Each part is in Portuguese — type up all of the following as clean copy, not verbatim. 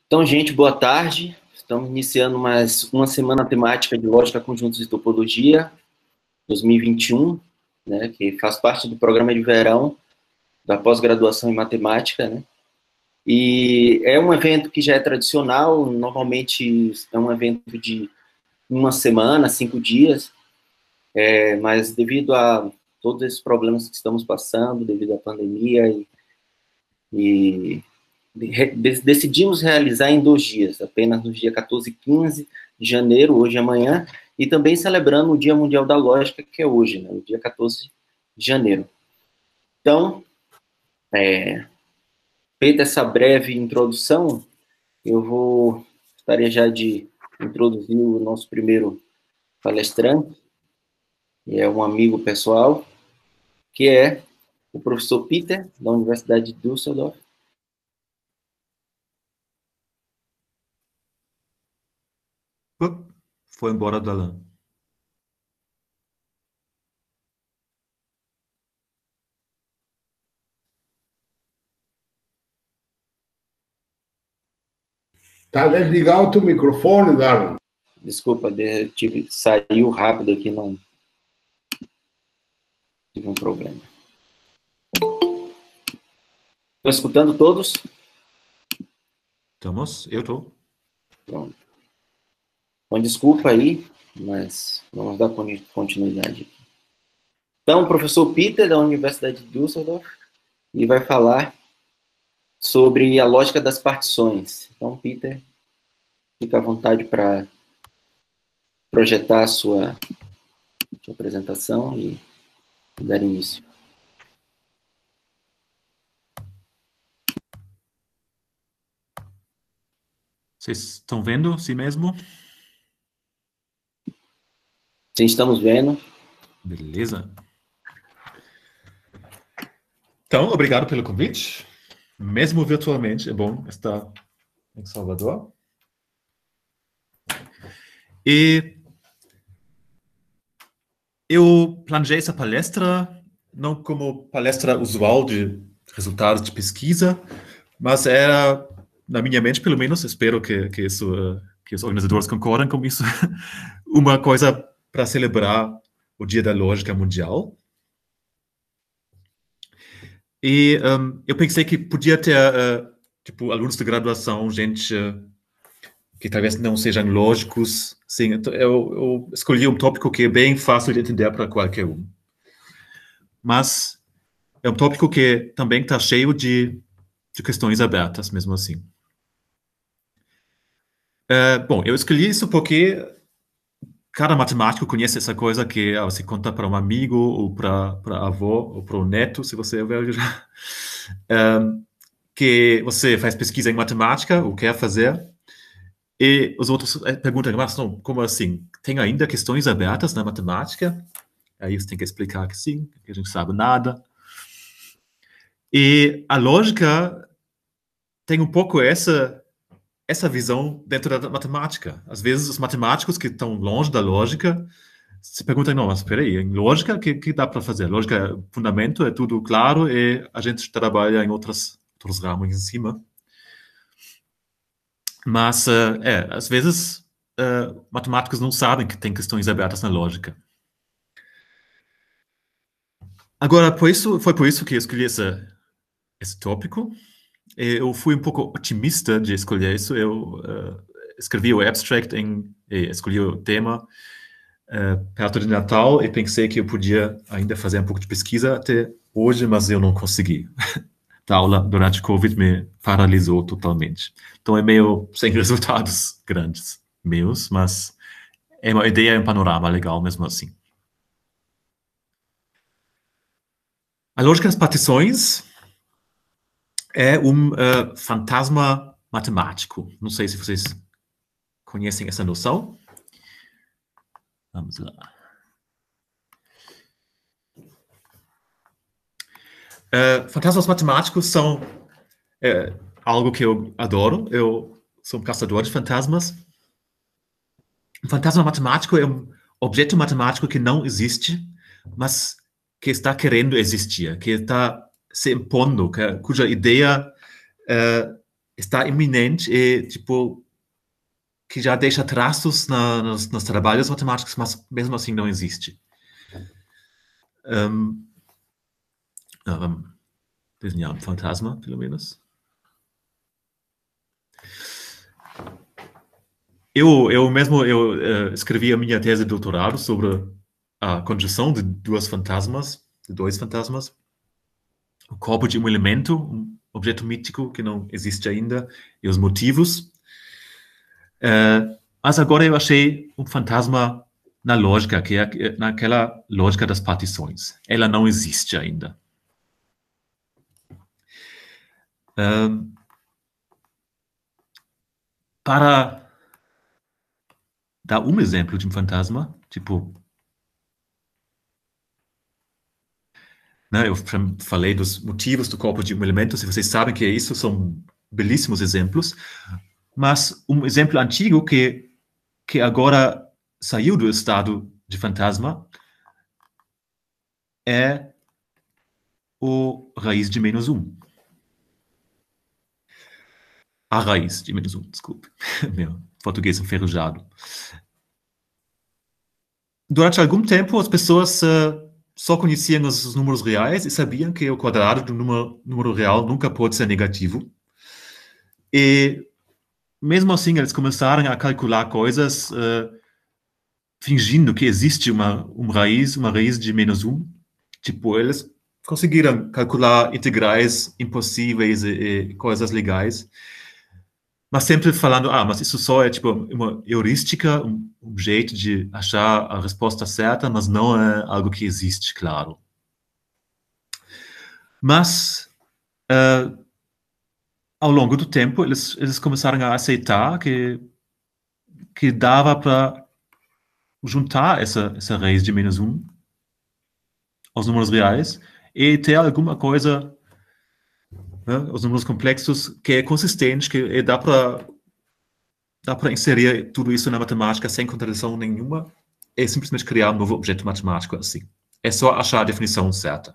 Então, gente, boa tarde. Estamos iniciando mais uma semana temática de lógica, conjuntos e topologia 2021, né, que faz parte do programa de verão da pós-graduação em matemática, né? E é um evento que já é tradicional, normalmente é um evento de uma semana, 5 dias, mas devido a todos esses problemas que estamos passando, devido à pandemia e decidimos realizar em 2 dias, apenas no dia 14 e 15 de janeiro, hoje e amanhã, e também celebrando o Dia Mundial da Lógica, que é hoje, né, o dia 14 de janeiro. Então, feita essa breve introdução, eu gostaria já de introduzir o nosso primeiro palestrante, que é um amigo pessoal, que é o professor Peter, da Universidade de Düsseldorf. Foi embora da LAN. Tá desligado o teu microfone, Darwin. Desculpa, saiu rápido aqui, não tive um problema. Estão escutando todos? Estamos? Eu estou. Pronto. Então, desculpa aí, mas vamos dar continuidade. Então, o professor Peter, da Universidade de Düsseldorf, ele vai falar sobre a lógica das partições. Então, Peter, fica à vontade para projetar a sua apresentação e dar início. Vocês estão vendo si mesmo? Sim, estamos vendo. Beleza. Então, obrigado pelo convite. Mesmo virtualmente, é bom estar em Salvador. E eu planejei essa palestra não como palestra usual de resultados de pesquisa, mas era, na minha mente, pelo menos, espero que os organizadores concordem com isso, uma coisa para celebrar o Dia da Lógica Mundial. E eu pensei que podia ter, tipo, alunos de graduação, gente que talvez não sejam lógicos. Sim, então eu escolhi um tópico que é bem fácil de entender para qualquer um. Mas é um tópico que também está cheio de questões abertas, mesmo assim. Bom, eu escolhi isso porque cada matemático conhece essa coisa que você conta para um amigo, ou para avô, ou para o neto, se você é velho já, que você faz pesquisa em matemática, ou quer fazer, e os outros perguntam, mas não, como assim? Tem ainda questões abertas na matemática? Aí você tem que explicar que sim, que a gente sabe nada. E a lógica tem um pouco essa visão dentro da matemática. Às vezes, os matemáticos que estão longe da lógica se perguntam, não, mas espera aí, em lógica, o que dá para fazer? Lógica, fundamento, é tudo claro, e a gente trabalha em outros ramos em cima. Mas, às vezes, matemáticos não sabem que tem questões abertas na lógica. Agora, foi por isso que eu escolhi esse tópico. Eu fui um pouco otimista de escolher isso. Eu escrevi o abstract escolhi o tema perto de Natal e pensei que eu podia ainda fazer um pouco de pesquisa até hoje, mas eu não consegui. A aula durante o Covid me paralisou totalmente. Então é meio sem resultados grandes meus, mas é uma ideia, um panorama legal mesmo assim. A lógica das partições é um fantasma matemático. Não sei se vocês conhecem essa noção. Vamos lá. Fantasmas matemáticos são algo que eu adoro. Eu sou um caçador de fantasmas. Um fantasma matemático é um objeto matemático que não existe, mas que está querendo existir, que está se impondo, cuja ideia está iminente e, tipo, que já deixa traços nos trabalhos matemáticos, mas mesmo assim não existe. Vamos desenhar um fantasma, pelo menos. Eu escrevi a minha tese de doutorado sobre a conjunção de dois fantasmas, o corpo de um elemento, um objeto mítico que não existe ainda, e os motivos. Mas agora eu achei um fantasma na lógica, que é naquela lógica das partições. Ela não existe ainda. Para dar um exemplo de um fantasma, tipo, né, eu falei dos motivos do corpo de um elemento, se vocês sabem que isso são belíssimos exemplos, mas um exemplo antigo que agora saiu do estado de fantasma é o raiz de menos 1. A raiz de menos 1, desculpe. Meu português enferrujado. Durante algum tempo, as pessoas só conheciam os números reais e sabiam que o quadrado do número real nunca pode ser negativo. E, mesmo assim, eles começaram a calcular coisas fingindo que existe uma raiz de menos 1. Tipo, eles conseguiram calcular integrais impossíveis e coisas legais. Mas sempre falando, mas isso só é tipo uma heurística, um jeito de achar a resposta certa, mas não é algo que existe, claro. Mas, ao longo do tempo, eles começaram a aceitar que dava para juntar essa raiz de menos 1 aos números reais e ter alguma coisa, né, os números complexos, que é consistente, que dá para inserir tudo isso na matemática sem contradição nenhuma e simplesmente criar um novo objeto matemático assim. É só achar a definição certa.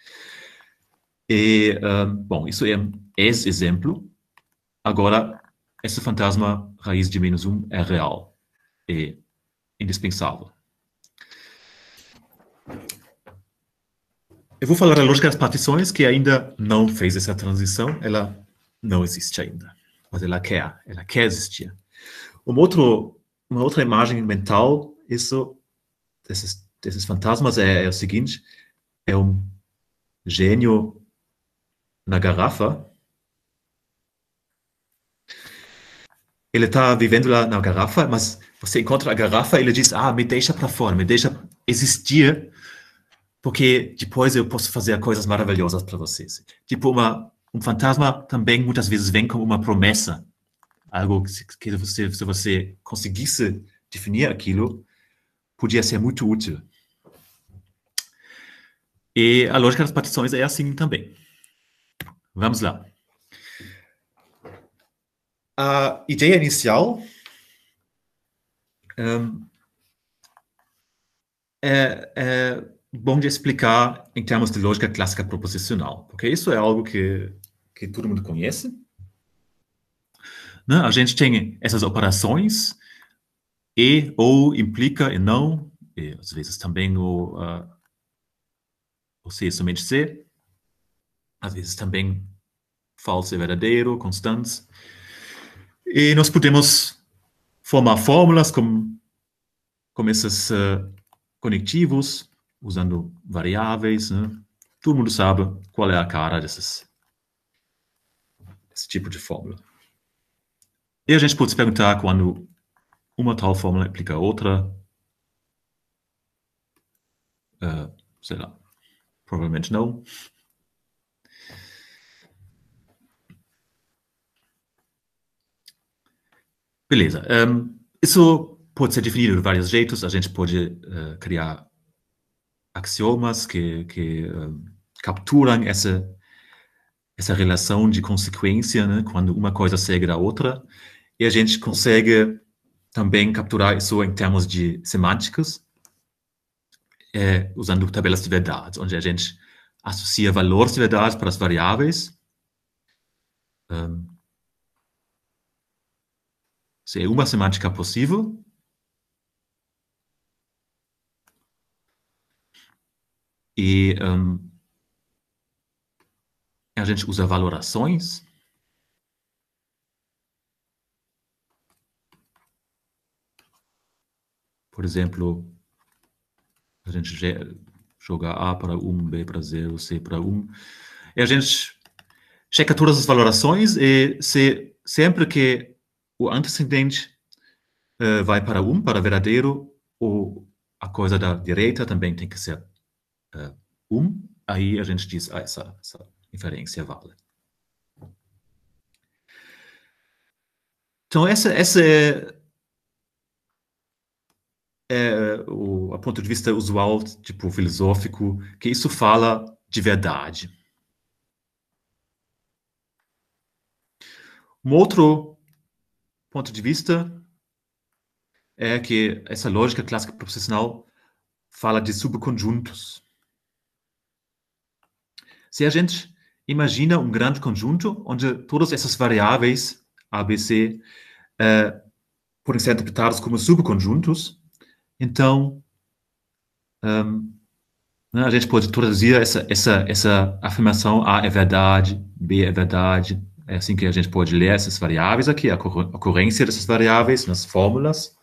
E, bom, isso é esse exemplo. Agora, esse fantasma raiz de menos 1 é real e indispensável. Eu vou falar da lógica das partições, que ainda não fez essa transição. Ela não existe ainda, mas ela quer existir. Uma outra imagem mental desses fantasmas é o seguinte: é um gênio na garrafa. Ele está vivendo lá na garrafa, mas você encontra a garrafa e ele diz, me deixa para fora, me deixa existir, porque depois eu posso fazer coisas maravilhosas para vocês. Tipo, um fantasma também muitas vezes vem como uma promessa. Algo que se você conseguisse definir aquilo, podia ser muito útil. E a lógica das partições é assim também. Vamos lá. A ideia inicial é bom de explicar em termos de lógica clássica proposicional, porque isso é algo que todo mundo conhece. Né? A gente tem essas operações, e, ou, implica e não, e às vezes também o C é somente C, às vezes também falso e verdadeiro, constantes. E nós podemos formar fórmulas com esses conectivos, usando variáveis, né? Todo mundo sabe qual é a cara desse tipo de fórmula. E a gente pode se perguntar quando uma tal fórmula implica outra. Sei lá, provavelmente não. Beleza. Isso pode ser definido de vários jeitos. A gente pode criar axiomas que capturam essa relação de consequência, né, quando uma coisa segue da outra. E a gente consegue também capturar isso em termos de semânticas, usando tabelas de verdade, onde a gente associa valores de verdade para as variáveis. Se é uma semântica possível, e a gente usa valorações. Por exemplo, a gente joga A para 1, B para 0, C para 1. E a gente checa todas as valorações e sempre que o antecedente vai para 1, para verdadeiro, a coisa da direita também tem que ser 1. Aí a gente diz, essa inferência vale. Então, essa é o ponto de vista usual, tipo, filosófico, que isso fala de verdade. Um outro ponto de vista é que essa lógica clássica proposicional fala de subconjuntos. Se a gente imagina um grande conjunto onde todas essas variáveis A, B, C podem ser interpretadas como subconjuntos, então a gente pode traduzir essa afirmação: A é verdade, B é verdade. É assim que a gente pode ler essas variáveis aqui, a ocorrência dessas variáveis nas fórmulas.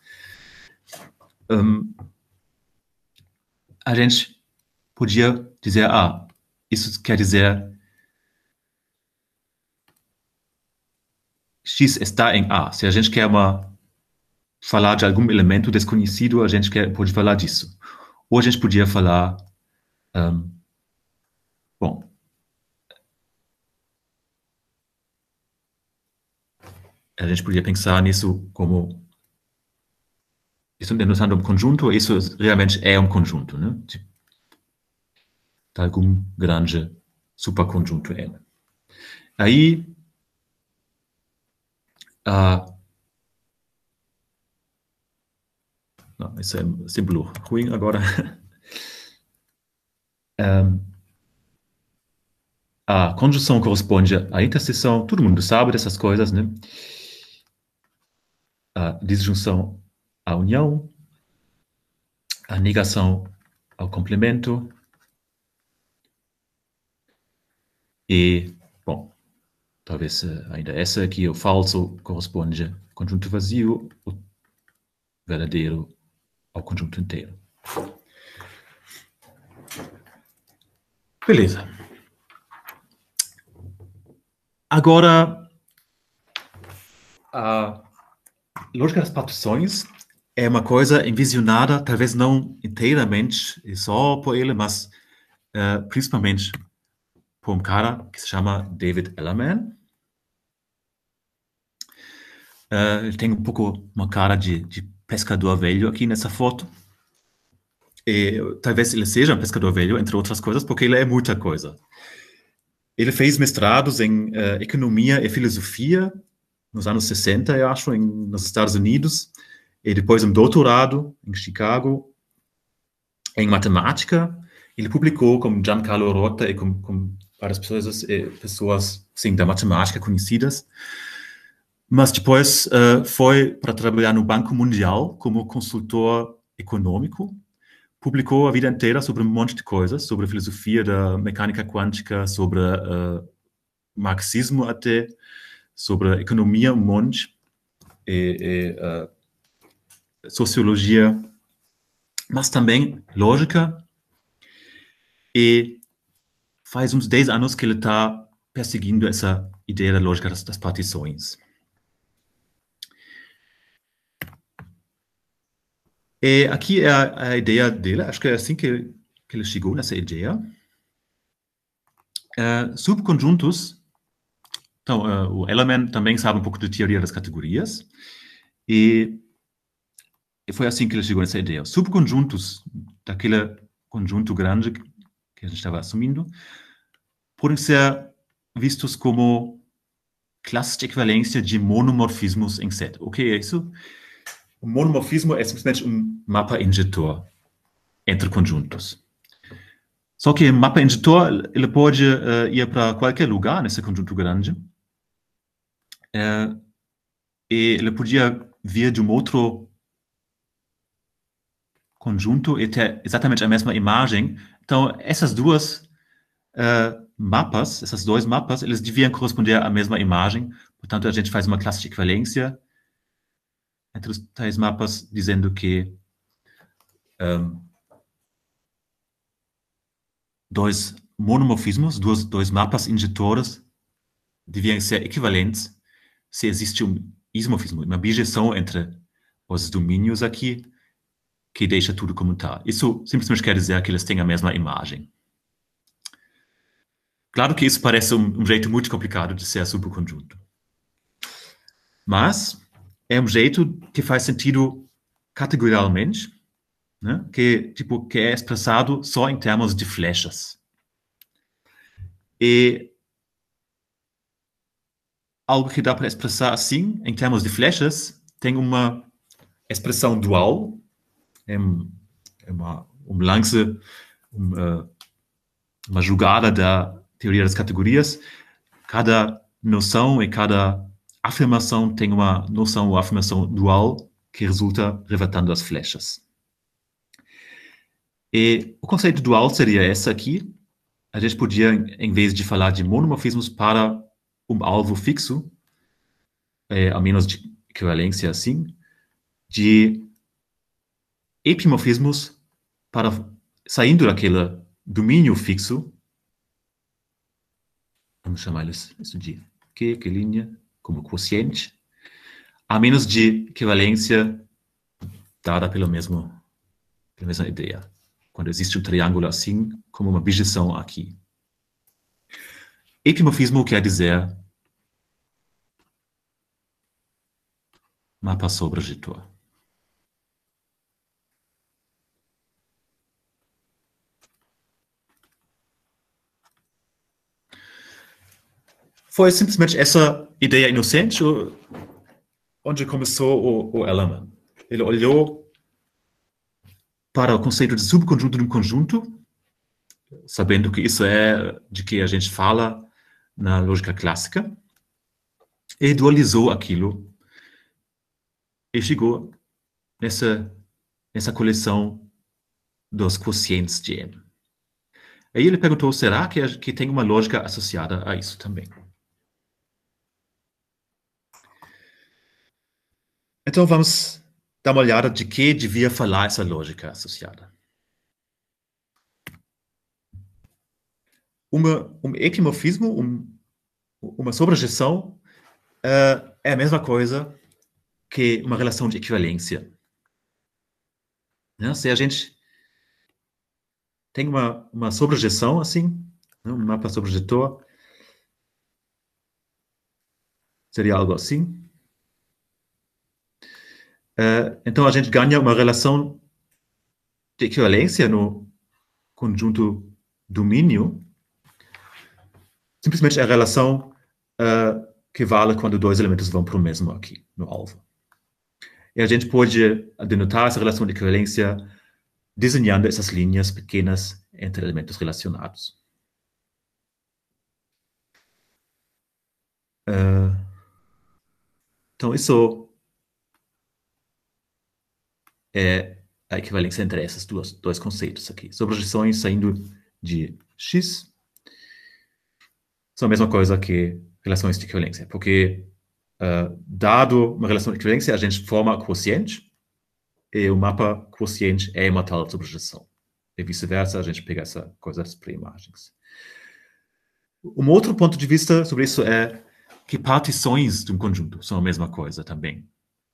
A gente podia dizer, isso quer dizer X está em A. Se a gente quer falar de algum elemento desconhecido, a gente pode falar disso. Ou a gente podia falar, bom, a gente podia pensar nisso como, isso denotando um conjunto, isso realmente é um conjunto, né? De algum grande superconjunto N. Aí, não, esse é um símbolo ruim agora. A conjunção corresponde à interseção, todo mundo sabe dessas coisas, né? A disjunção à união, a negação ao complemento, e, bom, talvez ainda essa aqui, o falso corresponde ao conjunto vazio, o verdadeiro ao conjunto inteiro. Beleza. Agora, a lógica das partições é uma coisa envisionada, talvez não inteiramente e só por ele, mas principalmente por um cara que se chama David Ellerman. Ele tem um pouco uma cara de pescador velho aqui nessa foto. E talvez ele seja um pescador velho, entre outras coisas, porque ele é muita coisa. Ele fez mestrados em economia e filosofia nos anos 60, eu acho, nos Estados Unidos, e depois um doutorado em Chicago em matemática. Ele publicou com Giancarlo Rota e com várias pessoas sim, da matemática conhecidas. Mas depois foi para trabalhar no Banco Mundial como consultor econômico. Publicou a vida inteira sobre um monte de coisas, sobre a filosofia da mecânica quântica, sobre marxismo até, sobre a economia um monte, e sociologia, mas também lógica. E faz uns 10 anos que ele está perseguindo essa ideia da lógica das partições. E aqui é a ideia dele, acho que é assim que ele chegou nessa ideia. Subconjuntos, então, o Ellerman também sabe um pouco de teoria das categorias, e foi assim que ele chegou nessa ideia. Subconjuntos daquele conjunto grande que a gente estava assumindo podem ser vistos como classes de equivalência de monomorfismos em set. O que é isso? O monomorfismo é simplesmente um mapa injetor entre conjuntos. Só que o mapa injetor ele pode ir para qualquer lugar nesse conjunto grande. E ele podia vir de um outro conjunto e ter exatamente a mesma imagem. Então, essas dois mapas, eles deviam corresponder à mesma imagem. Portanto, a gente faz uma classe de equivalência entre os tais mapas, dizendo que dois monomorfismos, dois mapas injetores, deviam ser equivalentes se existe um isomorfismo, uma bijeção entre os domínios aqui, que deixa tudo como está. Isso simplesmente quer dizer que eles têm a mesma imagem. Claro que isso parece um jeito muito complicado de ser superconjunto. Mas é um jeito que faz sentido categorialmente, né? Que é expressado só em termos de flechas. E algo que dá para expressar assim, em termos de flechas, tem uma expressão dual, um lance, uma jogada da teoria das categorias. Cada noção e cada afirmação tem uma noção ou afirmação dual que resulta revertendo as flechas. E o conceito dual seria esse aqui. A gente podia, em vez de falar de monomorfismos para um alvo fixo, a menos de equivalência assim, de epimorfismos para saindo daquele domínio fixo. Vamos chamar isso de que linha, como quociente, a menos de equivalência dada pela mesma ideia. Quando existe um triângulo assim, como uma bijeção aqui. Epimorfismo quer dizer mapa sobrejetor. Foi simplesmente essa ideia inocente onde começou o Ellerman. Ele olhou para o conceito de subconjunto de um conjunto, sabendo que isso é de que a gente fala na lógica clássica, e dualizou aquilo e chegou nessa coleção dos quocientes de M. Aí ele perguntou, será que tem uma lógica associada a isso também? Então vamos dar uma olhada de que devia falar essa lógica associada. Um epimorfismo, uma sobrejeção, é a mesma coisa que uma relação de equivalência. Se a gente tem uma sobrejeção assim, um mapa sobrejetor, seria algo assim. Então a gente ganha uma relação de equivalência no conjunto domínio. Simplesmente é a relação que vale quando dois elementos vão para o mesmo aqui, no alvo. E a gente pode denotar essa relação de equivalência desenhando essas linhas pequenas entre elementos relacionados. Então isso é a equivalência entre esses dois conceitos aqui. Sobrejeções saindo de X são a mesma coisa que relações de equivalência, porque dado uma relação de equivalência, a gente forma a quociente, e o mapa quociente é uma tal sobrejeção. E vice-versa, a gente pega essa coisa das pré-imagens. Um outro ponto de vista sobre isso é que partições de um conjunto são a mesma coisa também.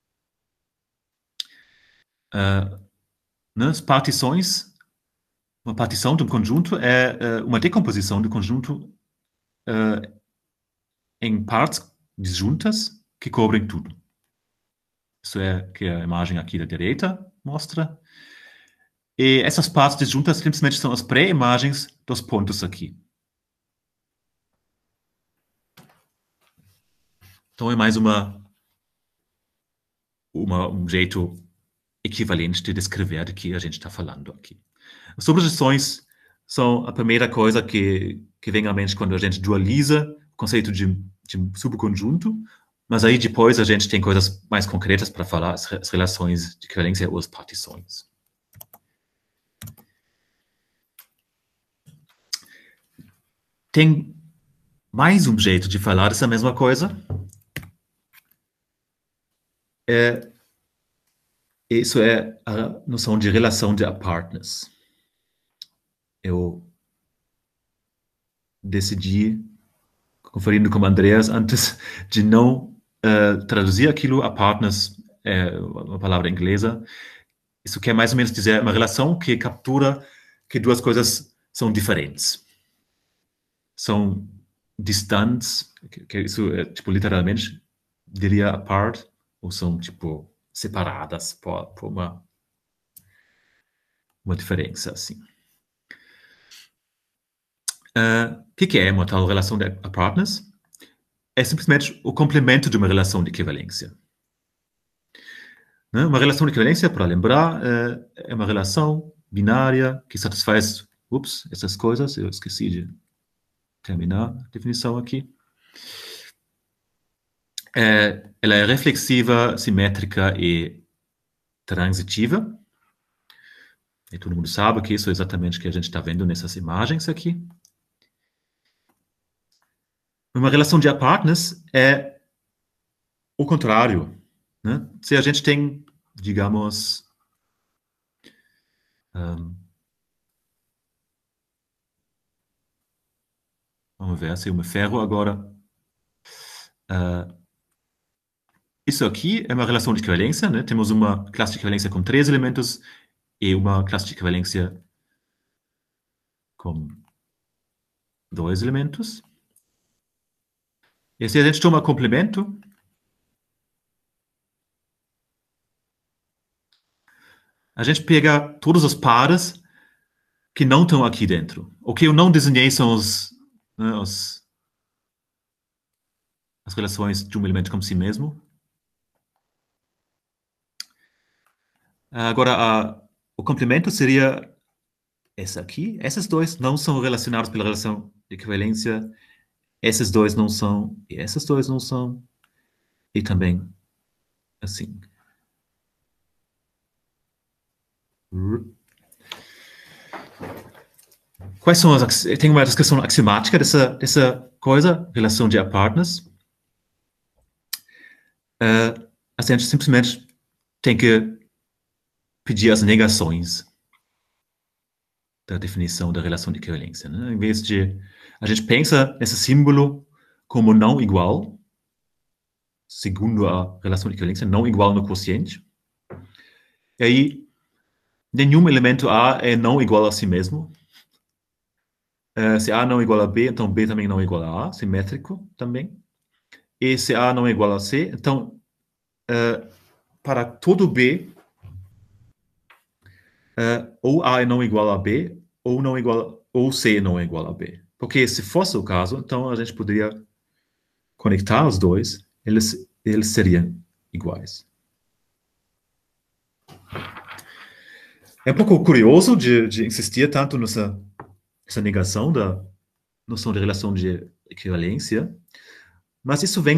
Nas partições, uma partição de um conjunto é uma decomposição do conjunto em partes disjuntas que cobrem tudo. Isso é que a imagem aqui da direita mostra. E essas partes disjuntas simplesmente são as pré-imagens dos pontos aqui. Então é mais um jeito equivalente de descrever de que a gente está falando aqui. As sobrejeções são a primeira coisa que vem à mente quando a gente dualiza o conceito de subconjunto Mas aí depois a gente tem coisas mais concretas para falar, as relações de equivalência ou as partições. Tem mais um jeito de falar dessa mesma coisa. Isso é a noção de relação de apartness. Eu decidi, conferindo com o Andreas antes, de não traduzir aquilo. Apartness é uma palavra inglesa. Isso quer mais ou menos dizer uma relação que captura que duas coisas são diferentes. São distantes, que isso é, tipo, literalmente, diria apart, ou são, tipo, separadas por uma diferença, assim. O que é uma tal relação de apartness? É simplesmente o complemento de uma relação de equivalência. Né? Uma relação de equivalência, para lembrar, é uma relação binária que satisfaz, essas coisas, eu esqueci de terminar a definição aqui. Ela é reflexiva, simétrica e transitiva. E todo mundo sabe que isso é exatamente o que a gente está vendo nessas imagens aqui. Uma relação de apartness é o contrário. Né? Se a gente tem, digamos, vamos ver se eu me ferro agora. Isso aqui é uma relação de equivalência, né? Temos uma classe de equivalência com 3 elementos e uma classe de equivalência com 2 elementos. E se a gente toma complemento, a gente pega todos os pares que não estão aqui dentro. O que eu não desenhei são as relações de um elemento com si mesmo. Agora, o complemento seria esse aqui. Esses dois não são relacionados pela relação de equivalência. Esses dois não são. E esses dois não são. E também assim. Quais são as... Tem uma descrição axiomática dessa coisa, relação de apartness. A gente simplesmente tem que pedir as negações da definição da relação de equivalência. Né? Em vez de... A gente pensa nesse símbolo como não igual, segundo a relação de equivalência, não igual no quociente. E aí, nenhum elemento A é não igual a si mesmo. Se A não é igual a B, então B também não é igual a A, simétrico também. E se A não é igual a C, então, para todo B, ou A é não igual a B, ou C não é igual a B. Porque se fosse o caso, então a gente poderia conectar os dois, eles seriam iguais. É um pouco curioso de insistir tanto nessa negação da noção de relação de equivalência, mas isso vem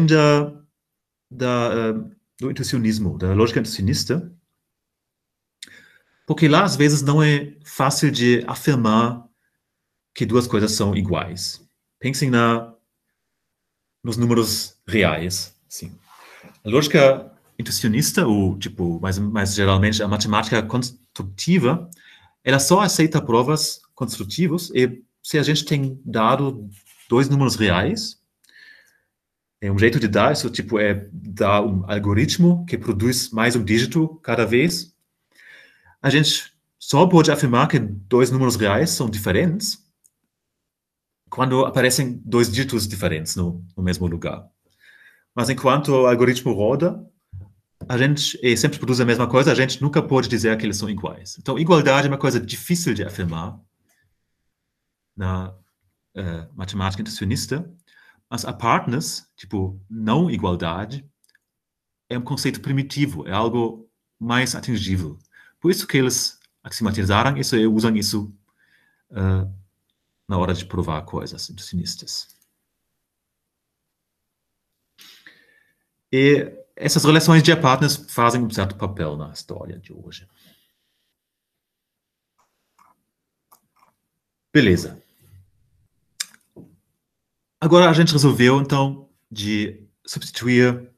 do intuicionismo, da lógica intuicionista, porque lá, às vezes, não é fácil de afirmar que duas coisas são iguais. Pensem nos números reais. Assim. A lógica intuicionista, ou, tipo, mais geralmente a matemática construtiva, ela só aceita provas construtivas e se a gente tem dado dois números reais, um jeito de dar isso, tipo, é dar um algoritmo que produz mais um dígito cada vez. A gente só pode afirmar que dois números reais são diferentes quando aparecem dois dígitos diferentes no mesmo lugar. Mas enquanto o algoritmo roda, a gente sempre produz a mesma coisa, a gente nunca pode dizer que eles são iguais. Então, igualdade é uma coisa difícil de afirmar na matemática intuicionista, mas apartness, tipo, não igualdade, é um conceito primitivo, é algo mais atingível. Por isso que eles axiomatizaram isso e usam isso na hora de provar coisas intuicionistas. E essas relações de partners fazem um certo papel na história de hoje. Beleza. Agora a gente resolveu, então, de substituir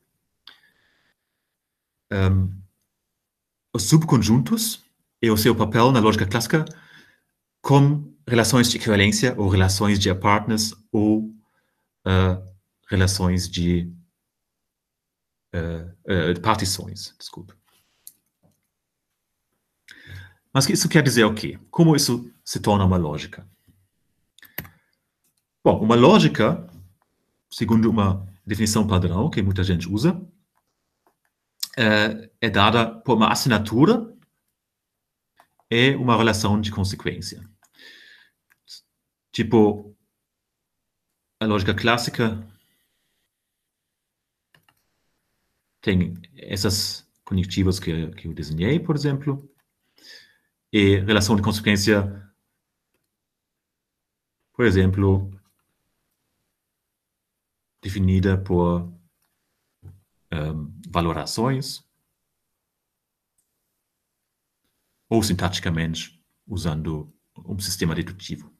os subconjuntos e o seu papel na lógica clássica com relações de equivalência ou relações de partners ou relações de partições, desculpa. Mas isso quer dizer o quê? Como isso se torna uma lógica? Bom, uma lógica, segundo uma definição padrão que muita gente usa, é dada por uma assinatura e uma relação de consequência. Tipo, a lógica clássica tem essas conectivas que eu desenhei, por exemplo, e relação de consequência, por exemplo, definida por valorações ou sintaticamente usando um sistema dedutivo.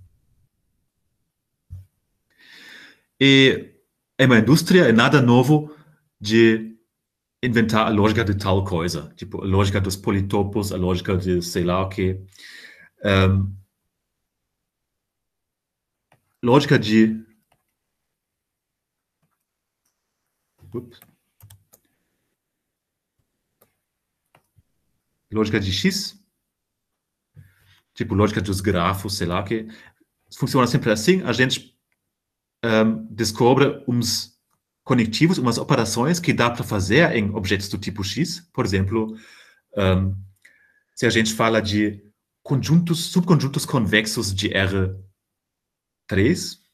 E em uma indústria é nada novo de inventar a lógica de tal coisa, tipo a lógica dos politopos, a lógica de sei lá o quê. Lógica de lógica de X, tipo lógica dos grafos, sei lá o quê. Funciona sempre assim, a gente descobre uns conectivos, umas operações que dá para fazer em objetos do tipo X. Por exemplo, se a gente fala de subconjuntos convexos de R3,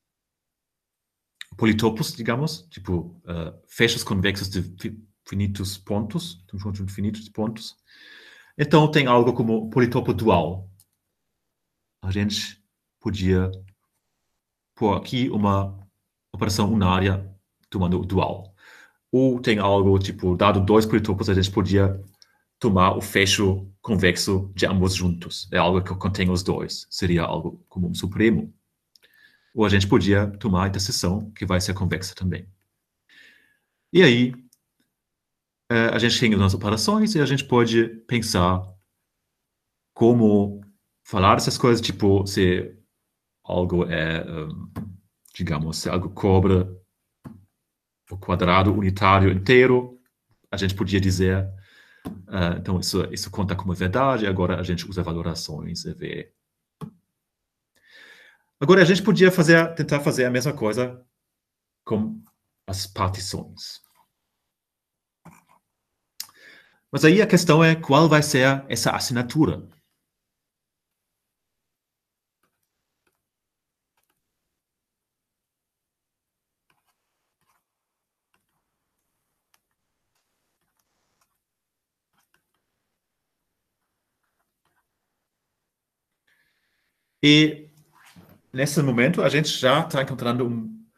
politopos, digamos, tipo fechos convexos de finitos pontos, um conjunto finito de pontos. Então, tem algo como politopo dual. A gente podia pôr aqui uma operação unária tomando dual. Ou tem algo, tipo, dado dois politopos, a gente podia tomar o fecho convexo de ambos juntos. É algo que contém os dois. Seria algo como um supremo. Ou a gente podia tomar a interseção, que vai ser convexa também. E aí, a gente tem as operações e a gente pode pensar como falar essas coisas, tipo, se algo é, digamos, se algo cobra o quadrado unitário inteiro, a gente podia dizer, então isso conta como verdade, agora a gente usa valorações e vê. Agora a gente podia tentar fazer a mesma coisa com as partições. Mas aí a questão é qual vai ser essa assinatura. E nesse momento a gente já está encontrando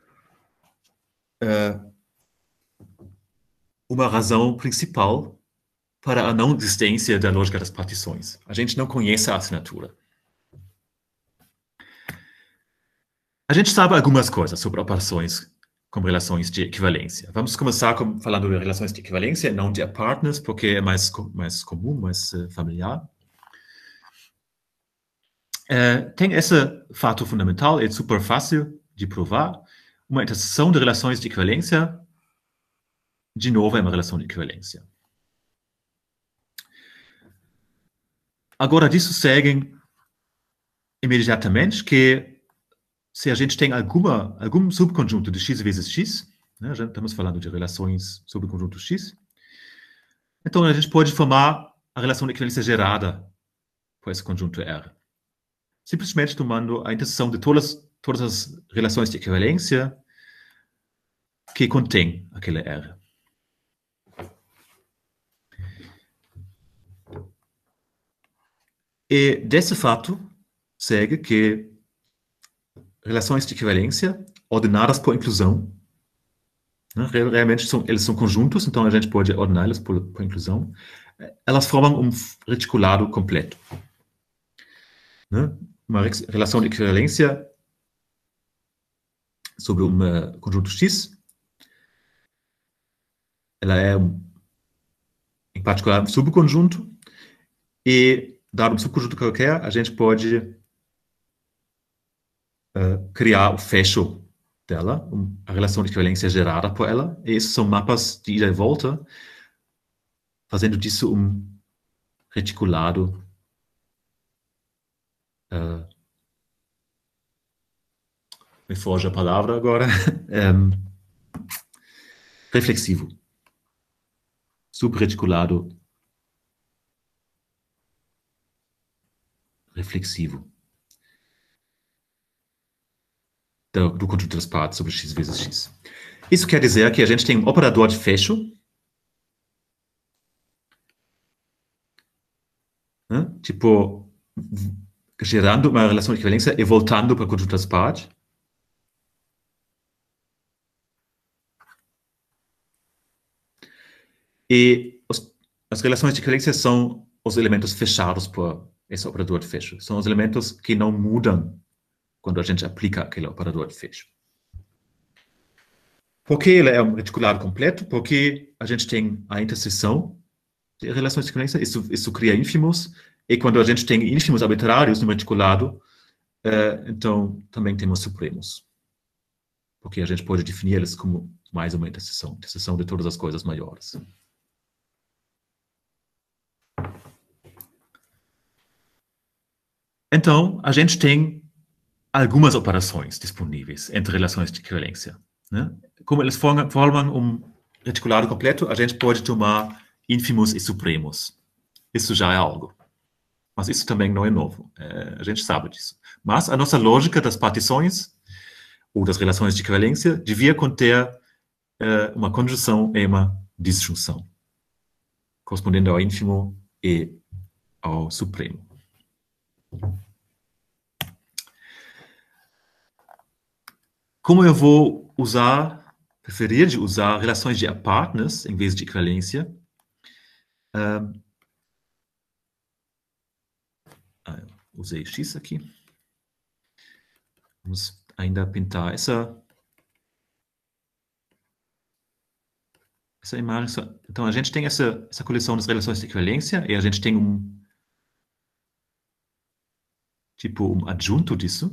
uma razão principal para a não existência da lógica das partições. A gente não conhece a assinatura. A gente sabe algumas coisas sobre operações com relações de equivalência. Vamos começar falando de relações de equivalência, não de partners, porque é mais comum, mais familiar. Tem esse fato fundamental, é super fácil de provar. Uma interseção de relações de equivalência, de novo, é uma relação de equivalência. Agora, disso seguem imediatamente que se a gente tem algum subconjunto de x vezes x, né, já estamos falando de relações sobre o conjunto x, então a gente pode formar a relação de equivalência gerada por esse conjunto R. Simplesmente tomando a interseção de todas as relações de equivalência que contém aquele R. E desse fato segue que relações de equivalência ordenadas por inclusão, né? Realmente eles são conjuntos, então a gente pode ordená-los por inclusão. Elas formam um reticulado completo, né? Uma relação de equivalência sobre um conjunto X, ela é, em particular, um subconjunto, e, dado um subconjunto qualquer, a gente pode criar o fecho dela, a relação de equivalência gerada por ela, e esses são mapas de ida e volta, fazendo disso um reticulado me foge a palavra agora, reflexivo, subreticulado reflexivo do conjunto das partes sobre x vezes x. Isso quer dizer que a gente tem um operador de fecho, né? Tipo, gerando uma relação de equivalência e voltando para o conjunto das partes. E as relações de equivalência são os elementos fechados por esse operador de fecho. São os elementos que não mudam quando a gente aplica aquele operador de fecho. Por que ele é um reticulado completo? Porque a gente tem a interseção de relações de equivalência, isso cria ínfimos, e quando a gente tem ínfimos arbitrários no reticulado, então também temos supremos. Porque a gente pode definir eles como mais uma interseção de todas as coisas maiores. Então, a gente tem algumas operações disponíveis entre relações de equivalência, né? Como eles formam um reticulado completo, a gente pode tomar ínfimos e supremos. Isso já é algo. Mas isso também não é novo. A gente sabe disso. Mas a nossa lógica das partições ou das relações de equivalência devia conter uma conjunção e uma disjunção, correspondendo ao ínfimo e ao supremo. Como eu vou preferir de usar relações de apartness em vez de equivalência? Usei X aqui. Vamos ainda pintar essa imagem. Então, a gente tem essa coleção das relações de equivalência e a gente tem um adjunto disso.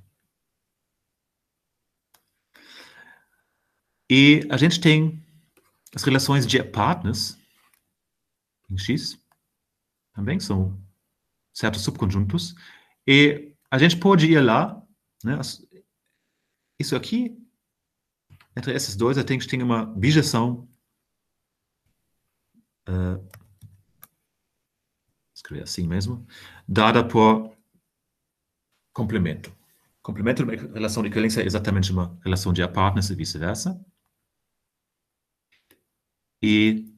E a gente tem as relações de apartness em X, também são certos subconjuntos, e a gente pode ir lá, né, isso aqui, entre esses dois, a gente tem uma bijeção, escrever assim mesmo, dada por complemento. Complemento de uma relação de equivalência é exatamente uma relação de apartness e vice-versa. E,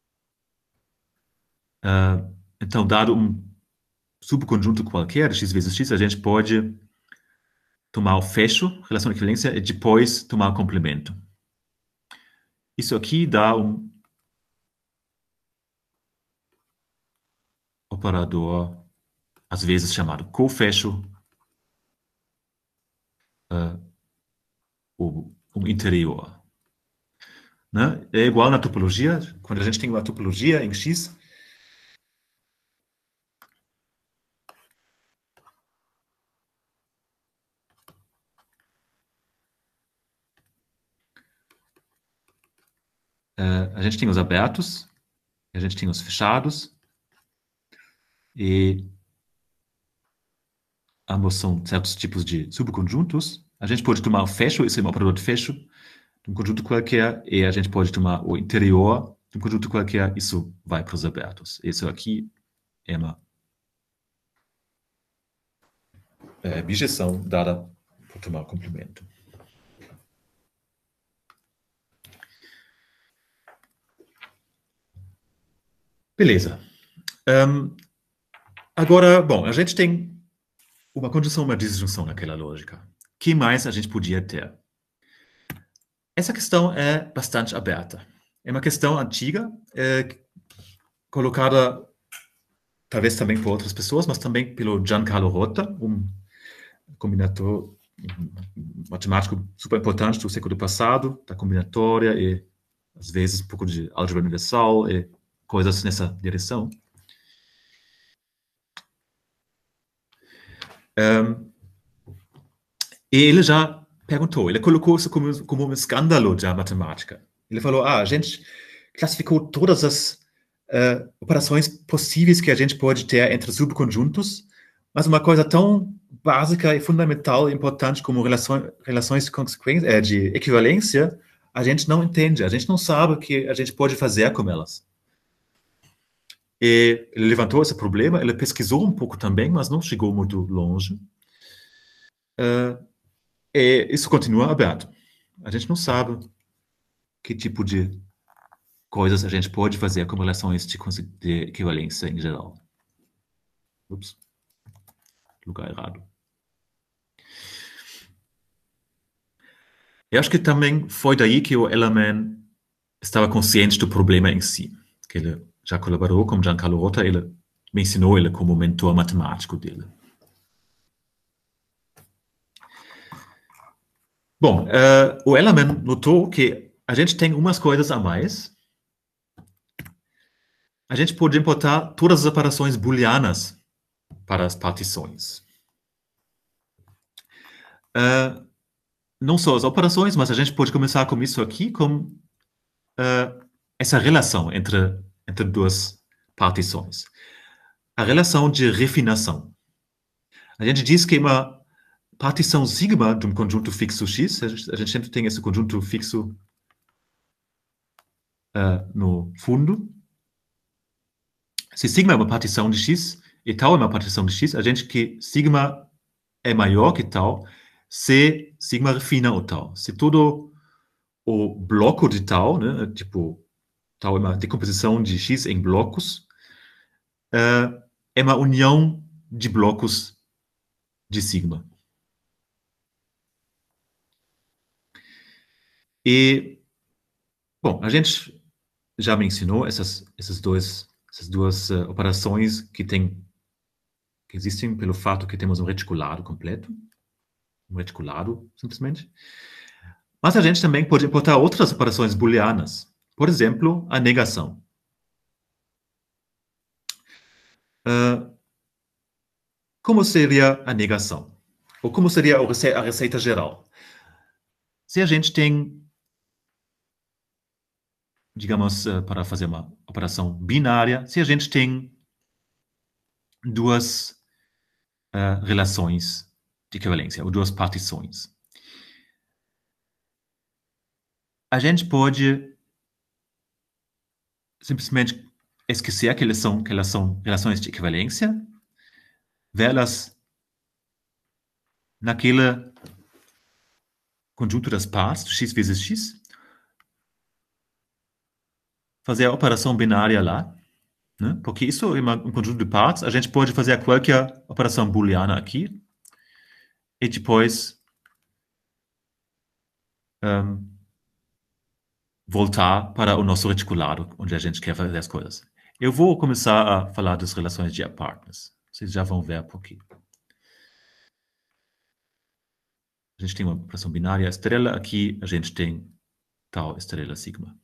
então, dado um subconjunto qualquer, x vezes x, a gente pode tomar o fecho, relação de equivalência, e depois tomar o complemento. Isso aqui dá um operador, às vezes chamado cofecho, ou um interior. Né? É igual na topologia, quando a gente tem uma topologia em X, a gente tem os abertos, a gente tem os fechados, e ambos são certos tipos de subconjuntos. A gente pode tomar o fecho, esse é um operador de fecho, de um conjunto qualquer, e a gente pode tomar o interior de um conjunto qualquer, isso vai para os abertos. Isso aqui é uma bijeção dada por tomar o complemento. Beleza. Agora, bom, a gente tem uma conjunção e uma disjunção naquela lógica. O que mais a gente podia ter? essa questão é bastante aberta. É uma questão antiga, colocada talvez também por outras pessoas, mas também pelo Giancarlo Rota, combinador, matemático super importante do século passado, da combinatória e, às vezes, um pouco de álgebra universal e coisas nessa direção. E ele já perguntou, ele colocou isso como um escândalo da matemática. Ele falou, a gente classificou todas as operações possíveis que a gente pode ter entre subconjuntos, mas uma coisa tão básica e fundamental e importante como relações de consequência, de equivalência, a gente não entende, a gente não sabe o que a gente pode fazer com elas. E ele levantou esse problema, ele pesquisou um pouco também, mas não chegou muito longe. E isso continua aberto. A gente não sabe que tipo de coisas a gente pode fazer com relações de equivalência em geral. Ups. Lugar errado. Eu acho que também foi daí que o Ellerman estava consciente do problema em si. Que ele já colaborou com Giancarlo Rota, ele me ensinou ele como mentor matemático dele. Bom, o Ellerman notou que a gente tem umas coisas a mais. A gente pode importar todas as operações booleanas para as partições. Não só as operações, mas a gente pode começar com isso aqui, com essa relação entre duas partições. A relação de refinação. A gente diz que uma partição sigma de um conjunto fixo X, a gente sempre tem esse conjunto fixo no fundo. Se sigma é uma partição de X e tal é uma partição de X, a gente que sigma é maior que tal, se sigma refina o tal. Se todo o bloco de tal, né, tipo, tal é uma decomposição de X em blocos, é uma união de blocos de sigma. E, bom, a gente já mencionou essas duas operações que existem pelo fato que temos um reticulado completo, um reticulado, simplesmente. Mas a gente também pode importar outras operações booleanas. Por exemplo, a negação. Como seria a negação? Ou como seria a receita geral? Se a gente tem, digamos, para fazer uma operação binária, se a gente tem duas relações de equivalência, ou duas partições, a gente pode simplesmente esquecer que elas são relações de equivalência, vê-las naquele conjunto das partes, x vezes x, fazer a operação binária lá, né? Porque isso é um conjunto de partes, a gente pode fazer qualquer operação booleana aqui, e depois voltar para o nosso reticulado, onde a gente quer fazer as coisas. Eu vou começar a falar das relações de apartness. Vocês já vão ver por quê. A gente tem uma operação binária estrela, aqui a gente tem tal estrela sigma.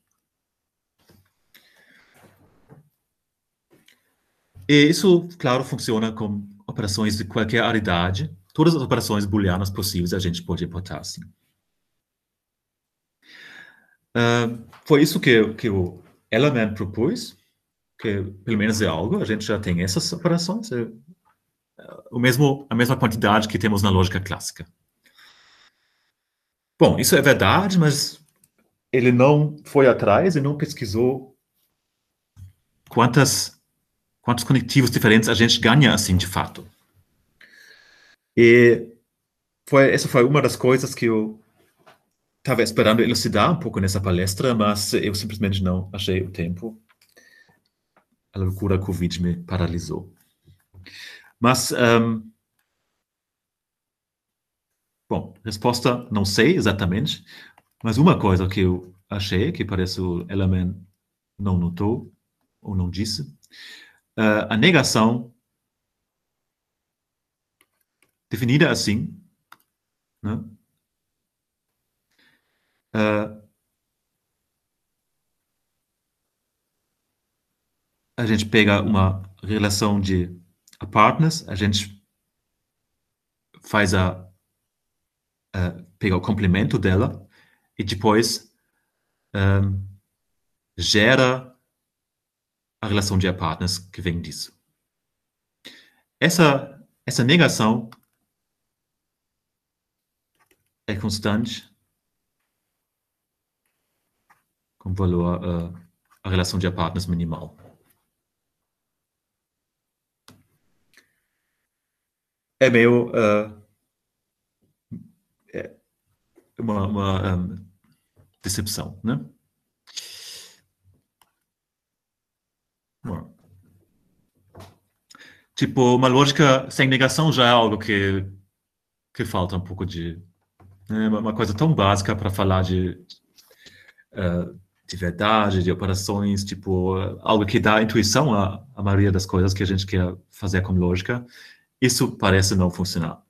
E isso, claro, funciona com operações de qualquer aridade. Todas as operações booleanas possíveis a gente pode importar assim. Foi isso que o Ellerman propôs, que pelo menos é algo, a gente já tem essas operações, a mesma quantidade que temos na lógica clássica. Bom, isso é verdade, mas ele não foi atrás e não pesquisou quantos conectivos diferentes a gente ganha assim de fato. E essa foi uma das coisas que eu estava esperando elucidar um pouco nessa palestra, mas eu simplesmente não achei o tempo. A loucura Covid me paralisou. Mas, bom, resposta, não sei exatamente. Mas uma coisa que eu achei, que parece o Ellerman não notou, ou não disse, a negação definida assim, né? A gente pega uma relação de partners, a gente faz pega o complemento dela e depois gera a relação de partners que vem disso. Essa negação é constante com valor a relação de partners minimal. É meio uma decepção, né? Bom. Tipo, uma lógica sem negação já é algo que falta um pouco de... Né, uma coisa tão básica para falar de verdade, de operações, tipo, algo que dá intuição à maioria das coisas que a gente quer fazer com lógica. Isso parece não funcionar.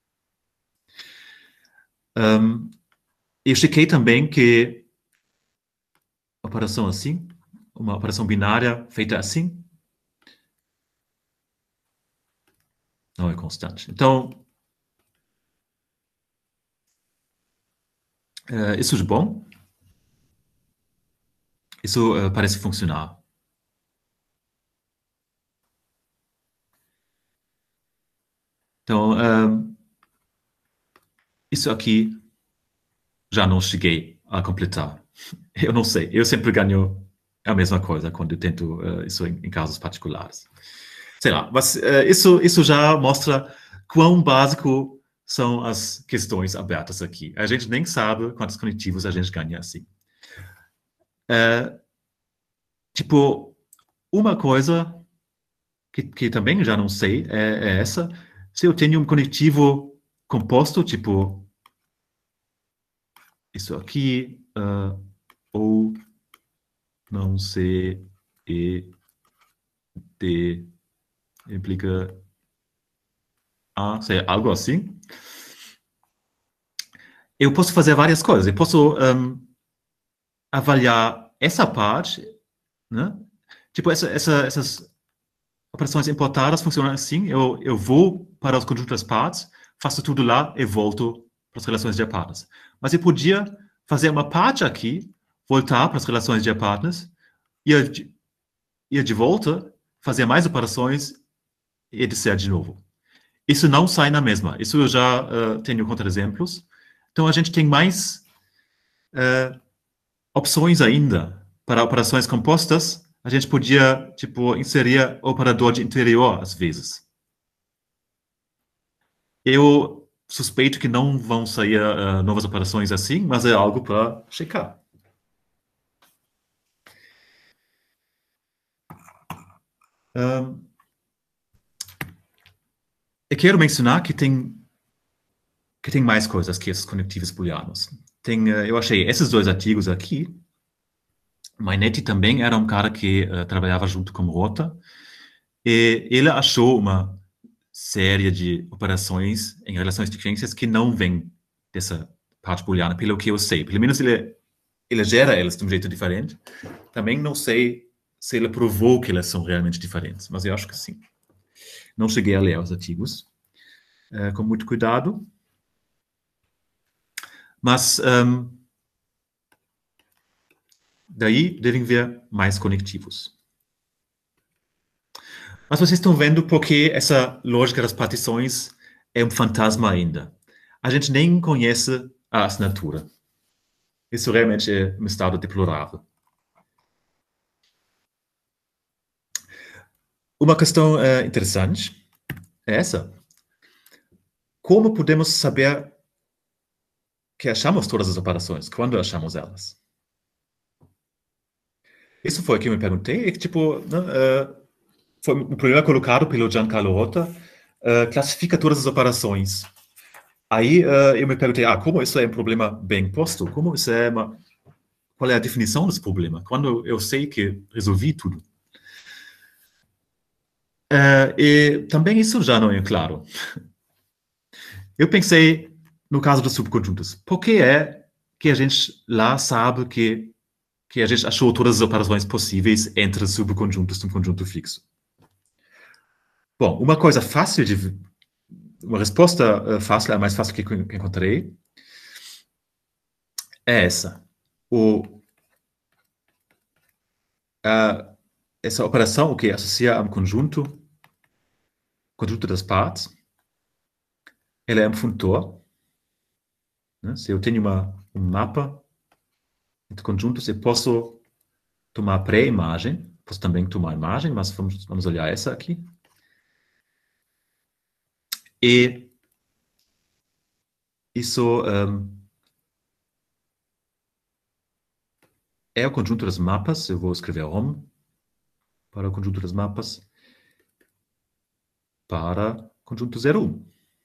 Eu chequei também que operação assim, uma operação binária feita assim, não é constante. Então, isso é bom. Isso parece funcionar. Então, isso aqui já não cheguei a completar. Eu não sei. Eu sempre ganho a mesma coisa quando eu tento isso em casos particulares. Sei lá, mas isso já mostra quão básico são as questões abertas aqui. A gente nem sabe quantos cognitivos a gente ganha assim. Tipo, uma coisa que também já não sei é essa. Se eu tenho um cognitivo composto, tipo isso aqui, ou não C, E, D, implica A, sei, algo assim. Eu posso fazer várias coisas. Eu posso avaliar essa parte, né? Tipo, essas operações importadas funcionam assim. Eu vou para os conjuntos das partes, faço tudo lá e volto para as relações de partners. Mas eu podia fazer uma parte aqui, voltar para as relações de partners, ir de volta, fazer mais operações e descer de novo. Isso não sai na mesma. Isso eu já tenho contra-exemplos. Então, a gente tem mais opções ainda para operações compostas. A gente podia, tipo, inserir operador de interior, às vezes. Eu suspeito que não vão sair novas operações assim, mas é algo para checar. Eu quero mencionar que tem mais coisas que esses conectivos booleanos. Eu achei esses dois artigos aqui. Mainetti também era um cara que trabalhava junto com Rota, e ele achou uma série de operações em relações diferentes que não vêm dessa parte booleana, pelo que eu sei. Pelo menos ele gera elas de um jeito diferente. Também não sei se ele provou que elas são realmente diferentes, mas eu acho que sim. Não cheguei a ler os artigos com muito cuidado. Mas daí devem vir mais conectivos. Mas vocês estão vendo porque essa lógica das partições é um fantasma ainda. A gente nem conhece a assinatura. Isso realmente é um estado deplorável. Uma questão interessante é essa. Como podemos saber que achamos todas as operações? Quando achamos elas? Isso foi o que eu me perguntei. Tipo, foi o problema colocado pelo Giancarlo Rota. Classifica todas as operações Aí eu me perguntei, como isso é um problema bem posto? Qual é a definição desse problema? Quando eu sei que resolvi tudo. E também isso já não é claro. Eu pensei no caso dos subconjuntos. Por que é que a gente lá sabe que a gente achou todas as operações possíveis entre subconjuntos de um conjunto fixo? Bom, uma resposta fácil, a mais fácil que encontrei, é essa. Essa operação que associa a um conjunto das partes, ela é um funtor. Né? Se eu tenho um mapa entre conjuntos, eu posso tomar pré-imagem, posso também tomar imagem, mas vamos olhar essa aqui. E isso é o conjunto dos mapas. Eu vou escrever ROM para o conjunto dos mapas para conjunto 0,1.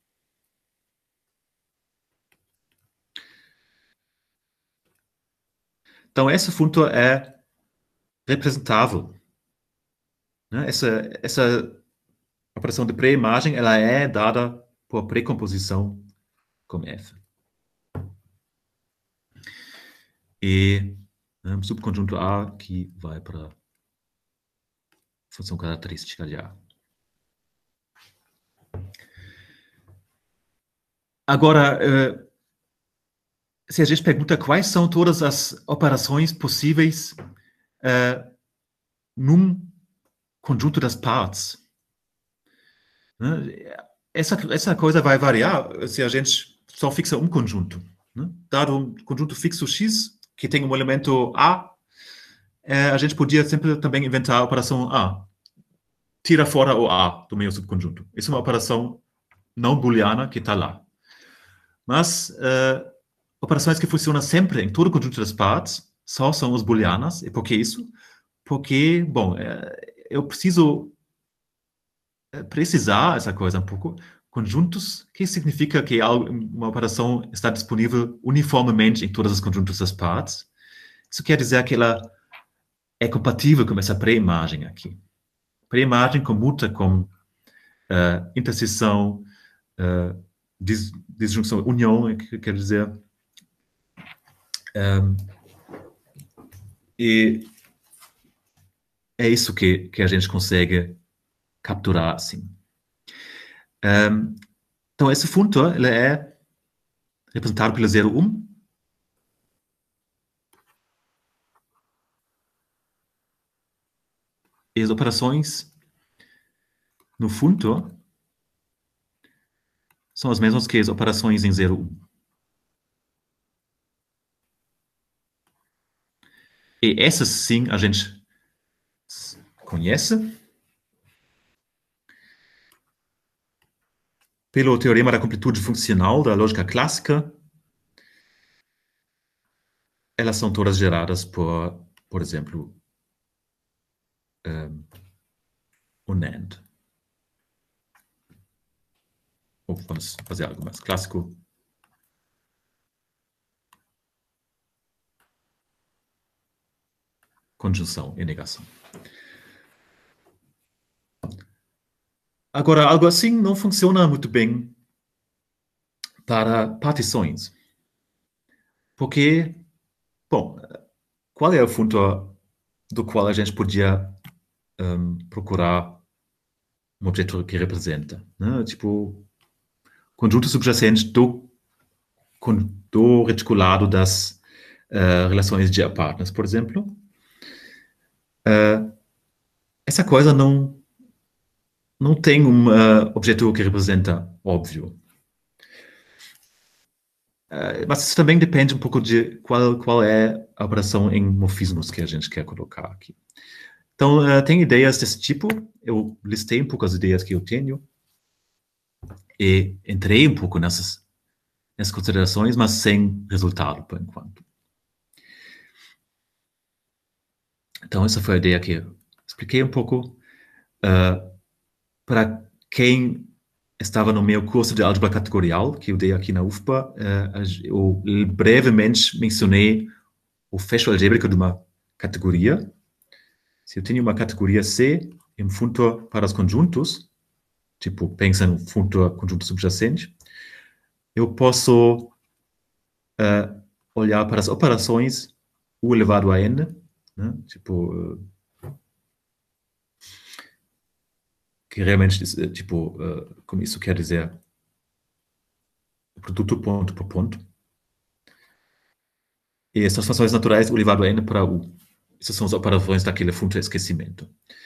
Então, esse funtor é representável. Né? Essa operação de pré-imagem, ela é dada por precomposição com F. E subconjunto A que vai para a função característica de A. Agora, se a gente pergunta quais são todas as operações possíveis num conjunto das partes, né? Essa coisa vai variar se a gente só fixa um conjunto. Né? Dado um conjunto fixo X, que tem um elemento A, a gente podia sempre também inventar a operação A. Tira fora o A do meio subconjunto. Isso é uma operação não booleana que está lá. Mas operações que funcionam sempre em todo o conjunto das partes só são as booleanas. E por que isso? Porque, bom, eu preciso precisar essa coisa um pouco. Conjuntos, que significa que uma operação está disponível uniformemente em todos os conjuntos das partes. Isso quer dizer que ela é compatível com essa pré-imagem aqui. Pré-imagem comuta com interseção, disjunção, união, quer dizer. E é isso que a gente consegue capturar assim. Então, esse funtor ele é representado pelo 0,1. E as operações no funtor são as mesmas que as operações em 0,1. E essas, sim, a gente conhece pelo teorema da completude funcional da lógica clássica. Elas são todas geradas por exemplo, o NAND. Ou vamos fazer algo mais clássico. Conjunção e negação. Agora, algo assim não funciona muito bem para partições. Porque, bom, qual é o funtor do qual a gente podia procurar um objeto que representa? Né? Tipo, conjunto subjacente do reticulado das relações de apartness, por exemplo. Essa coisa não tem um objeto que representa óbvio. Mas isso também depende um pouco de qual é a operação em morfismos que a gente quer colocar aqui. Então, tem ideias desse tipo. Eu listei um pouco as ideias que eu tenho e entrei um pouco nessas considerações, mas sem resultado, por enquanto. Então, essa foi a ideia que eu expliquei um pouco. Para quem estava no meu curso de álgebra categorial, que eu dei aqui na UFBA, eu brevemente mencionei o fecho algébrico de uma categoria. Se eu tenho uma categoria C em funtor para os conjuntos, tipo, pensa no funtor conjunto subjacente, eu posso olhar para as operações U elevado a N, né? Tipo, que realmente, tipo, como isso quer dizer, o produto ponto por ponto. E essas transformações naturais, U elevado a N para U. Essas são as operações daquele funtor esquecimento.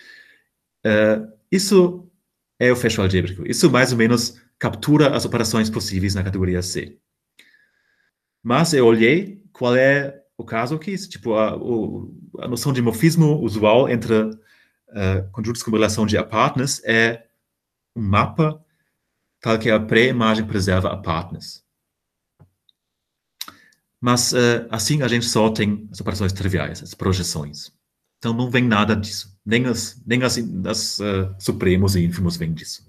Isso é o fecho algébrico. Isso mais ou menos captura as operações possíveis na categoria C. Mas eu olhei qual é o caso que isso, tipo, a noção de morfismo usual entre conjuntos com relação de apartness é um mapa tal que a pré-imagem preserva apartness. Mas assim a gente só tem as operações triviais, as projeções. Então não vem nada disso. Nem as supremos e ínfimos vêm disso.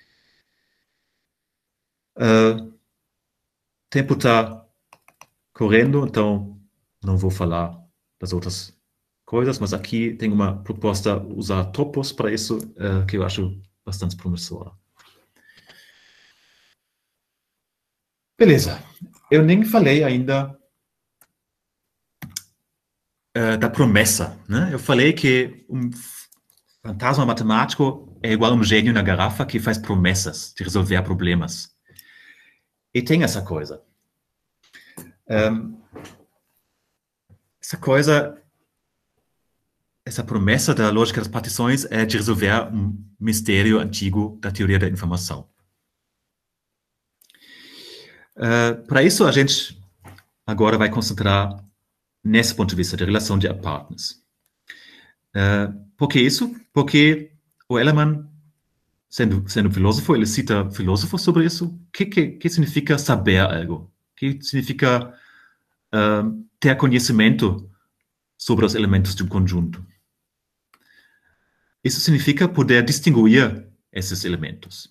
O tempo está correndo, então não vou falar das outras coisas, mas aqui tem uma proposta usar topos para isso, que eu acho bastante promissora. Beleza. Eu nem falei ainda da promessa, né? Eu falei que um fantasma matemático é igual a um gênio na garrafa que faz promessas de resolver problemas. E tem essa coisa. Essa promessa da lógica das partições é de resolver um mistério antigo da teoria da informação. Para isso, a gente agora vai concentrar nesse ponto de vista de relação de apartness. Por que isso? Porque o Ellerman, sendo filósofo, ele cita filósofos sobre isso. O que significa saber algo? O que significa ter conhecimento sobre os elementos de um conjunto? Isso significa poder distinguir esses elementos.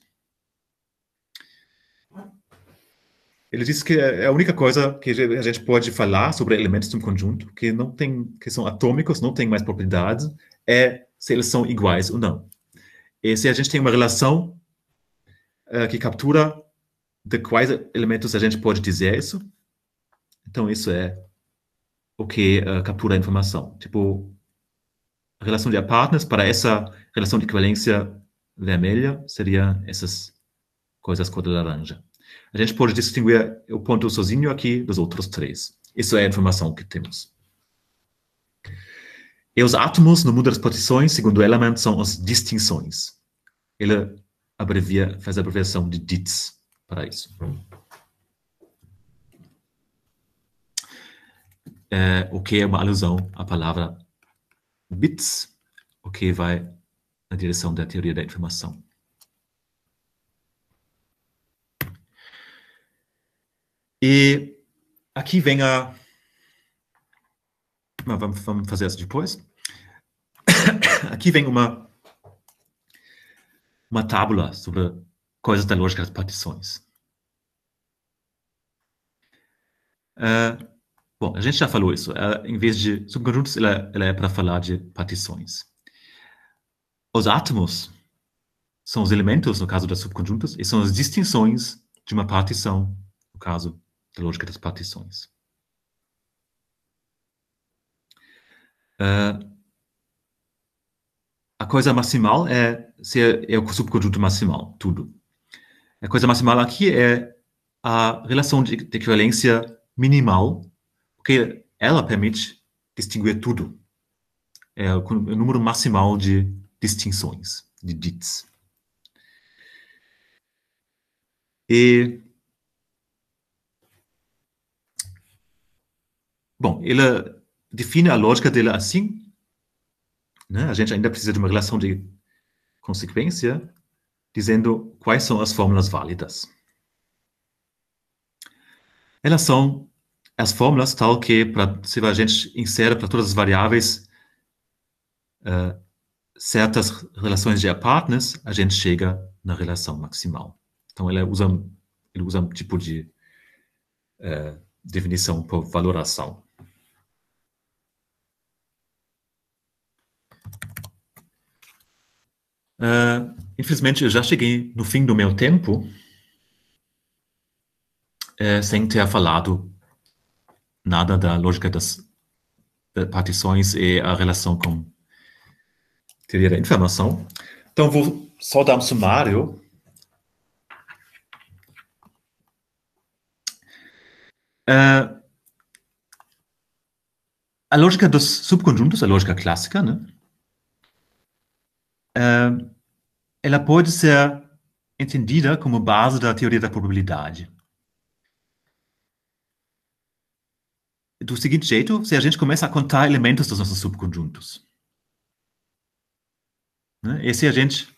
Ele diz que a única coisa que a gente pode falar sobre elementos de um conjunto que são atômicos, não têm mais propriedades, é se eles são iguais ou não. E se a gente tem uma relação que captura de quais elementos a gente pode dizer isso, então isso é o que captura a informação. Tipo, a relação de apartness para essa relação de equivalência vermelha seria essas coisas cor de laranja. A gente pode distinguir o ponto sozinho aqui dos outros três. Isso é a informação que temos. E os átomos, no mundo das partições, segundo Ellerman, são as distinções. Ele faz a abreviação de DITS para isso. O que é uma alusão à palavra bits, o que vai na direção da teoria da informação. E aqui vem vamos fazer isso depois. Aqui vem uma tábula sobre coisas da lógica das partições. Bom, a gente já falou isso. Em vez de subconjuntos, ela é para falar de partições. Os átomos são os elementos, no caso das subconjuntos, e são as distinções de uma partição, no caso da lógica das partições. A coisa maximal é o subconjunto maximal, tudo. A coisa maximal aqui é a relação de equivalência minimal, porque ela permite distinguir tudo. É o número maximal de distinções, de DITs. E, bom, ele define a lógica dele assim, né? A gente ainda precisa de uma relação de consequência, dizendo quais são as fórmulas válidas. Elas são as fórmulas tal que, se a gente insere para todas as variáveis certas relações de apartness, a gente chega na relação maximal. Então, ele usa um tipo de definição por valoração. Infelizmente, eu já cheguei no fim do meu tempo sem ter falado nada da lógica das partições e a relação com teoria da informação. Então, vou só dar um sumário. A lógica dos subconjuntos, a lógica clássica, né? Ela pode ser entendida como base da teoria da probabilidade. Do seguinte jeito, se a gente começa a contar elementos dos nossos subconjuntos, né? E se a gente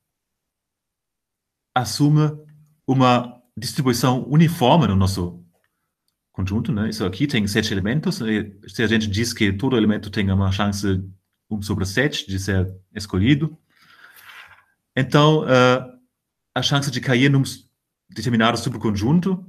assume uma distribuição uniforme no nosso conjunto, né? Isso aqui tem 7 elementos, e se a gente diz que todo elemento tem uma chance 1 sobre 7 de ser escolhido, então a chance de cair num determinado subconjunto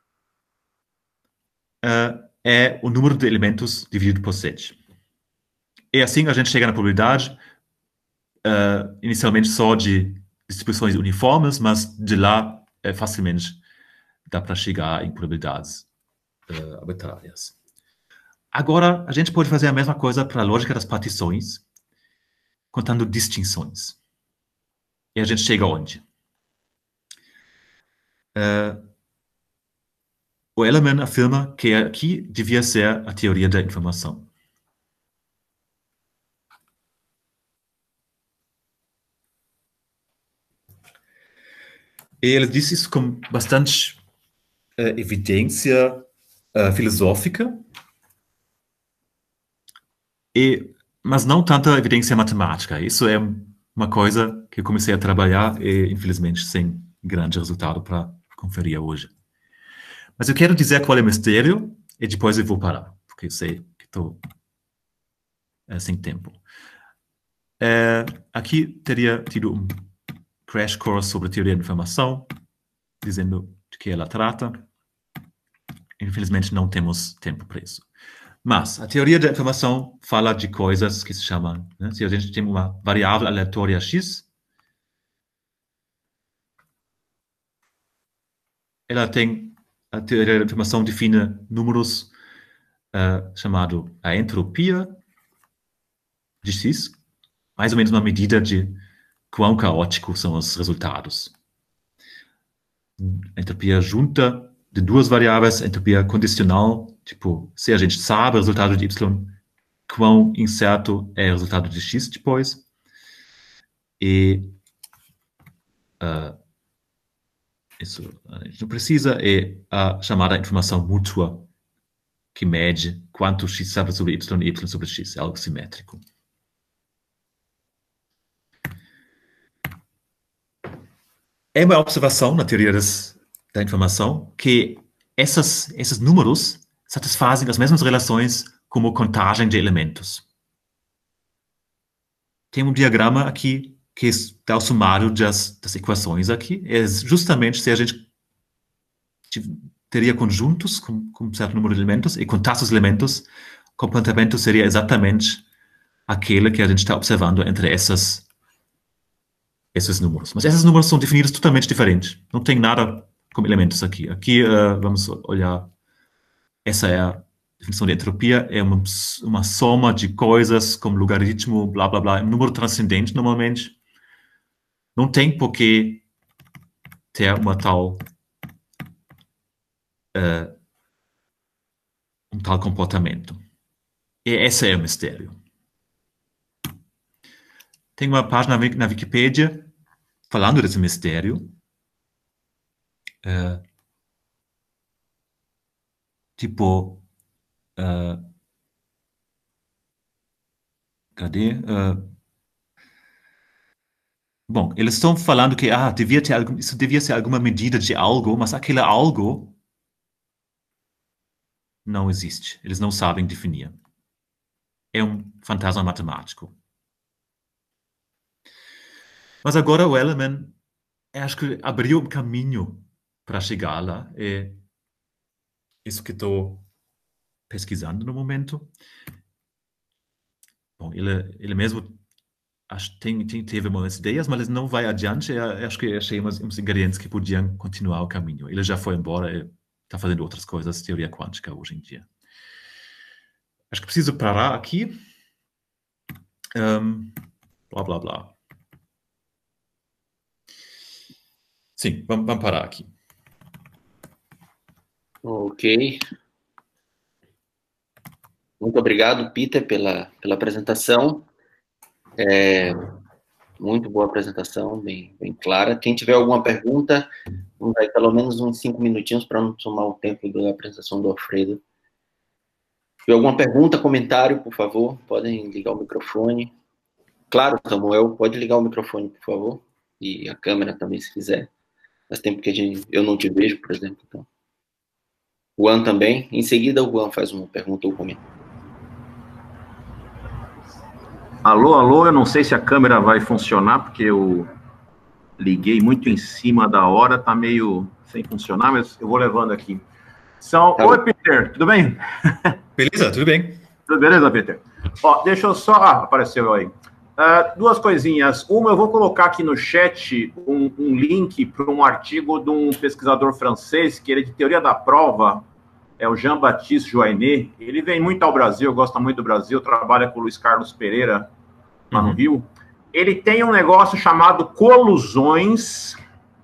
é o número de elementos dividido por 7. E assim a gente chega na probabilidade, inicialmente só de distribuições uniformes, mas de lá facilmente dá para chegar em probabilidades arbitrárias. Agora, a gente pode fazer a mesma coisa para a lógica das partições, contando distinções. E a gente chega onde? O Ellerman afirma que aqui devia ser a teoria da informação. E ele diz isso com bastante evidência filosófica, mas não tanta evidência matemática. Isso é uma coisa que eu comecei a trabalhar e, infelizmente, sem grande resultado para conferir hoje. Mas eu quero dizer qual é o mistério e depois eu vou parar, porque eu sei que estou sem tempo. Aqui teria tido um crash course sobre a teoria da informação, dizendo de que ela trata. Infelizmente, não temos tempo para isso. Mas a teoria da informação fala de coisas que se chamam, né? Se a gente tem uma variável aleatória x, ela tem, a teoria da informação define números chamado a entropia de x, mais ou menos uma medida de quão caóticos são os resultados. A entropia junta de duas variáveis, a entropia condicional, tipo, se a gente sabe o resultado de y, quão incerto é o resultado de x depois. E isso a gente não precisa, é a chamada informação mútua, que mede quanto x sabe sobre y e y sobre x, é algo simétrico. É uma observação na teoria da informação que esses números satisfazem as mesmas relações como contagem de elementos. Tem um diagrama aqui que dá o sumário das equações aqui. É justamente se a gente teria conjuntos com um certo número de elementos e contasse os elementos, o comportamento seria exatamente aquele que a gente está observando entre esses números. Mas esses números são definidos totalmente diferentes. Não tem nada como elementos aqui. Aqui vamos olhar. Essa é a definição de entropia. É uma soma de coisas como logaritmo, blá, blá, blá. É um número transcendente, normalmente. Não tem por que ter um tal comportamento. E esse é o mistério. Tem uma página na Wikipedia falando desse mistério. Cadê? Bom, eles estão falando que isso devia ser alguma medida de algo, mas aquele algo não existe. Eles não sabem definir. É um fantasma matemático. Mas agora o Ellerman acho que abriu um caminho para chegar lá. É isso que estou pesquisando no momento. Bom, ele mesmo teve umas ideias, mas ele não vai adiante. Acho que achei uns ingredientes que podiam continuar o caminho. Ele já foi embora e está fazendo outras coisas, teoria quântica hoje em dia. Acho que preciso parar aqui. Blá, blá, blá. Sim, vamos parar aqui. Ok. Muito obrigado, Peter, pela apresentação. Muito boa apresentação, bem clara. Quem tiver alguma pergunta, vamos dar pelo menos uns 5 minutinhos para não tomar o tempo da apresentação do Alfredo. Se tiver alguma pergunta, comentário, por favor, podem ligar o microfone. Claro, Samuel, pode ligar o microfone, por favor, e a câmera também, se quiser. Faz tempo que eu não te vejo, por exemplo. Então. Juan também. Em seguida, o Juan faz uma pergunta ou comentário. Alô, alô, eu não sei se a câmera vai funcionar, porque eu liguei muito em cima da hora, tá meio sem funcionar, mas eu vou levando aqui. Oi, Peter, tudo bem? Beleza, tudo bem. Tudo beleza, Peter? Ó, deixa eu só... apareceu aí. Duas coisinhas. Uma, eu vou colocar aqui no chat um link para um artigo de um pesquisador francês, que ele é de teoria da prova, é o Jean-Baptiste Joannet. Ele vem muito ao Brasil, gosta muito do Brasil, trabalha com o Luiz Carlos Pereira, lá no Rio. Ele tem um negócio chamado colusões...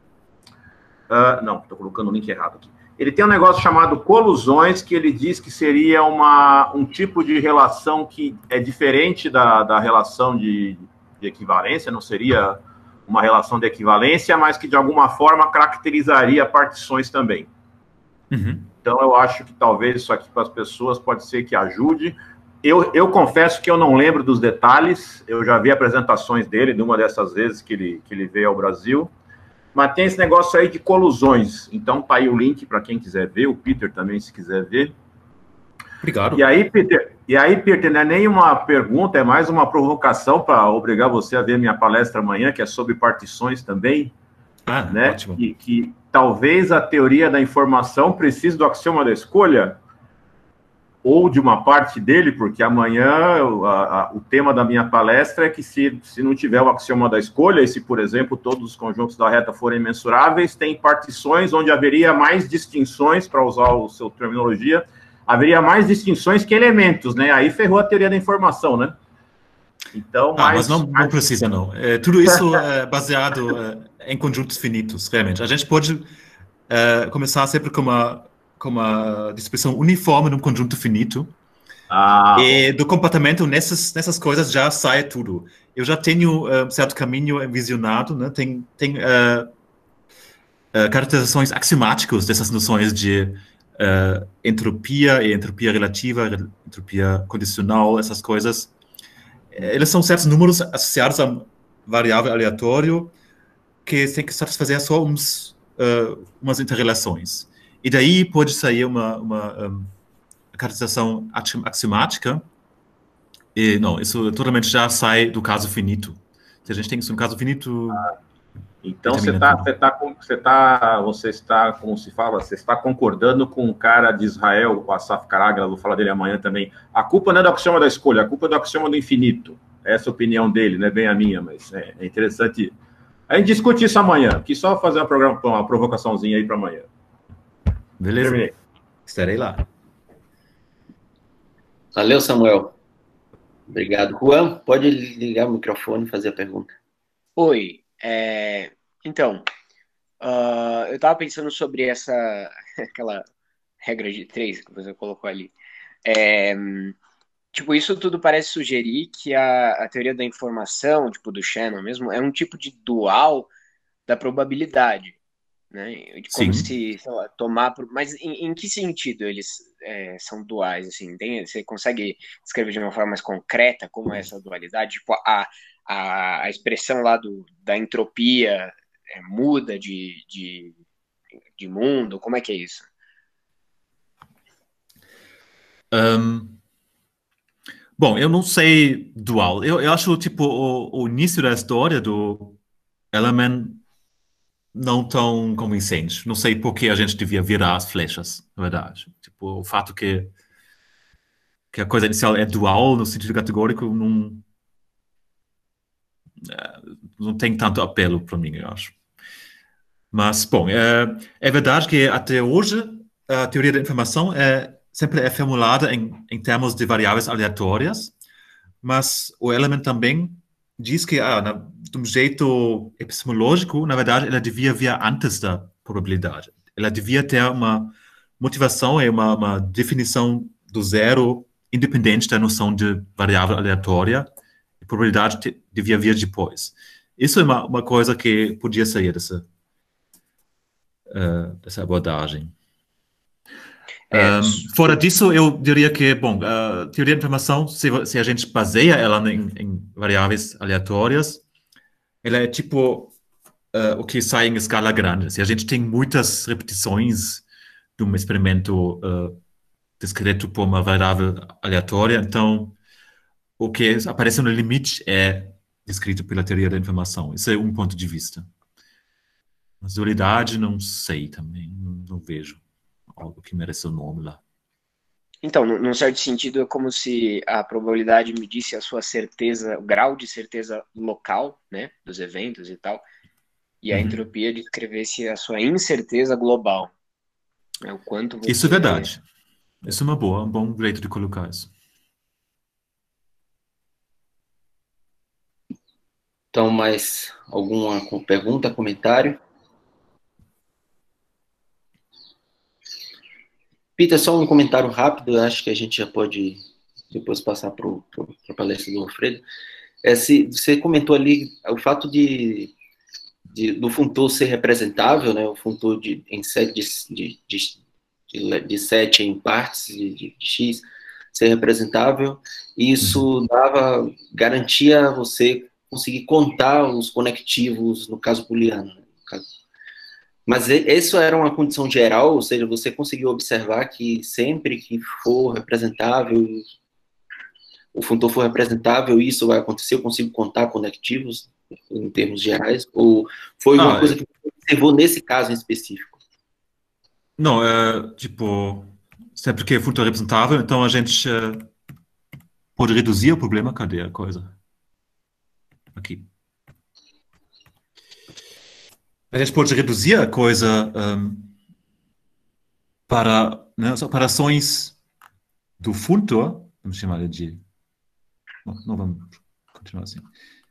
não, estou colocando o link errado aqui. Ele tem um negócio chamado colusões, que ele diz que seria um tipo de relação que é diferente da relação de equivalência, não seria uma relação de equivalência, mas que de alguma forma caracterizaria partições também. Então eu acho que talvez isso aqui para as pessoas pode ser que ajude. Eu confesso que eu não lembro dos detalhes, eu já vi apresentações dele, de uma dessas vezes que ele veio ao Brasil, mas tem esse negócio aí de colusões. Então tá aí o link para quem quiser ver, o Peter também, se quiser ver. Obrigado. E aí, Peter, não é nem uma pergunta, é mais uma provocação para obrigar você a ver minha palestra amanhã, que é sobre partições também. Né? Ótimo. Que talvez a teoria da informação precise do axioma da escolha, ou de uma parte dele, porque amanhã o tema da minha palestra é que se não tiver o axioma da escolha, e se, por exemplo, todos os conjuntos da reta forem mensuráveis, tem partições onde haveria mais distinções, para usar a sua terminologia, haveria mais distinções que elementos, né? Aí ferrou a teoria da informação, né? Então, mas não precisa, não. Tudo isso é baseado em conjuntos finitos, realmente. A gente pode começar sempre com uma distribuição uniforme num conjunto finito. E do comportamento nessas coisas já sai tudo. Eu já tenho um certo caminho visionado, né? Tem caracterizações axiomáticas dessas noções de entropia e entropia relativa, entropia condicional, essas coisas. Eles são certos números associados a um variável aleatório que tem que satisfazer só umas interrelações. E daí pode sair uma caracterização axiomática. E não, isso totalmente já sai do caso finito. Se a gente tem isso no caso finito... Então você está, como se fala, você está concordando com o cara de Israel, o Asaf Karagra, vou falar dele amanhã também. A culpa não é do axioma da escolha, a culpa é do axioma do infinito. Essa é a opinião dele, não é bem a minha, mas é interessante. A gente discute isso amanhã, aqui só fazer uma provocaçãozinha aí para amanhã. Beleza. Terminei. Estarei lá. Valeu, Samuel. Obrigado. Juan, pode ligar o microfone e fazer a pergunta. Oi. Então, eu estava pensando sobre aquela regra de 3 que você colocou ali. Tipo, isso tudo parece sugerir que a teoria da informação, tipo, do Shannon mesmo, é um tipo de dual da probabilidade, né? Como se, sei lá, mas em que sentido eles são duais, assim? Você consegue descrever de uma forma mais concreta como é essa dualidade? Tipo, a expressão lá da entropia muda de mundo? Como é que é isso? Bom, eu não sei dual. Eu acho, tipo, o início da história do Element não tão convincente. Não sei por que a gente devia virar as flechas, na verdade. Tipo, o fato que a coisa inicial é dual no sentido categórico não tem tanto apelo para mim, eu acho. Mas, bom, é verdade que até hoje a teoria da informação sempre é formulada em termos de variáveis aleatórias, mas o Element também diz que, de um jeito epistemológico, na verdade, ela devia vir antes da probabilidade. Ela devia ter uma motivação e uma definição do zero independente da noção de variável aleatória. A probabilidade devia vir depois. Isso é uma coisa que podia sair dessa abordagem. Fora disso, eu diria que, bom, a teoria da informação, se a gente baseia ela em variáveis aleatórias, ela é tipo o que sai em escala grande. Se a gente tem muitas repetições de um experimento descrito por uma variável aleatória, então o que aparece no limite é descrito pela teoria da informação. Esse é um ponto de vista. Mas dualidade, não sei também, não vejo algo que merece o nome lá. Então, num certo sentido, é como se a probabilidade medisse a sua certeza, o grau de certeza local, né, dos eventos e tal, e a entropia descrevesse a sua incerteza global. Né, o quanto você... Isso é verdade. Isso é um bom jeito de colocar isso. Então, mais alguma pergunta, comentário? Peter, só um comentário rápido, acho que a gente já pode depois passar para a palestra do Alfredo. Você comentou ali o fato do funtor ser representável, né, o funtor de 7 em partes de x ser representável, e isso garantia você conseguir contar os conectivos, no caso booleano. Né, mas isso era uma condição geral, ou seja, você conseguiu observar que sempre que for representável, o funtor for representável, isso vai acontecer, eu consigo contar conectivos em termos gerais, ou foi uma coisa que você observou nesse caso em específico? Não, tipo, sempre que é funtor representável, então a gente pode reduzir o problema. Cadê a coisa? Aqui. A gente pode reduzir a coisa para, né, as operações do funtor, vamos chamar de... Não vamos continuar assim.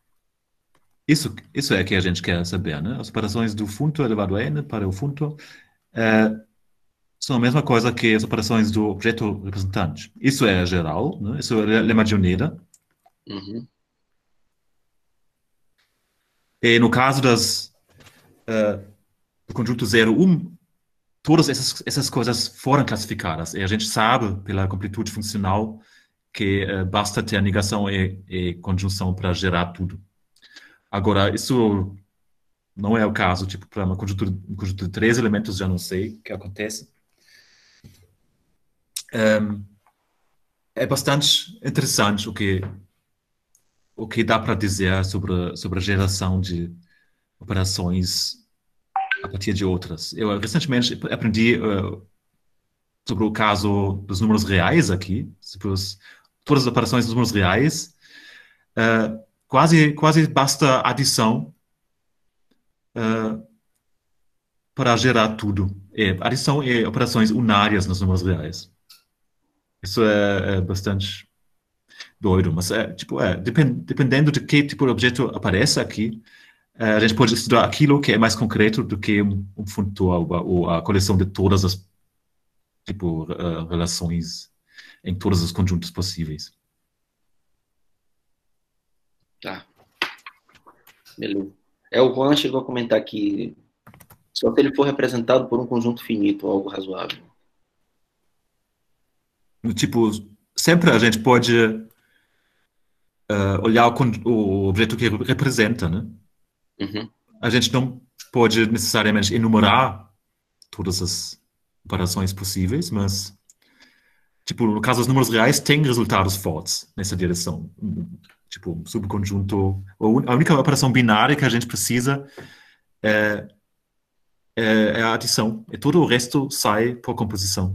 Isso é que a gente quer saber, né? As operações do funtor elevado a n para o funtor são a mesma coisa que as operações do objeto representante. Isso é geral, né? Isso é o lema de Oneida. E no caso do conjunto 0, 1, todas essas coisas foram classificadas. E a gente sabe, pela completude funcional, que basta ter negação e conjunção para gerar tudo. Agora, isso não é o caso, tipo, para um conjunto de 3 elementos, já não sei o que acontece. É bastante interessante o que dá para dizer sobre a geração de operações a partir de outras. Eu recentemente aprendi sobre o caso dos números reais aqui, todas as operações dos números reais, quase basta adição para gerar tudo. Adição e operações unárias nos números reais. Isso é bastante doido, mas dependendo de que tipo de objeto aparece aqui, a gente pode estudar aquilo que é mais concreto do que um funtor ou a coleção de todas as relações em todos os conjuntos possíveis. Tá. Beleza. O Juan chegou a comentar que só se ele for representado por um conjunto finito, algo razoável. Tipo, sempre a gente pode olhar o objeto que representa, né? A gente não pode necessariamente enumerar todas as operações possíveis, mas, tipo, no caso dos números reais, tem resultados fortes nessa direção. Tipo, um subconjunto... A única operação binária que a gente precisa é é a adição, e todo o resto sai por composição.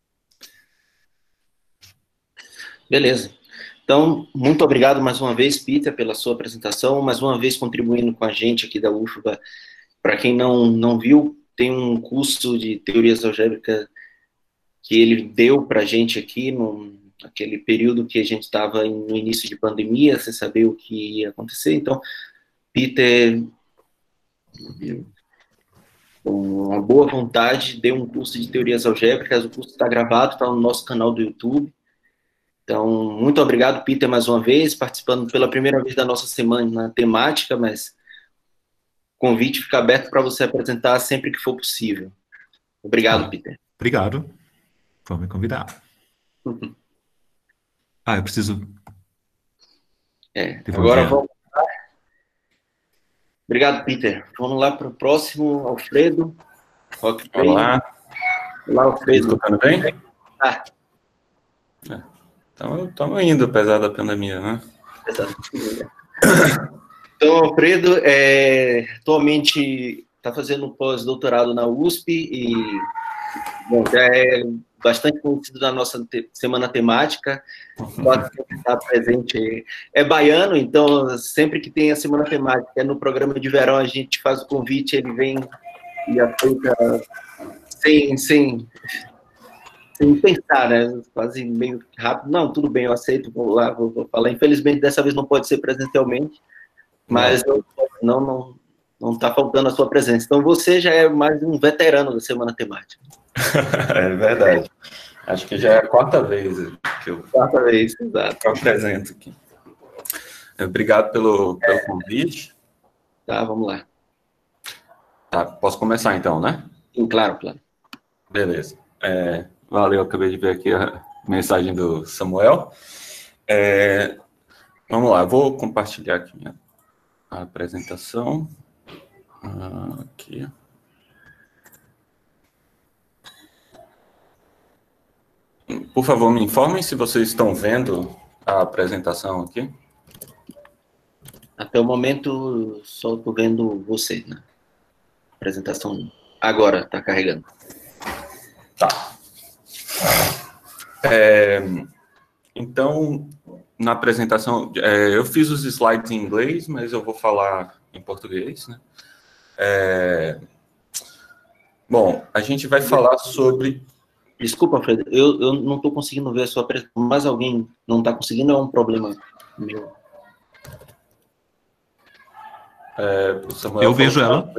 Beleza. Então, muito obrigado mais uma vez, Peter, pela sua apresentação, mais uma vez contribuindo com a gente aqui da UFBA. Para quem não viu, tem um curso de teorias algébricas que ele deu para a gente aqui, naquele período que a gente estava no início de pandemia, sem saber o que ia acontecer. Então, Peter, com uma boa vontade, deu um curso de teorias algébricas. O curso está gravado, está no nosso canal do YouTube. Então, muito obrigado, Peter, mais uma vez, participando pela primeira vez da nossa semana temática, mas o convite fica aberto para você apresentar sempre que for possível. Obrigado, Peter. Obrigado por me convidar. Eu preciso... Agora vamos lá. Obrigado, Peter. Vamos lá para o próximo, Alfredo. Olá. Olá, Alfredo. Escutando bem? Tá. Então, estamos indo, apesar da pandemia, né? Então, Alfredo, atualmente está fazendo um pós-doutorado na USP e já é bastante conhecido da nossa semana temática, pode estar presente. É baiano, então sempre que tem a semana temática, no programa de verão a gente faz o convite, ele vem e aceita sem pensar, né? Quase meio rápido. Não, tudo bem, eu aceito, vou lá, vou falar. Infelizmente, dessa vez não pode ser presencialmente, mas não está faltando a sua presença. Então, você já é mais um veterano da semana temática. É verdade. Acho que já é a quarta vez que eu apresento aqui. Obrigado pelo convite. Tá, vamos lá. Tá, posso começar então, né? Sim, claro. Beleza. Valeu, acabei de ver aqui a mensagem do Samuel. Vamos lá, vou compartilhar aqui a apresentação. Aqui. Por favor, me informem se vocês estão vendo a apresentação aqui. Até o momento, só estou vendo você, né? Apresentação agora, está carregando. Tá. Então, na apresentação, eu fiz os slides em inglês, mas eu vou falar em português, né? Bom, a gente vai falar sobre... Desculpa, Alfredo, eu não estou conseguindo ver a sua apresentação, mas alguém não está conseguindo, é um problema meu? Eu vejo ela.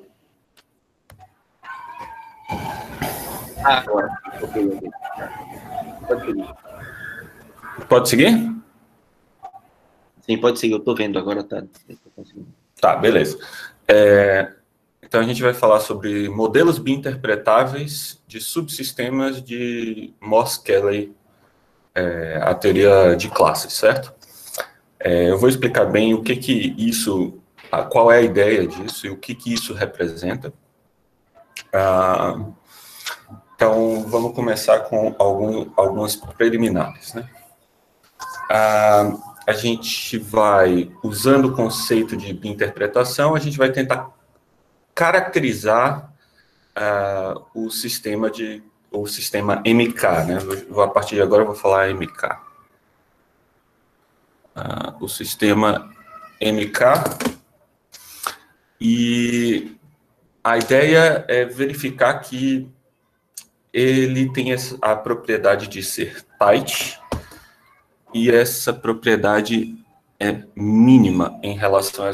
Agora. Pode seguir? Sim, pode seguir, eu estou vendo, agora tá. Tá, beleza. Então, a gente vai falar sobre modelos biinterpretáveis de subsistemas de Morse-Kelley, a teoria de classes, certo? Eu vou explicar bem o que isso, qual é a ideia disso e o que isso representa. Então, vamos começar com algumas preliminares, né? A gente vai, usando o conceito de biinterpretação, a gente vai tentar caracterizar o sistema MK, né? A partir de agora eu vou falar MK. O sistema MK, e a ideia é verificar que ele tem a propriedade de ser tight, e essa propriedade é mínima em relação a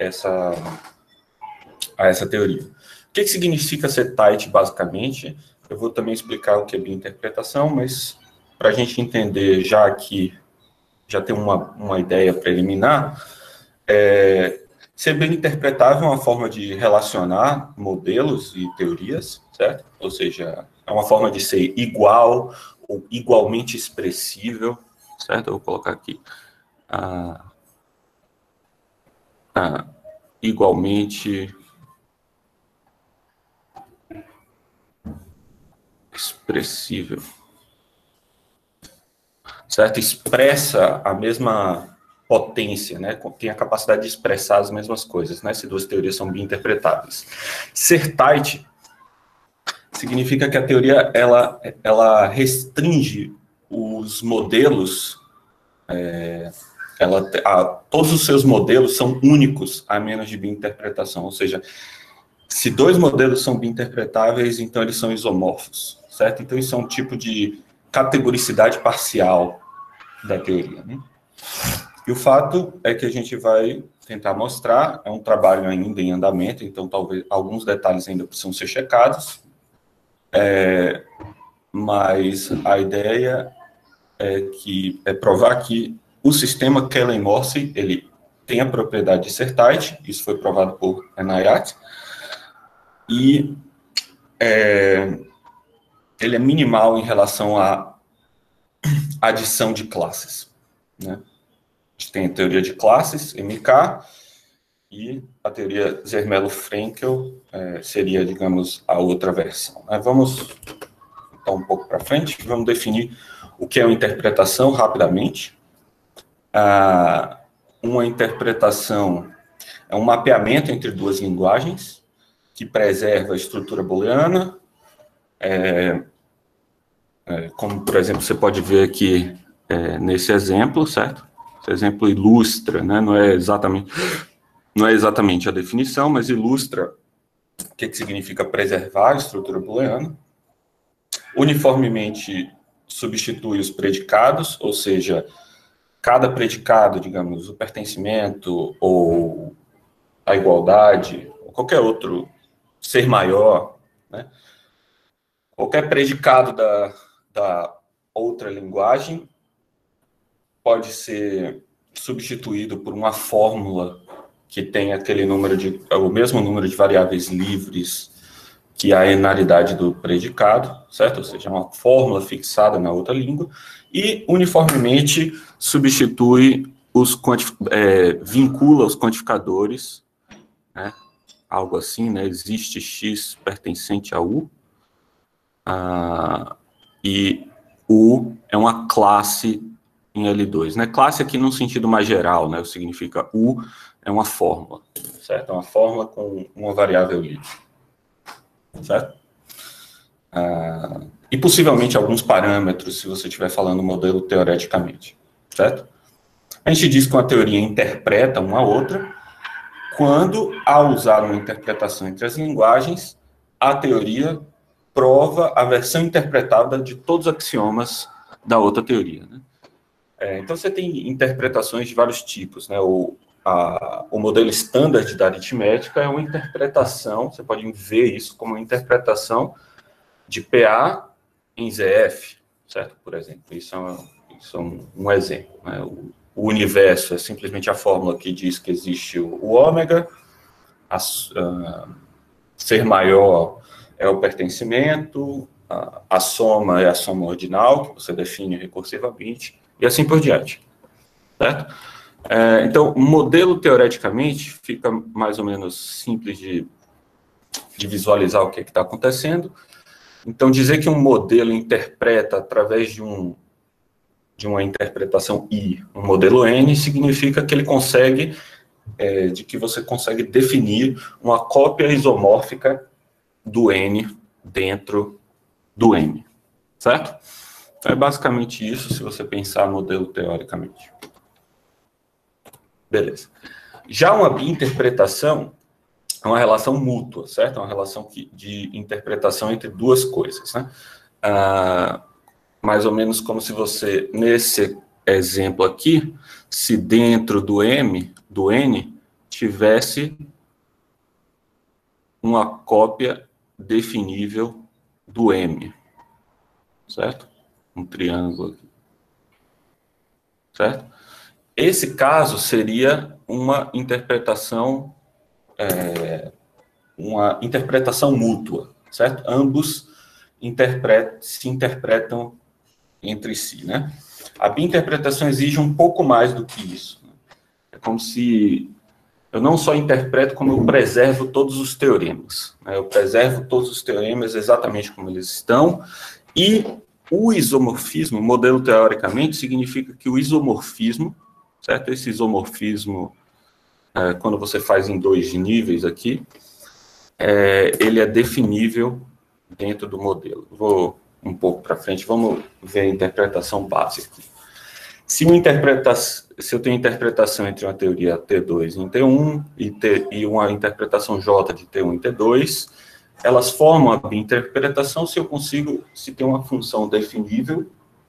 essa teoria. O que significa ser tight, basicamente? Eu vou também explicar o que é biinterpretação, mas para a gente entender, já que já tem uma ideia preliminar, ser biinterpretável é uma forma de relacionar modelos e teorias, certo? Ou seja, é uma forma de ser igual ou igualmente expressível, certo? Eu vou colocar aqui. Igualmente expressível, certo? Expressa a mesma potência, né? Tem a capacidade de expressar as mesmas coisas, né? Se duas teorias são bem interpretáveis. Ser tight significa que a teoria ela restringe os modelos, todos os seus modelos são únicos a menos de bi-interpretação, ou seja, se dois modelos são bi-interpretáveis, então eles são isomorfos, certo? Então isso é um tipo de categoricidade parcial da teoria, né? E o fato é que a gente vai tentar mostrar, é um trabalho ainda em andamento, então talvez alguns detalhes ainda precisam ser checados, mas a ideia é provar que o sistema Kellen-Morse, ele tem a propriedade de ser tight, isso foi provado por Enayat, e ele é minimal em relação à adição de classes, né? A gente tem a teoria de classes, MK, e a teoria Zermelo-Frenkel seria, digamos, a outra versão, né? Vamos então um pouco para frente, vamos definir o que é uma interpretação rapidamente. Uma interpretação é um mapeamento entre duas linguagens que preserva a estrutura booleana, como, por exemplo, você pode ver aqui nesse exemplo, certo? Esse exemplo ilustra, né? Não é exatamente a definição, mas ilustra o que significa preservar a estrutura booleana. Uniformemente substitui os predicados, ou seja, cada predicado, digamos, o pertencimento ou a igualdade, ou qualquer outro ser maior, né? Qualquer predicado da outra linguagem pode ser substituído por uma fórmula que tem o mesmo número de variáveis livres que a enaridade do predicado, certo? Ou seja, uma fórmula fixada na outra língua, e uniformemente substitui vincula os quantificadores, né? Algo assim, né? Existe X pertencente a U, e U é uma classe em L2, né? Classe aqui num sentido mais geral, né? Significa U é uma fórmula, certo? É uma fórmula com uma variável livre, certo? E possivelmente alguns parâmetros, se você estiver falando modelo teoreticamente, certo? A gente diz que uma teoria interpreta uma outra quando, ao usar uma interpretação entre as linguagens, a teoria prova a versão interpretada de todos os axiomas da outra teoria, né? Então, você tem interpretações de vários tipos, né? O modelo standard da aritmética é uma interpretação, você pode ver isso como uma interpretação de PA em ZF, certo? Por exemplo, isso é um exemplo, né? O universo é simplesmente a fórmula que diz que existe o ômega, ser maior é o pertencimento, a soma é a soma ordinal, que você define recursivamente, e assim por diante, certo? Então, o modelo, teoreticamente, fica mais ou menos simples de visualizar o que está acontecendo. Então, dizer que um modelo interpreta através de uma interpretação I, um modelo N, significa que ele consegue, de que você consegue definir uma cópia isomórfica do N dentro do M, certo? É basicamente isso, se você pensar modelo teoricamente. Beleza. Já uma bi-interpretação é uma relação mútua, certo? É uma relação de interpretação entre duas coisas, né? Mais ou menos como se você, nesse exemplo aqui, se dentro do N, tivesse uma cópia definível do M, certo? Um triângulo aqui, certo? Esse caso seria uma interpretação mútua, certo? Ambos se interpretam entre si, né? A bi-interpretação exige um pouco mais do que isso, né? É como se eu não só interpreto, como eu preservo todos os teoremas, né? Eu preservo todos os teoremas exatamente como eles estão, e o isomorfismo, modelo teoricamente, significa que o isomorfismo, certo? Esse isomorfismo, quando você faz em 2 níveis aqui, ele é definível dentro do modelo. Vou um pouco para frente, vamos ver a interpretação básica. Se eu tenho interpretação entre uma teoria T2 em T1 e uma interpretação J de T1 em T2, elas formam a binterpretação se tem uma função definível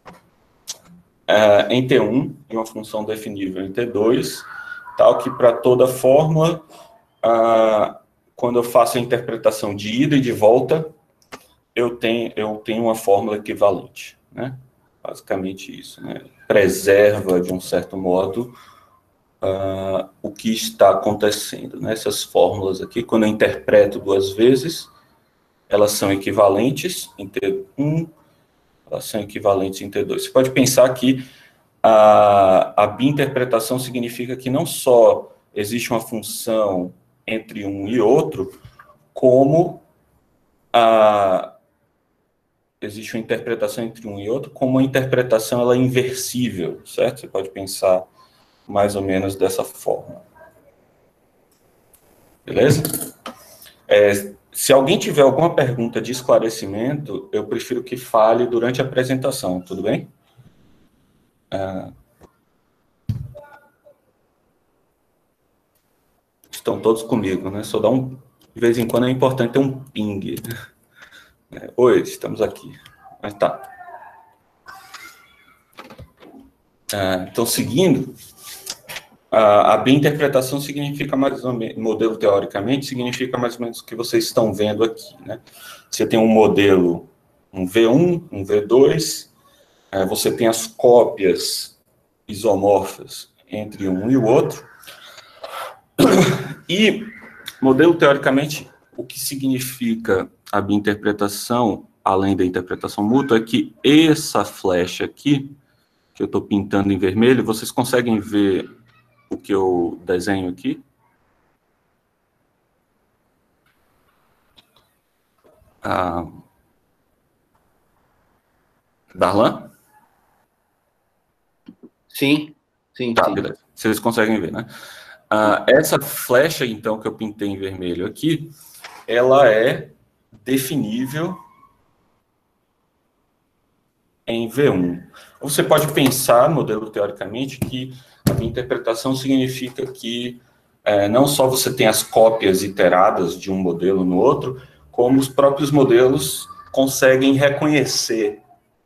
em T1 e uma função definível em T2, tal que para toda fórmula, quando eu faço a interpretação de ida e de volta, eu tenho uma fórmula equivalente, né? Basicamente isso, né? Preserva, de um certo modo, o que está acontecendo, né? Essas fórmulas aqui, quando eu interpreto 2 vezes, elas são equivalentes em T1, elas são equivalentes em T2. Você pode pensar que a binterpretação significa que não só existe uma função entre um e outro, como existe uma interpretação entre um e outro, como a interpretação ela é inversível, certo? Você pode pensar mais ou menos dessa forma. Beleza? Se alguém tiver alguma pergunta de esclarecimento, eu prefiro que fale durante a apresentação, tudo bem? Estão todos comigo, né? Só dá de vez em quando é importante ter um ping. Oi, estamos aqui. Mas tá. Então, seguindo, a binterpretação significa mais ou menos, modelo teoricamente, significa mais ou menos o que vocês estão vendo aqui, né? Você tem um modelo, um V1, um V2, você tem as cópias isomorfas entre um e o outro, e modelo teoricamente, o que significa a binterpretação, além da interpretação mútua, é que essa flecha aqui, que eu estou pintando em vermelho, vocês conseguem ver o que eu desenho aqui? Darlan? Sim, sim, tá, sim. Beleza. Vocês conseguem ver, né? Essa flecha, então, que eu pintei em vermelho aqui, ela é definível em V1. Você pode pensar, modelo teoricamente, que a interpretação significa que não só você tem as cópias iteradas de um modelo no outro, como os próprios modelos conseguem reconhecer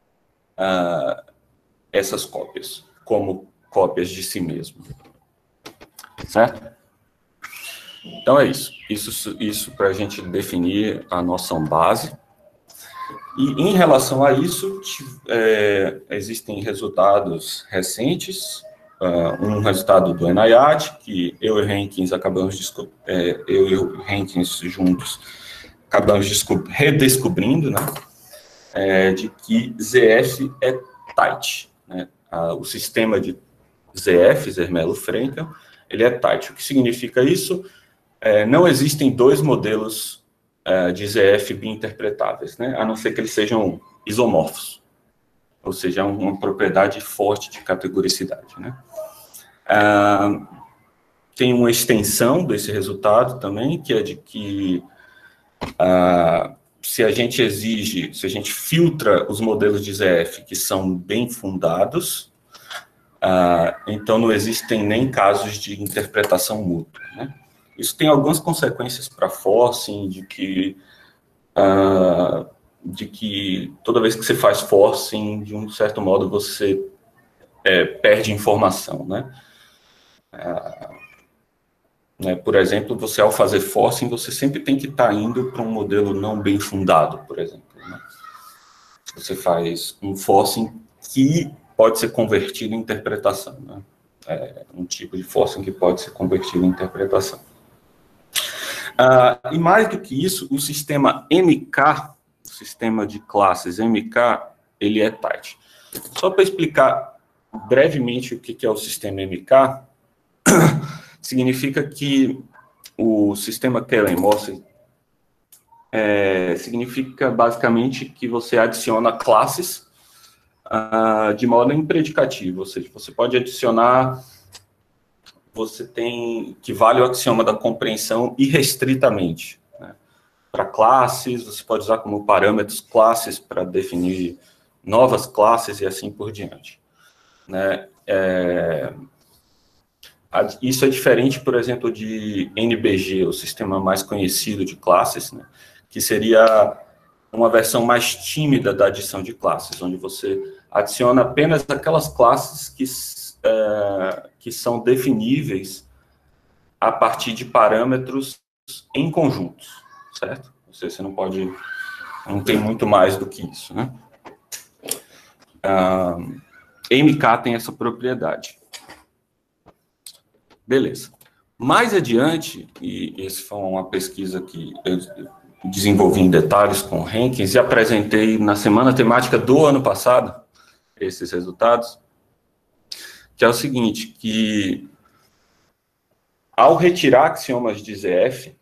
essas cópias como cópias de si mesmo. Certo? Então é isso. Isso para a gente definir a noção base. E em relação a isso, existem resultados recentes. Um resultado do NIH, que eu e Henkins juntos acabamos redescobrindo, né? De que ZF é tight, né? O sistema de ZF, Zermelo-Fraenkel, ele é tight. O que significa isso? Não existem 2 modelos de ZF binterpretáveis, né? A não ser que eles sejam isomorfos, ou seja, uma propriedade forte de categoricidade, né? Tem uma extensão desse resultado também, que é de que se a gente filtra os modelos de ZF que são bem fundados, então não existem nem casos de interpretação mútua, né? Isso tem algumas consequências para forcing, de que toda vez que você faz forcing, de um certo modo, você perde informação, né? Por exemplo, você ao fazer forcing, você sempre tem que estar indo para um modelo não bem fundado, por exemplo, né? Você faz um forcing que pode ser convertido em interpretação, né? Um tipo de forcing que pode ser convertido em interpretação. E mais do que isso, o sistema MK, o sistema de classes MK, ele é tight. Só para explicar brevemente o que é o sistema MK, significa que o sistema Kellen-Mosse significa basicamente que você adiciona classes de modo impredicativo, ou seja, você pode adicionar você tem que vale o axioma da compreensão irrestritamente. Né? Para classes, você pode usar como parâmetros classes para definir novas classes e assim por diante. Né? Isso é diferente, por exemplo, de NBG, o sistema mais conhecido de classes, né? Que seria uma versão mais tímida da adição de classes, onde você adiciona apenas aquelas classes que são definíveis a partir de parâmetros em conjuntos, certo? Você não tem muito mais do que isso, né? MK tem essa propriedade. Beleza. Mais adiante, e essa foi uma pesquisa que eu desenvolvi em detalhes com o Henkins e apresentei na semana temática do ano passado, esses resultados, que é o seguinte, que ao retirar axiomas de ZF,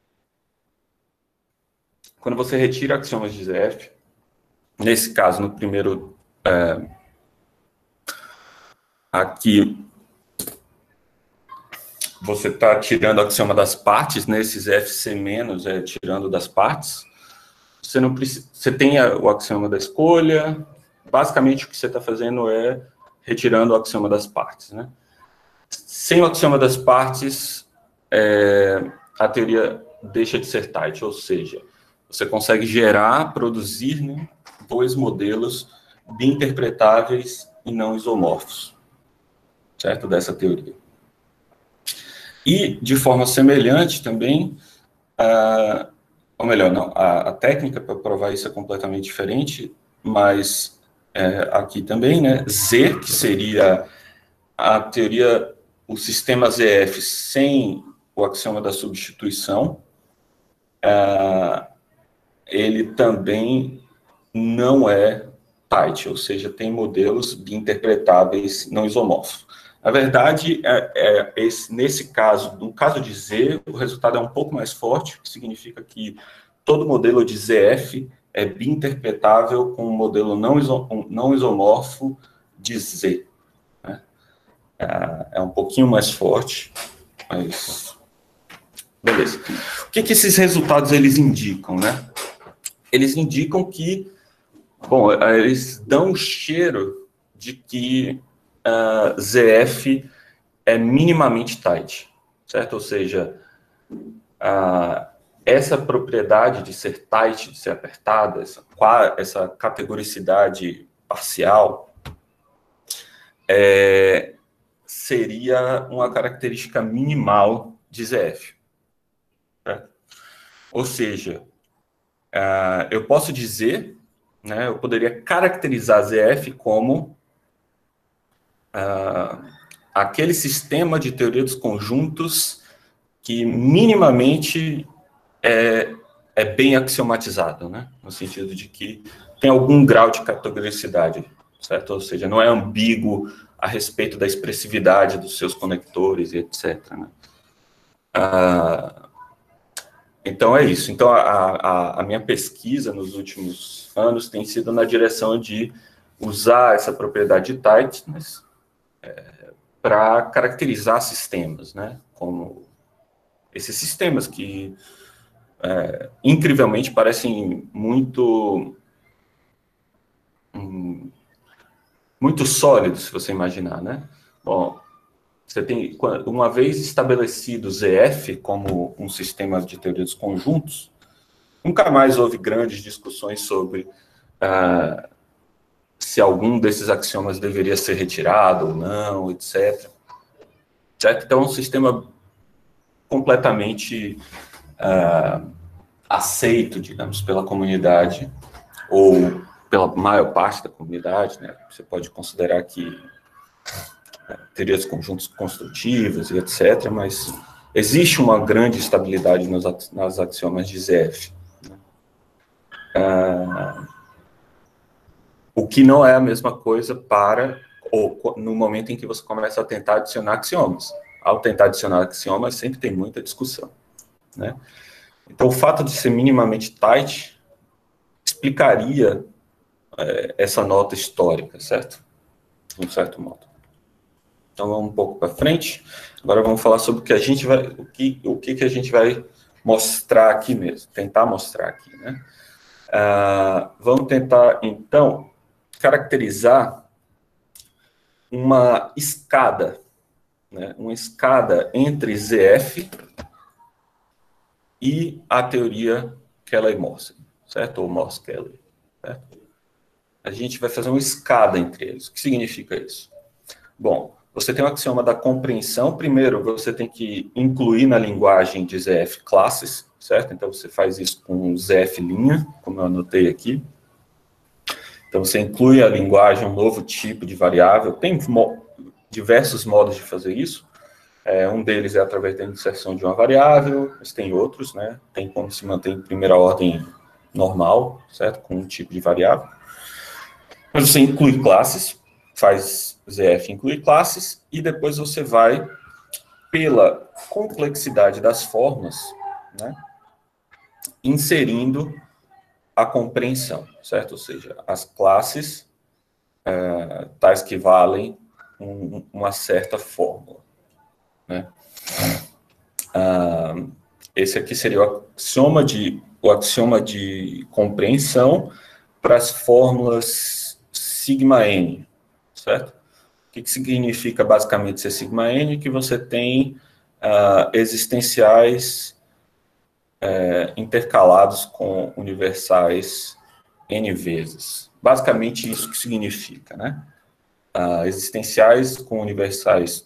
quando você retira axiomas de ZF, nesse caso, no primeiro, aqui, você está tirando o axioma das partes, né? Esses FC- tirando das partes. Você não precisa, você tem o axioma da escolha. Basicamente, o que você está fazendo é retirando o axioma das partes, né? Sem o axioma das partes, a teoria deixa de ser tight, ou seja, você consegue produzir, né, dois modelos bi-interpretáveis e não isomorfos, certo? Dessa teoria. E, de forma semelhante também, ou melhor, não, a técnica para provar isso é completamente diferente, mas aqui também, né, Z, que seria a teoria, o sistema ZF sem o axioma da substituição, ele também não é tight, ou seja, tem modelos bi-interpretáveis não isomorfos. Na verdade, nesse caso, no caso de Z, o resultado é um pouco mais forte, o que significa que todo modelo de ZF é bi-interpretável com um modelo não isomorfo de Z. Né? É um pouquinho mais forte, mas... Beleza. O que esses resultados eles indicam, né? Eles indicam que, bom, eles dão um cheiro de que ZF é minimamente tight, certo? Ou seja, essa propriedade de ser tight, de ser apertada, essa categoricidade parcial, seria uma característica minimal de ZF. Certo? Ou seja, eu posso dizer, né, eu poderia caracterizar ZF como aquele sistema de teoria dos conjuntos que minimamente é bem axiomatizado, né? No sentido de que tem algum grau de categoricidade, certo? Ou seja, não é ambíguo a respeito da expressividade dos seus conectores e etc. Né? Então é isso. Então a minha pesquisa nos últimos anos tem sido na direção de usar essa propriedade de tightness para caracterizar sistemas, né? Como esses sistemas que incrivelmente parecem muito sólidos, se você imaginar, né? Bom, você tem, uma vez estabelecido ZF como um sistema de teoria dos conjuntos, nunca mais houve grandes discussões sobre se algum desses axiomas deveria ser retirado ou não, etc. Certo? Então, é um sistema completamente aceito, digamos, pela comunidade, ou pela maior parte da comunidade, né? Você pode considerar que teorias de conjuntos construtivas e etc., mas existe uma grande estabilidade nas axiomas de ZF. O que não é a mesma coisa no momento em que você começa a tentar adicionar axiomas. Ao tentar adicionar axiomas, sempre tem muita discussão. Né? Então, o fato de ser minimamente tight explicaria essa nota histórica, certo? De um certo modo. Então, vamos um pouco para frente. Agora, vamos falar sobre o que a gente vai, o que a gente vai mostrar aqui mesmo, tentar mostrar aqui, né? Vamos tentar, então, caracterizar uma escada, né? Uma escada entre ZF e a teoria Kelly-Morse, certo? Ou Morse-Kelly, certo? A gente vai fazer uma escada entre eles. O que significa isso? Bom, você tem o axioma da compreensão. Primeiro, você tem que incluir na linguagem de ZF classes, certo? Então, você faz isso com ZF linha, como eu anotei aqui. Então, você inclui a linguagem, um novo tipo de variável. Tem diversos modos de fazer isso. Um deles é através da inserção de uma variável, mas tem outros, né? Tem como se manter em primeira ordem normal, certo? Com um tipo de variável. Mas você inclui classes, faz ZF incluir classes, e depois você vai, pela complexidade das formas, né? Inserindo a compreensão, certo? Ou seja, as classes tais que valem uma certa fórmula, né? Esse aqui seria o axioma de compreensão para as fórmulas sigma n, certo? O que significa basicamente ser sigma n? Que você tem existenciais intercalados com universais n vezes. Basicamente isso que significa, né? Existenciais com universais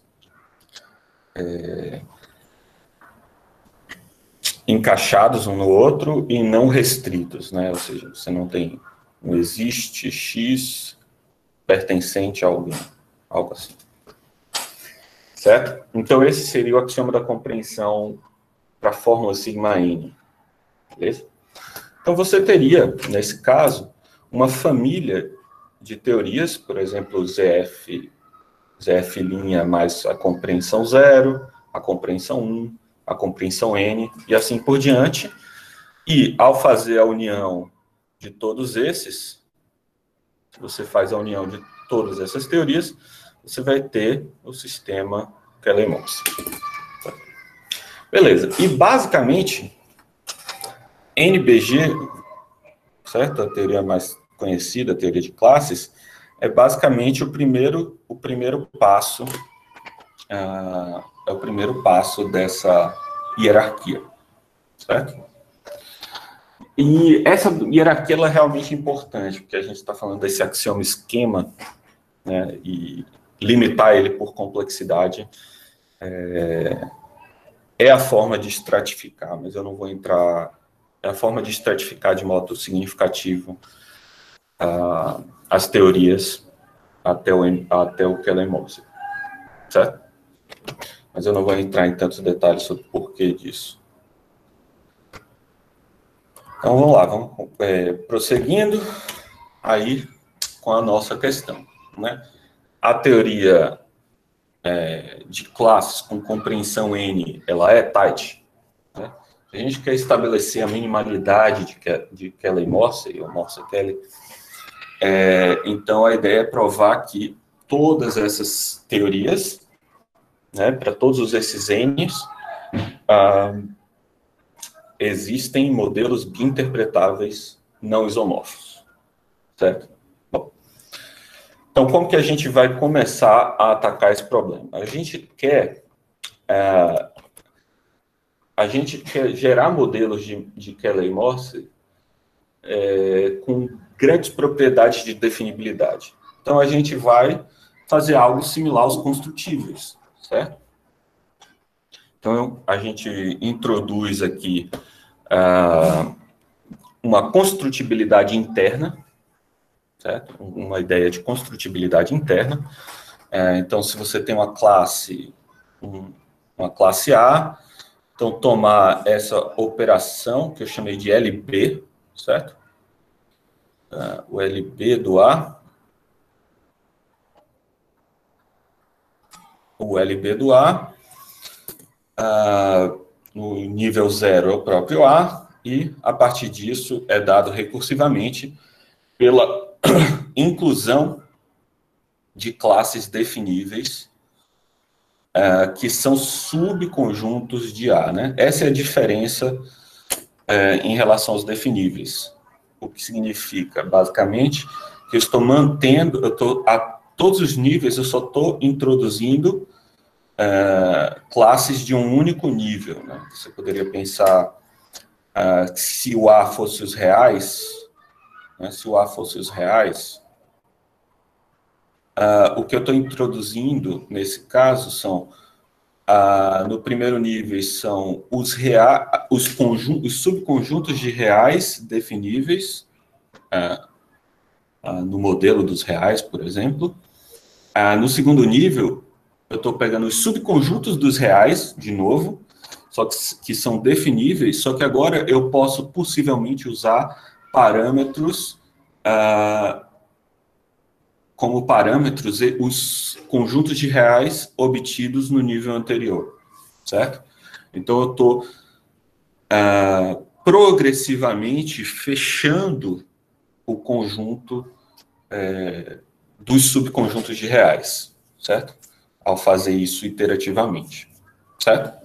encaixados um no outro e não restritos, né? Ou seja, você não tem um existe x pertencente a alguém, algo assim. Certo? Então, esse seria o axioma da compreensão para a fórmula sigma n. Beleza? Então, você teria, nesse caso, uma família de teorias, por exemplo, ZF linha mais a compreensão 0, a compreensão 1, a compreensão n, e assim por diante. E, ao fazer a união de todos esses, se você faz a união de todas essas teorias, você vai ter o sistema Kelly-Morse. Beleza. E, basicamente, NBG, certo? A teoria mais conhecida, a teoria de classes, é basicamente o primeiro passo, dessa hierarquia, certo? E essa hierarquia ela é realmente importante, porque a gente está falando desse axioma esquema, né, e limitar ele por complexidade é a forma de estratificar, mas eu não vou entrar... É a forma de estratificar de modo significativo as teorias até o Kelly-Morse, certo? Mas eu não vou entrar em tantos detalhes sobre o porquê disso. Então, vamos lá, vamos prosseguindo aí com a nossa questão, né? A teoria de classes com compreensão n, ela é tight, né? A gente quer estabelecer a minimalidade de Kelly-Morse, ou Morse-Kelly. Então, a ideia é provar que todas essas teorias, né, para todos esses n's, existem modelos interpretáveis não isomórficos, certo? Bom, então, como que a gente vai começar a atacar esse problema? A gente quer gerar modelos de Kelly-Morse com grandes propriedades de definibilidade. Então, a gente vai fazer algo similar aos construtíveis, certo? Então, a gente introduz aqui uma construtibilidade interna, certo? Uma ideia de construtibilidade interna. Então, se você tem uma classe A, então tomar essa operação que eu chamei de LB, certo? O LB do A. O LB do A. No nível 0 é o próprio A, e a partir disso é dado recursivamente pela inclusão de classes definíveis que são subconjuntos de A, né? Essa é a diferença em relação aos definíveis. O que significa, basicamente, que eu estou mantendo, a todos os níveis, eu só estou introduzindo classes de um único nível, né? Você poderia pensar, se o A fosse os reais, né? Se o A fosse os reais, o que eu estou introduzindo, nesse caso, são, no primeiro nível, são os subconjuntos de reais definíveis, no modelo dos reais, por exemplo. No segundo nível, eu estou pegando os subconjuntos dos reais, de novo, só que são definíveis, só que agora eu posso possivelmente usar parâmetros, como parâmetros os conjuntos de reais obtidos no nível anterior, certo? Então, eu estou progressivamente fechando o conjunto dos subconjuntos de reais, certo? Ao fazer isso iterativamente, certo?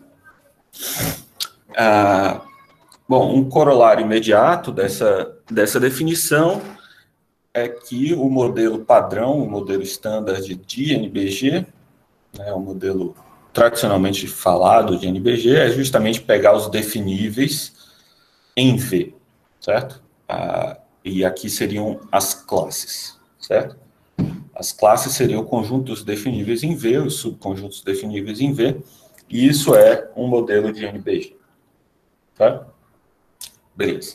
Bom, um corolário imediato dessa definição é que o modelo padrão, o modelo standard de NBG, né, o modelo tradicionalmente falado de NBG, é justamente pegar os definíveis em V, certo? E aqui seriam as classes, certo? As classes seriam o conjunto dos definíveis em V, os subconjuntos definíveis em V, e isso é um modelo de NBG, tá? Beleza.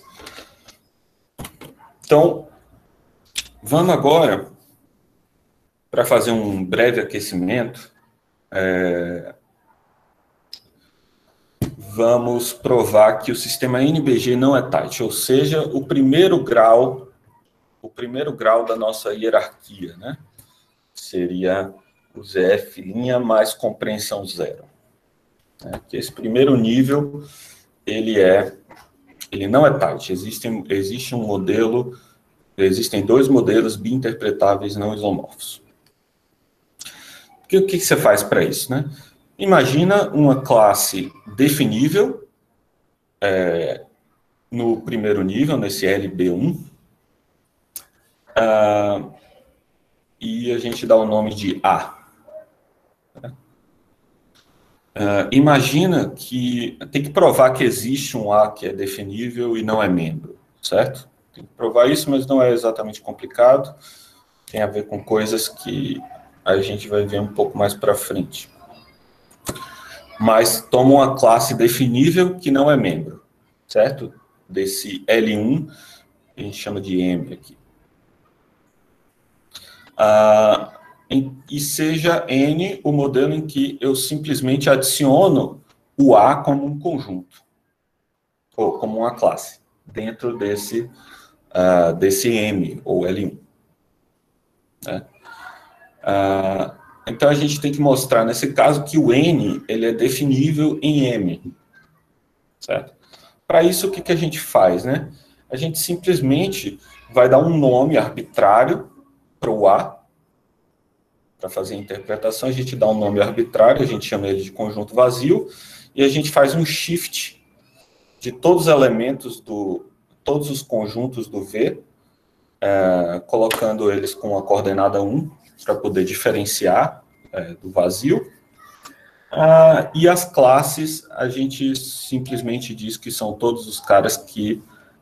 Então, vamos agora, para fazer um breve aquecimento, vamos provar que o sistema NBG não é tight, ou seja, o primeiro grau da nossa hierarquia, né? Seria o ZF' mais compreensão zero. Que esse primeiro nível, ele não é tight, existe um modelo, existem dois modelos biinterpretáveis não isomorfos. O que você faz para isso, né? Imagina uma classe definível no primeiro nível, nesse LB1, e a gente dá o nome de A. Imagina que tem que provar que existe um A que é definível e não é membro, certo? Tem que provar isso, mas não é exatamente complicado. Tem a ver com coisas que a gente vai ver um pouco mais para frente. Mas toma uma classe definível que não é membro, certo? Desse L1, a gente chama de M aqui. E seja N o modelo em que eu simplesmente adiciono o A como um conjunto, ou como uma classe, dentro desse M, ou L1. Né? Então, a gente tem que mostrar, nesse caso, que o N ele é definível em M. Certo? Para isso, o que a gente faz? Né? A gente simplesmente vai dar um nome arbitrário para o A. Para fazer a interpretação, a gente dá um nome arbitrário, a gente chama ele de conjunto vazio, e a gente faz um shift de todos os elementos todos os conjuntos do V, colocando eles com a coordenada 1, para poder diferenciar do vazio. E as classes, a gente simplesmente diz que são todos os caras que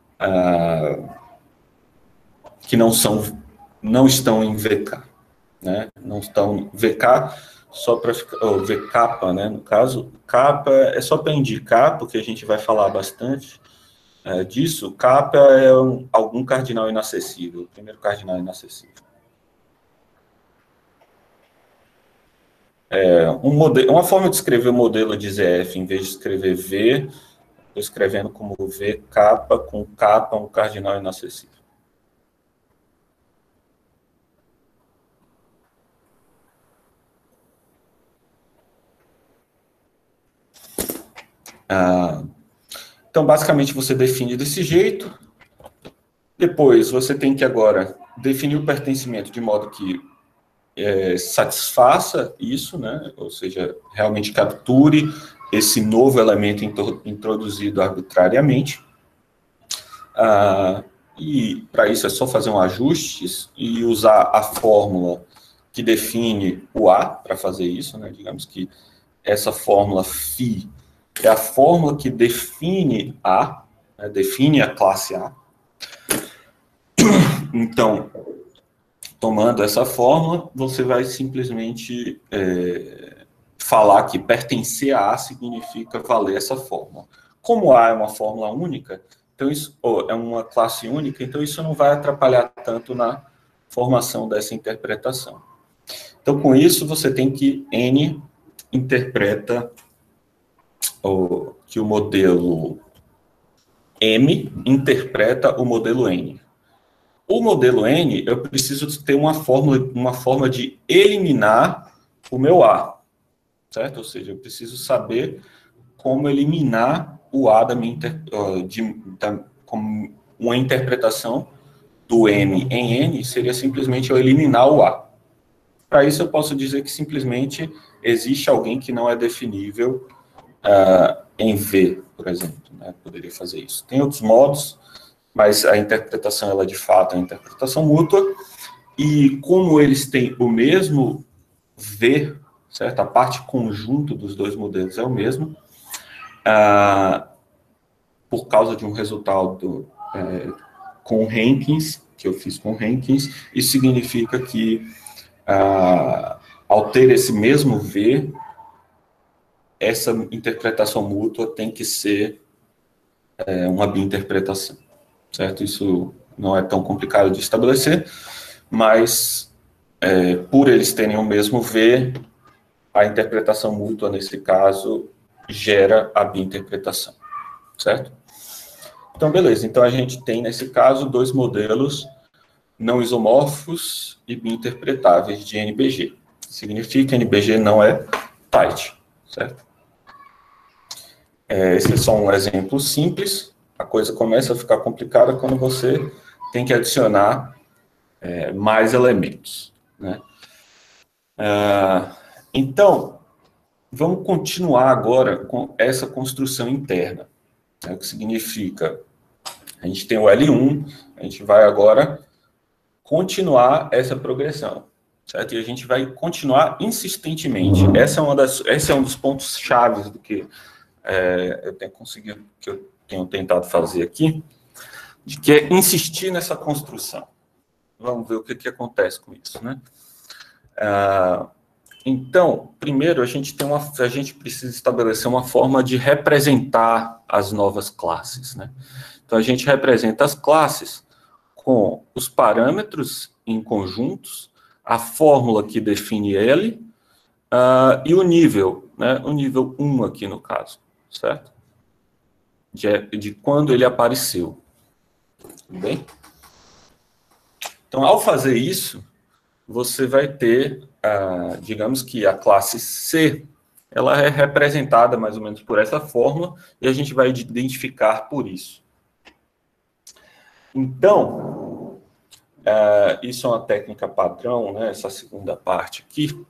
não estão em VK. Né? Não estão VK, só para ficar, VK, né? No caso, K é só para indicar, porque a gente vai falar bastante disso. K é algum cardinal inacessível, o primeiro cardinal inacessível. Uma forma de escrever o modelo de ZF, em vez de escrever V, estou escrevendo como VK com K, um cardinal inacessível. Então, basicamente, você define desse jeito. Depois, você tem que agora definir o pertencimento de modo que satisfaça isso, né? Ou seja, realmente capture esse novo elemento introduzido arbitrariamente. E para isso é só fazer um ajuste e usar a fórmula que define o A para fazer isso, né? Digamos que essa fórmula φ é a fórmula que define A, né? Define a classe A. Então, tomando essa fórmula, você vai simplesmente falar que pertencer a A significa valer essa fórmula. Como A é uma fórmula única, então isso é uma classe única, então isso não vai atrapalhar tanto na formação dessa interpretação. Então, com isso, você tem que N interpreta que o modelo M interpreta o modelo N. O modelo N, eu preciso ter uma forma de eliminar o meu A, certo? Ou seja, eu preciso saber como eliminar o A da minha como uma interpretação do M em N seria simplesmente eu eliminar o A. Para isso, eu posso dizer que simplesmente existe alguém que não é definível em V, por exemplo, né? Poderia fazer isso. Tem outros modos, mas a interpretação, ela de fato é uma interpretação mútua, e como eles têm o mesmo V, certo? A parte conjunto dos dois modelos é o mesmo, por causa de um resultado com rankings, que eu fiz com rankings, isso significa que, ao ter esse mesmo V, essa interpretação mútua tem que ser uma binterpretação, certo? Isso não é tão complicado de estabelecer, mas por eles terem o mesmo V, a interpretação mútua, nesse caso, gera a binterpretação, certo? Então, beleza. Então, a gente tem, nesse caso, dois modelos não isomorfos e binterpretáveis de NBG. Significa que NBG não é tight, certo? Esse é só um exemplo simples. A coisa começa a ficar complicada quando você tem que adicionar mais elementos, né? Então, vamos continuar agora com essa construção interna, né? O que significa, a gente tem o L1, a gente vai agora continuar essa progressão, certo? E a gente vai continuar insistentemente. Esse é um dos pontos chaves do que eu tenho conseguido, que eu tenho tentado fazer aqui, de que é insistir nessa construção. Vamos ver o que acontece com isso, né? Então, primeiro, a gente precisa estabelecer uma forma de representar as novas classes, né? Então, a gente representa as classes com os parâmetros em conjuntos, a fórmula que define ele, e o nível, né? O nível 1 aqui no caso, certo? De quando ele apareceu. Tudo bem? Então, ao fazer isso, você vai ter, digamos que a classe C, ela é representada mais ou menos por essa fórmula, e a gente vai identificar por isso. Então, isso é uma técnica padrão, né, essa segunda parte aqui.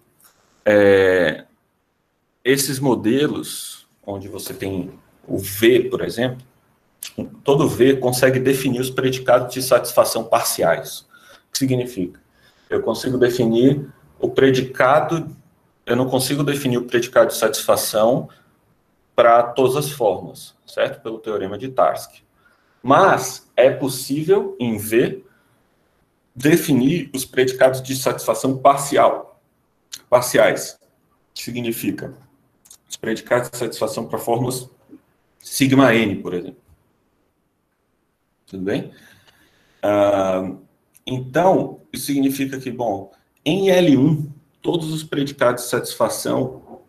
Esses modelos, onde você tem o V, por exemplo, todo V consegue definir os predicados de satisfação parciais. O que significa? Eu consigo definir o predicado, eu não consigo definir o predicado de satisfação para todas as formas, certo? Pelo teorema de Tarski. Mas é possível, em V, definir os predicados de satisfação parciais. Que significa os predicados de satisfação para fórmulas sigma n, por exemplo. Tudo bem? Então, isso significa que, bom, em L1, todos os predicados de satisfação,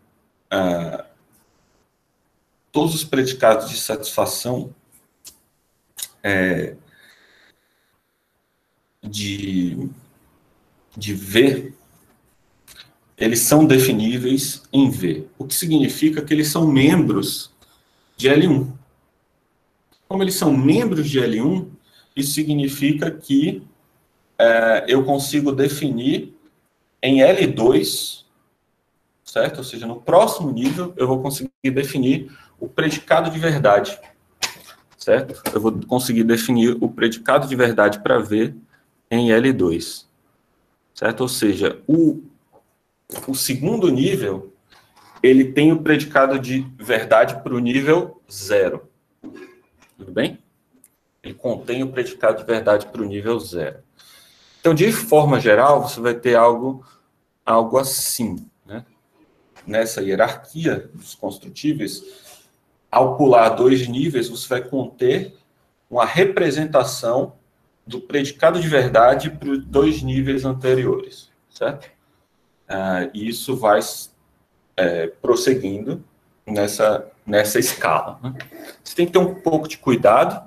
de V, eles são definíveis em V, o que significa que eles são membros de L1. Como eles são membros de L1, isso significa que eu consigo definir em L2, certo? Ou seja, no próximo nível, eu vou conseguir definir o predicado de verdade, certo? Eu vou conseguir definir o predicado de verdade para V em L2, certo? Ou seja, o segundo nível, ele tem o predicado de verdade para o nível 0. Tudo bem? Ele contém o predicado de verdade para o nível 0. Então, de forma geral, você vai ter algo assim, né? Nessa hierarquia dos construtíveis, ao pular 2 níveis, você vai conter uma representação do predicado de verdade para os 2 níveis anteriores, certo? E isso vai prosseguindo nessa escala, né? Você tem que ter um pouco de cuidado.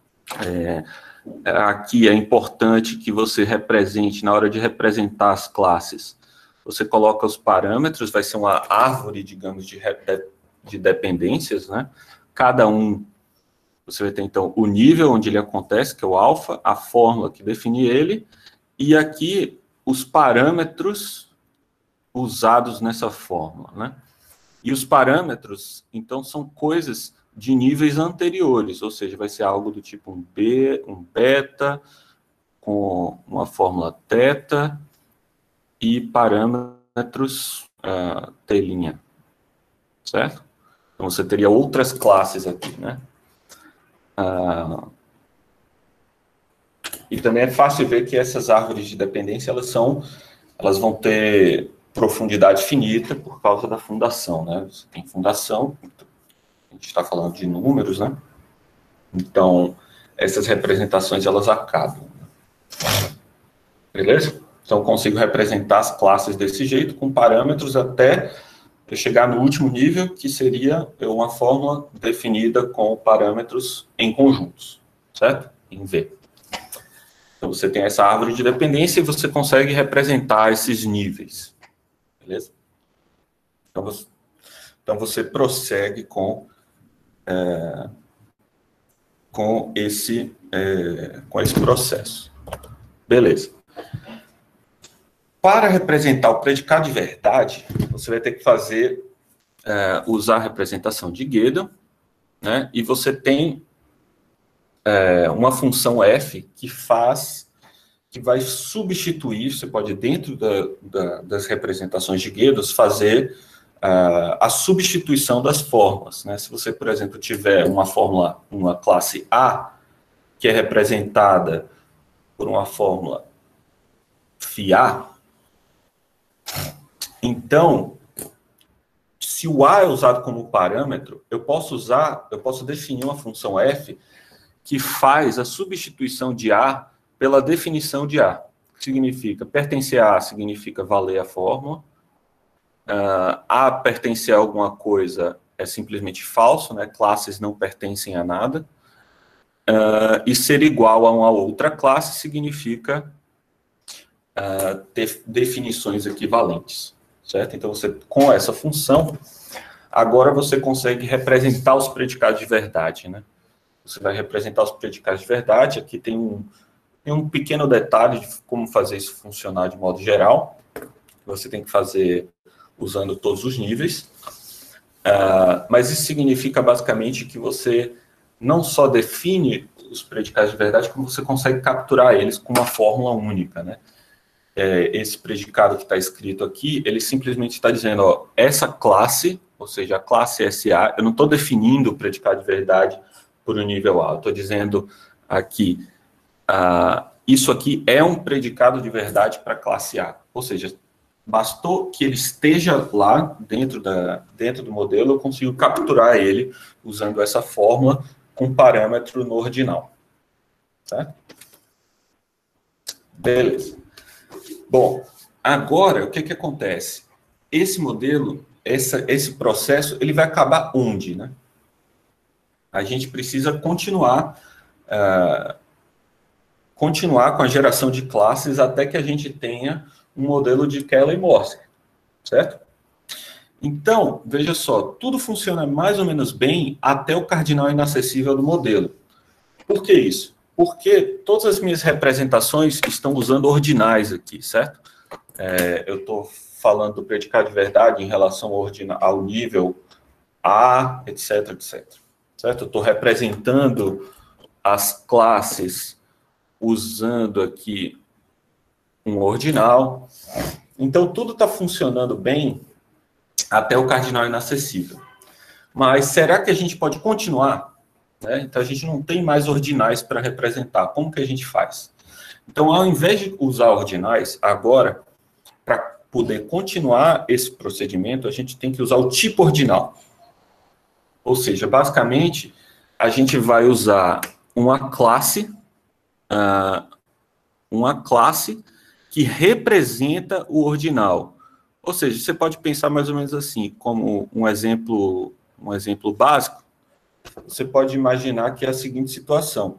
Aqui é importante que você represente, na hora de representar as classes, você coloca os parâmetros, vai ser uma árvore, digamos, de dependências, né? Cada um, você vai ter, então, o nível onde ele acontece, que é o alfa, a fórmula que define ele, e aqui os parâmetros usados nessa fórmula, né? E os parâmetros, então, são coisas de níveis anteriores, ou seja, vai ser algo do tipo um beta, com uma fórmula θ e parâmetros t', certo? Então, você teria outras classes aqui, né? E também é fácil ver que essas árvores de dependência, elas vão ter profundidade finita por causa da fundação, né? Você tem fundação, a gente está falando de números, né? Então, essas representações, elas acabam. Beleza? Então, eu consigo representar as classes desse jeito, com parâmetros até eu chegar no último nível, que seria uma fórmula definida com parâmetros em conjuntos, certo? Em V. Então, você tem essa árvore de dependência e você consegue representar esses níveis. Beleza? Então, você prossegue com esse processo. Beleza. Para representar o predicado de verdade, você vai ter que usar a representação de Gödel, né? E você tem uma função f que vai substituir, você pode, dentro das representações de Gödel, fazer a substituição das fórmulas, né? Se você, por exemplo, tiver uma classe A, que é representada por uma fórmula φA, então, se o A é usado como parâmetro, eu posso definir uma função f que faz a substituição de A pela definição de A. Que significa, pertencer a A significa valer a fórmula, A pertencer a alguma coisa é simplesmente falso, né? Classes não pertencem a nada, e ser igual a uma outra classe significa ter definições equivalentes, certo? Então, com essa função, agora você consegue representar os predicados de verdade, né? Você vai representar os predicados de verdade. Aqui tem um pequeno detalhe de como fazer isso funcionar de modo geral. Você tem que fazer usando todos os níveis. Mas isso significa, basicamente, que você não só define os predicados de verdade, como você consegue capturar eles com uma fórmula única, né? Esse predicado que está escrito aqui, ele simplesmente está dizendo, ó, essa classe, ou seja, a classe SA, eu não estou definindo o predicado de verdade por um nível A, eu estou dizendo aqui, isso aqui é um predicado de verdade para a classe A, ou seja, bastou que ele esteja lá dentro do modelo, eu consigo capturar ele usando essa fórmula com parâmetro no ordinal. Certo? Beleza. Bom, agora, o que acontece? Esse modelo, esse processo, ele vai acabar onde, né? A gente precisa continuar com a geração de classes até que a gente tenha um modelo de Cayley-Morse, certo? Então, veja só, tudo funciona mais ou menos bem até o cardinal inacessível do modelo. Por que isso? Porque todas as minhas representações estão usando ordinais aqui, certo? eu estou falando do predicado de verdade em relação ao nível A, etc, etc. Certo? Eu estou representando as classes usando aqui um ordinal. Então, tudo está funcionando bem até o cardinal inacessível. Mas será que a gente pode continuar? Né? Então, a gente não tem mais ordinais para representar. Como que a gente faz? Então, ao invés de usar ordinais, agora, para poder continuar esse procedimento, a gente tem que usar o tipo ordinal. Ou seja, basicamente, a gente vai usar uma classe que representa o ordinal. Ou seja, você pode pensar mais ou menos assim, como um exemplo básico. Você pode imaginar que é a seguinte situação.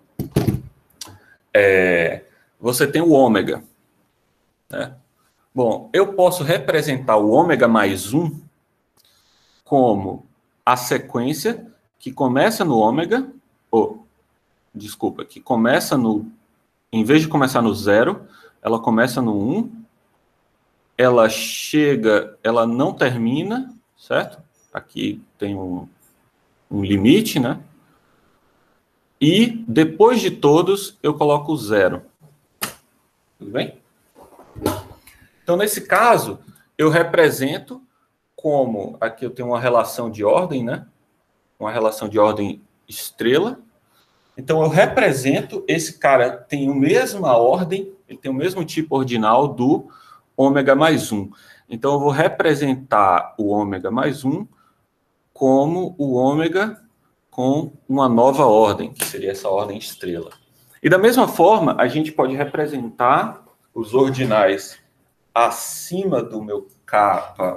Você tem o ômega, né? Bom, eu posso representar o ômega mais 1 como a sequência que começa no ômega, que começa no, em vez de começar no 0, ela começa no 1, ela chega, ela não termina, certo? Aqui tem um limite, né? E depois de todos, eu coloco o 0. Tudo bem? Então, nesse caso, eu represento como, aqui eu tenho uma relação de ordem, né? Uma relação de ordem estrela. Então, eu represento, esse cara tem a mesma ordem, ele tem o mesmo tipo ordinal do ômega mais 1. Então, eu vou representar o ômega mais 1 como o ômega com uma nova ordem, que seria essa ordem estrela. E da mesma forma, a gente pode representar os ordinais acima do meu kappa,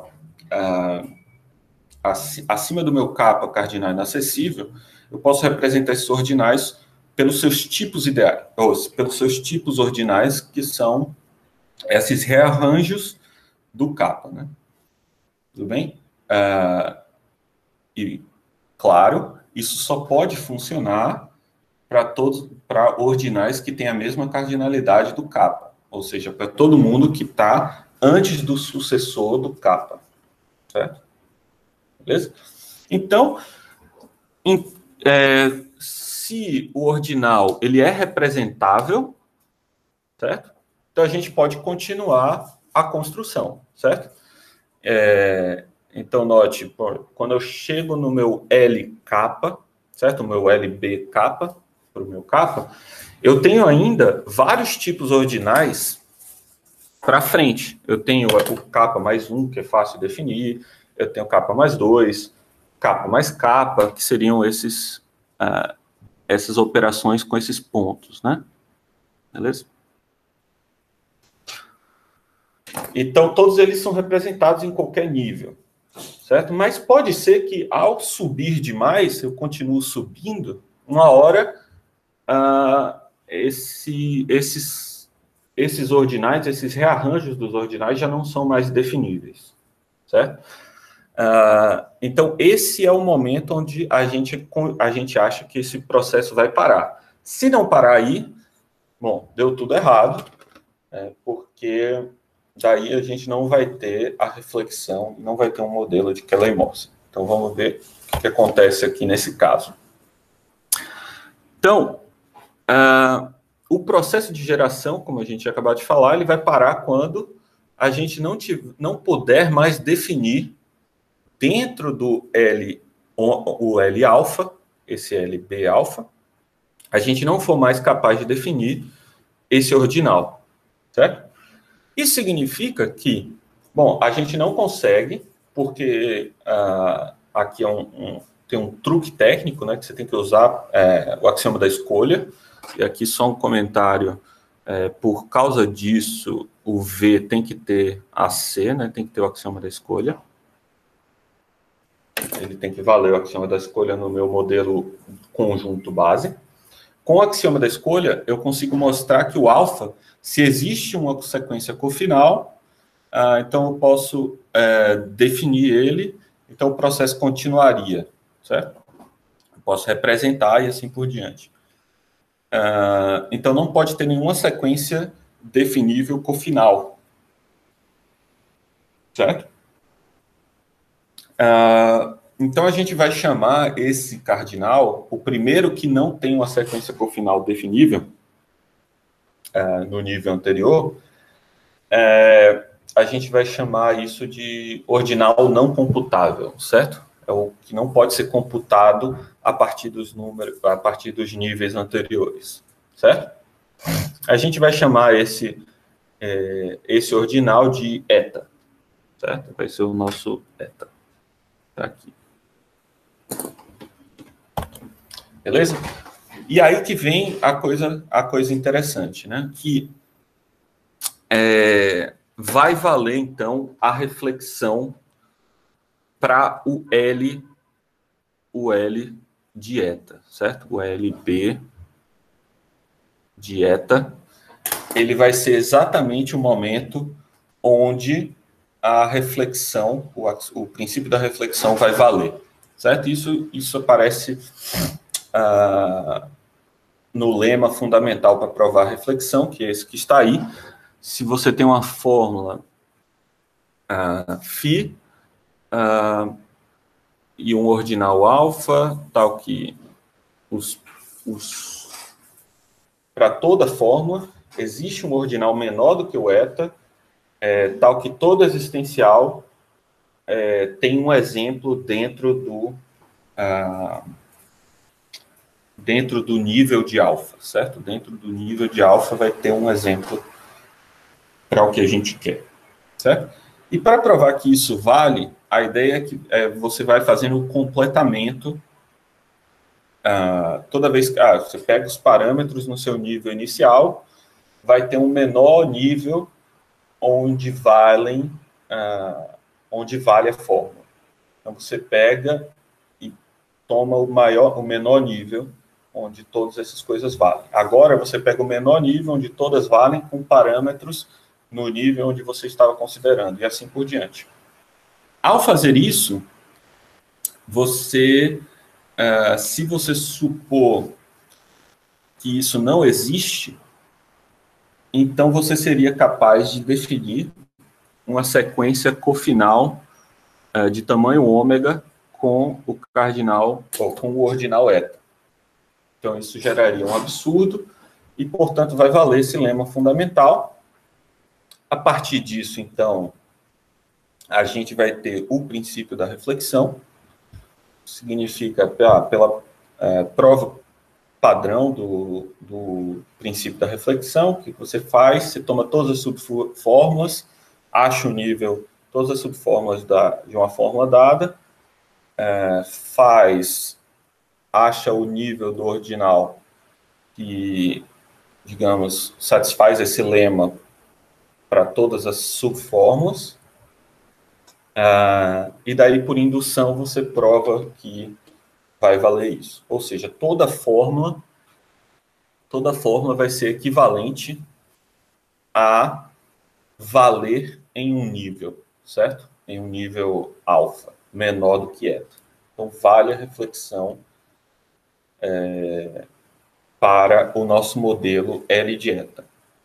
acima do meu kappa cardinal inacessível. Eu posso representar esses ordinais pelos seus tipos ideais, ou pelos seus tipos ordinais, que são esses rearranjos do kappa, né? Tudo bem? E, claro, isso só pode funcionar para ordinais que têm a mesma cardinalidade do kappa, ou seja, para todo mundo que está antes do sucessor do kappa, certo? Beleza? Então, se o ordinal ele é representável, certo? Então a gente pode continuar a construção, certo? Então, note, quando eu chego no meu L kappa, certo? O meu LB kappa, para o meu kappa, eu tenho ainda vários tipos ordinais para frente. Eu tenho o kappa mais 1, que é fácil de definir, eu tenho kappa mais 2, kappa mais kappa, que seriam essas operações com esses pontos, né? Beleza? Então, todos eles são representados em qualquer nível, certo? Mas pode ser que, ao subir demais, eu continuo subindo, uma hora, esses ordinais, esses rearranjos dos ordinais já não são mais definíveis, certo? Então, esse é o momento onde a gente acha que esse processo vai parar. Se não parar aí, bom, deu tudo errado, porque daí a gente não vai ter a reflexão, não vai ter um modelo de Keller-Morse. Então, vamos ver o que acontece aqui nesse caso. Então, o processo de geração, como a gente acabou de falar, ele vai parar quando a gente não puder mais definir dentro do o L alfa, esse LB alfa, a gente não for mais capaz de definir esse ordinal, certo? Isso significa que, bom, a gente não consegue, porque aqui tem um truque técnico, né, que você tem que usar o axioma da escolha, e aqui só um comentário, por causa disso, o V tem que ter AC, né, tem que ter o axioma da escolha. Ele tem que valer o axioma da escolha no meu modelo conjunto base. Com o axioma da escolha, eu consigo mostrar que o alfa, se existe uma sequência cofinal, então eu posso definir ele, então o processo continuaria, certo? Eu posso representar e assim por diante. Então não pode ter nenhuma sequência definível cofinal. certo? Então, a gente vai chamar esse cardinal, o primeiro que não tem uma sequência cofinal definível, no nível anterior, a gente vai chamar isso de ordinal não computável, certo? É o que não pode ser computado a partir dos números, a partir dos níveis anteriores, certo? A gente vai chamar esse ordinal de eta, certo? Vai ser o nosso eta. Tá aqui. Beleza? E aí que vem a coisa interessante, né? Que vai valer, então, a reflexão para o L de eta, certo? O LB de eta, ele vai ser exatamente o momento onde a reflexão, o princípio da reflexão vai valer, certo? Isso aparece no lema fundamental para provar a reflexão, que é esse que está aí. Se você tem uma fórmula φ e um ordinal alfa, tal que para toda fórmula existe um ordinal menor do que o eta, tal que toda existencial tem um exemplo dentro do nível de alfa, certo? Dentro do nível de alfa vai ter um exemplo para o que a gente quer, certo? E para provar que isso vale, a ideia é que você vai fazendo o completamento toda vez que você pega os parâmetros no seu nível inicial, vai ter um menor nível onde vale a fórmula. Então, você pega e toma o menor nível onde todas essas coisas valem. Agora, você pega o menor nível onde todas valem com parâmetros no nível onde você estava considerando, e assim por diante. Ao fazer isso, se você supor que isso não existe, então você seria capaz de definir uma sequência cofinal de tamanho ômega com o cardinal, ou com o ordinal eta. Então, isso geraria um absurdo e, portanto, vai valer esse lema fundamental. A partir disso, então, a gente vai ter o princípio da reflexão, significa pela prova padrão do princípio da reflexão, que você faz, você toma todas as subfórmulas, acha o nível, todas as subfórmulas de uma fórmula dada, acha o nível do ordinal que, digamos, satisfaz esse lema para todas as subfórmulas, e daí, por indução, você prova que vai valer isso. Ou seja, toda fórmula vai ser equivalente a valer em um nível, certo? Em um nível alfa, menor do que eta. Então, vale a reflexão para o nosso modelo L de eta.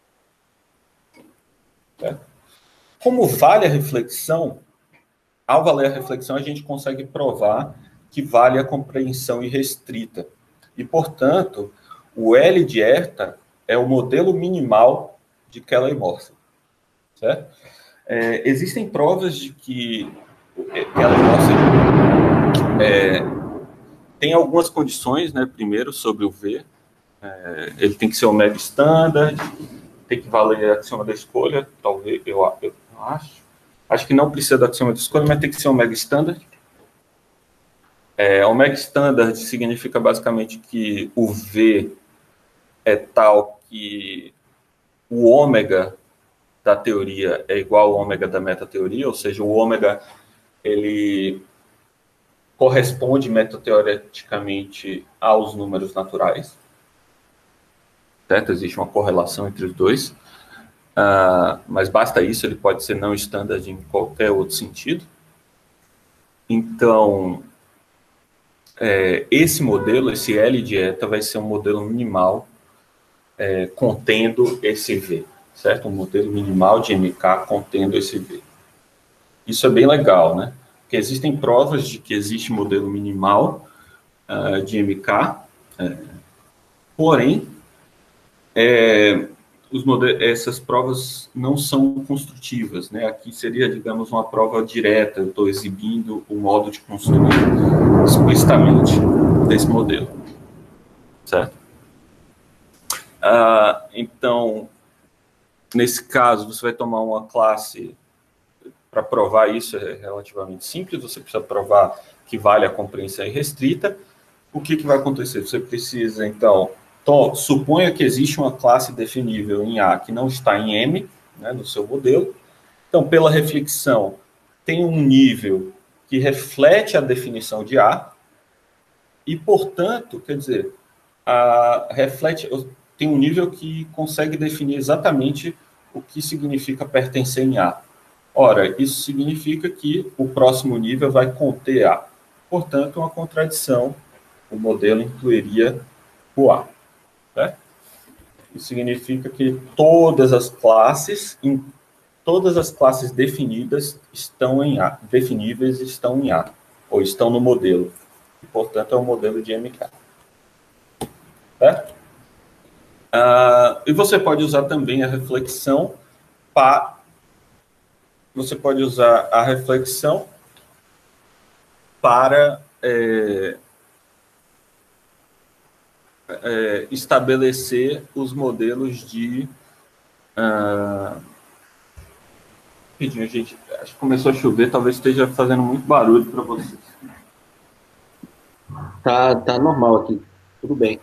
Certo? Como vale a reflexão, ao valer a reflexão, a gente consegue provar que vale a compreensão irrestrita. E, portanto, o L de eta é o modelo minimal de Keller-Morse. Certo? Existem provas de que Keller-Morse tem algumas condições, né? Primeiro, sobre o V. Ele tem que ser ômega standard, tem que valer a axioma da escolha, talvez, eu acho. Acho que não precisa da axioma da escolha, mas tem que ser ômega standard. Ômega standard significa basicamente que o V é tal que o ômega da teoria é igual ao ômega da metateoria, ou seja, o ômega ele corresponde metateoreticamente aos números naturais. Certo? Existe uma correlação entre os dois, mas basta isso, ele pode ser não standard em qualquer outro sentido. Então, esse modelo, esse L de eta, vai ser um modelo minimal contendo esse V, certo? Um modelo minimal de MK contendo esse V. Isso é bem legal, né? Porque existem provas de que existe modelo minimal de MK, porém, essas provas não são construtivas, né? Aqui seria, digamos, uma prova direta, eu estou exibindo o modo de construir explicitamente desse modelo, certo? Então, nesse caso, você vai tomar uma classe, para provar isso é relativamente simples, você precisa provar que vale a compreensão irrestrita. O que vai acontecer? Você precisa, então, suponha que existe uma classe definível em A que não está em M, né, no seu modelo. Então, pela reflexão, tem um nível que reflete a definição de A e, portanto, quer dizer, tem um nível que consegue definir exatamente o que significa pertencer em A. Ora, isso significa que o próximo nível vai conter A. Portanto, uma contradição, o modelo incluiria o A. Né? Isso significa que todas as classes definidas estão em A, definíveis estão em A, ou estão no modelo. E, portanto, é um modelo de MK. Certo? E você pode usar também a reflexão para... Você pode usar a reflexão para estabelecer os modelos de... gente, acho que começou a chover, talvez esteja fazendo muito barulho para vocês. Tá normal aqui. Tudo bem.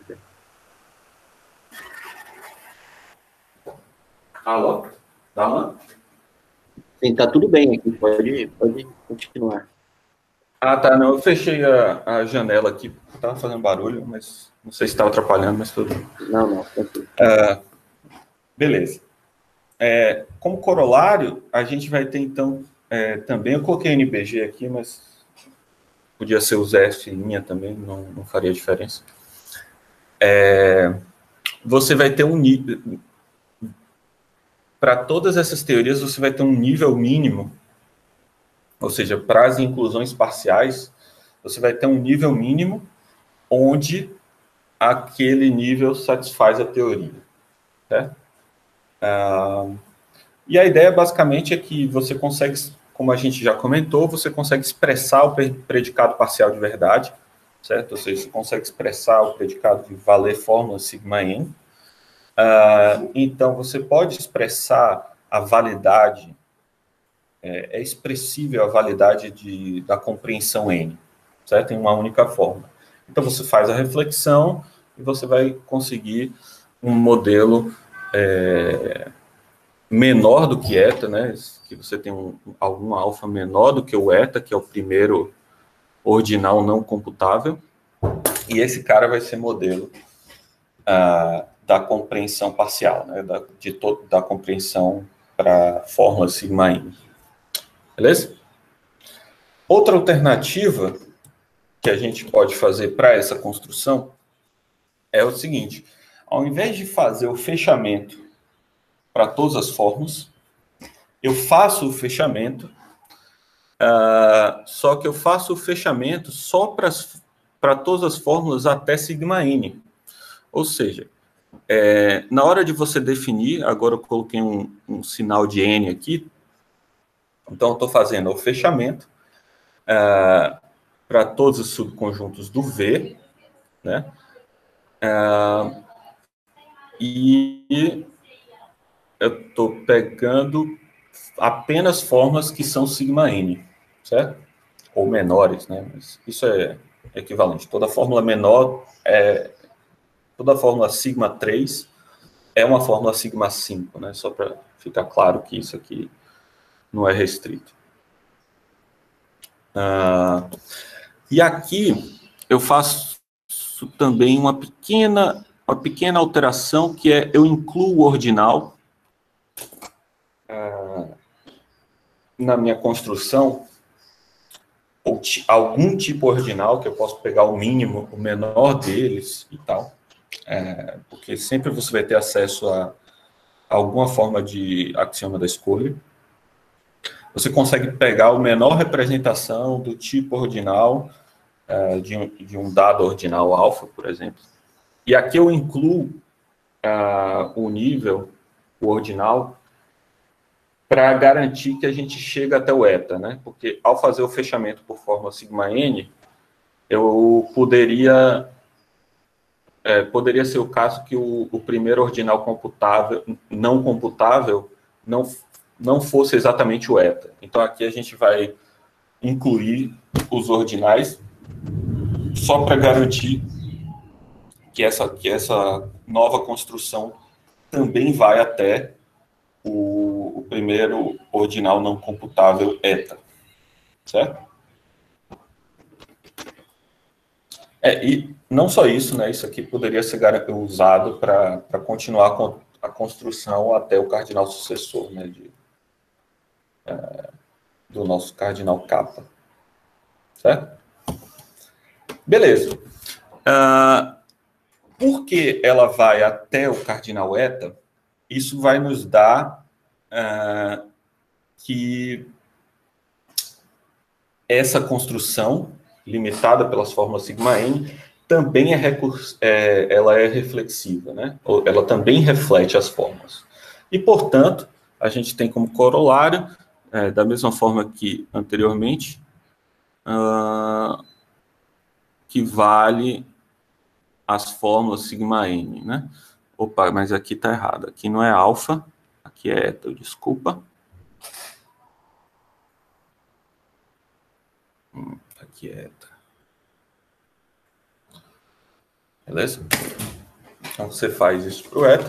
Alô? Tá lá? Sim, tá tudo bem aqui, pode continuar. Tá, não, eu fechei a janela aqui, estava fazendo barulho, mas não sei se estava atrapalhando, mas tudo bem. Não, tranquilo. Beleza. Como corolário, a gente vai ter, então, também, eu coloquei NBG aqui, mas podia ser o ZF linha também, não faria diferença. Você vai ter um nível... Para todas essas teorias, você vai ter um nível mínimo, ou seja, para as inclusões parciais, você vai ter um nível mínimo onde aquele nível satisfaz a teoria. Certo? E a ideia, basicamente, é que você consegue, como a gente já comentou, você consegue expressar o predicado parcial de verdade, certo? Ou seja, você consegue expressar o predicado de valer fórmula sigma n. Então, você pode expressar a validade, é expressível a validade da compreensão N, certo? Em uma única forma. Então, você faz a reflexão e você vai conseguir um modelo menor do que eta, né? Que você tem algum alfa menor do que o eta, que é o primeiro ordinal não computável, e esse cara vai ser modelo da compreensão parcial, né? Da compreensão para a fórmula sigma n. Beleza? Outra alternativa que a gente pode fazer para essa construção é o seguinte: ao invés de fazer o fechamento para todas as fórmulas, eu faço o fechamento, só que eu faço o fechamento só para todas as fórmulas até sigma n. Ou seja, na hora de você definir, agora eu coloquei um sinal de n aqui, então eu estou fazendo o fechamento para todos os subconjuntos do V, né? E eu estou pegando apenas fórmulas que são sigma n, certo? Ou menores, né? Mas isso é equivalente. Toda fórmula menor toda fórmula sigma 3 é uma fórmula sigma 5, né? Só para ficar claro que isso aqui não é restrito. E aqui eu faço também uma pequena alteração, que eu incluo o ordinal na minha construção, ou algum tipo ordinal, que eu posso pegar o mínimo, o menor deles e tal, porque sempre você vai ter acesso a alguma forma de axioma da escolha. você consegue pegar a menor representação do tipo ordinal de um dado ordinal alfa, por exemplo. E aqui eu incluo o nível, o ordinal, para garantir que a gente chega até o eta, né? Porque ao fazer o fechamento por fórmula sigma n, eu poderia ser o caso que o primeiro ordinal não computável não fosse exatamente o eta. Então aqui a gente vai incluir os ordinais só para garantir que essa nova construção também vai até o primeiro ordinal não computável eta, certo? E não só isso, né? Isso aqui poderia ser usado para continuar a construção até o cardinal sucessor, né? Do nosso cardinal kappa, certo? Beleza. Por que ela vai até o cardinal eta? Isso vai nos dar que essa construção, limitada pelas fórmulas sigma n, também ela é reflexiva, né? Ela também reflete as fórmulas. E, portanto, a gente tem como corolário, da mesma forma que anteriormente, que vale as fórmulas sigma n, né? Opa, mas aqui está errado. Aqui não é alfa, aqui é eta, desculpa. Aqui é eta. Beleza? Então, você faz isso para o eta.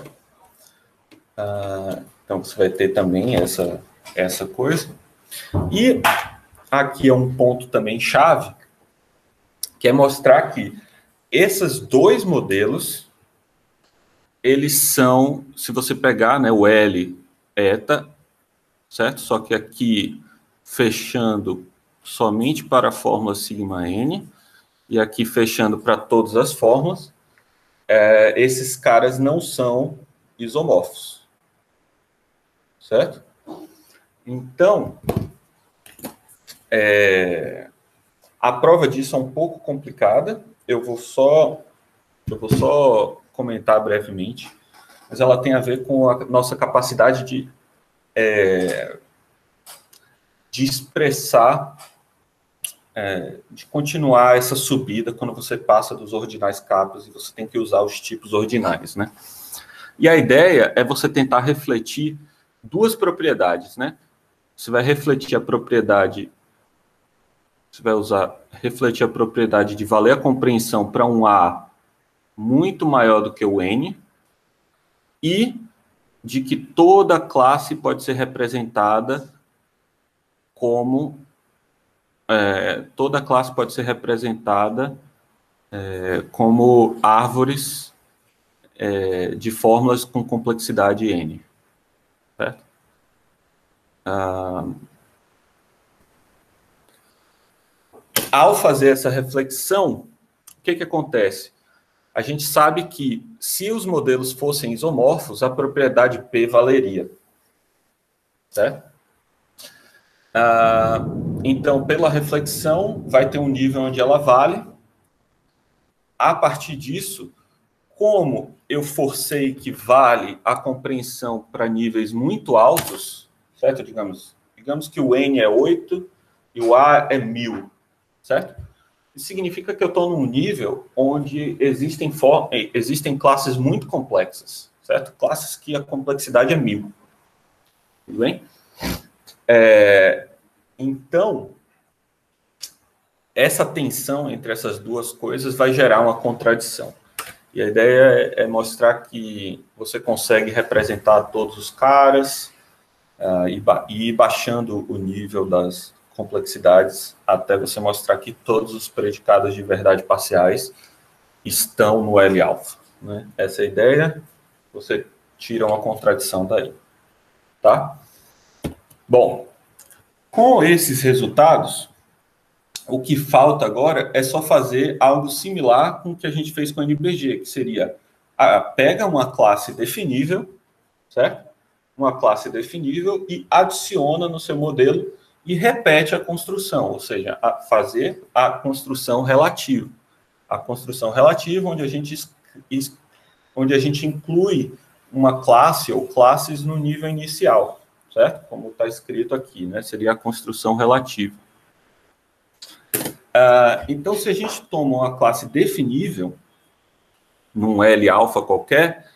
Então, você vai ter também essa coisa. E aqui é um ponto também chave, que é mostrar que esses dois modelos, eles são, se você pegar, né, o L eta, certo? Só que aqui, fechando somente para a fórmula sigma n, e aqui fechando para todas as fórmulas, esses caras não são isomorfos, certo? Então, a prova disso é um pouco complicada, eu vou só comentar brevemente, mas ela tem a ver com a nossa capacidade de expressar, de continuar essa subida quando você passa dos ordinais kappas e você tem que usar os tipos ordinais, né? E a ideia é você tentar refletir duas propriedades, né? Você vai refletir a propriedade, refletir a propriedade de valer a compreensão para um A muito maior do que o N, e de que toda classe pode ser representada como como árvores de fórmulas com complexidade n, certo? Ao fazer essa reflexão, o que acontece? A gente sabe que, se os modelos fossem isomorfos, a propriedade P valeria, certo? Então, pela reflexão, vai ter um nível onde ela vale. A partir disso, como eu forcei que vale a compreensão para níveis muito altos, certo? Digamos que o N é 8 e o A é 1000, certo? Isso significa que eu estou num nível onde existem classes muito complexas, certo? Classes que a complexidade é 1000. Tudo bem? Então, essa tensão entre essas duas coisas vai gerar uma contradição. E a ideia é mostrar que você consegue representar todos os caras e ir baixando o nível das complexidades até você mostrar que todos os predicados de verdade parciais estão no L-alfa, né? Essa é a ideia. Você tira uma contradição daí, tá? Bom, com esses resultados, o que falta agora é só fazer algo similar com o que a gente fez com o NBG, que seria, pega uma classe definível, certo? uma classe definível e adiciona no seu modelo e repete a construção, ou seja, fazer a construção relativa. A construção relativa, onde a gente inclui uma classe ou classes no nível inicial, certo? Como está escrito aqui, né? Seria a construção relativa. Então, se a gente toma uma classe definível, num L alfa qualquer,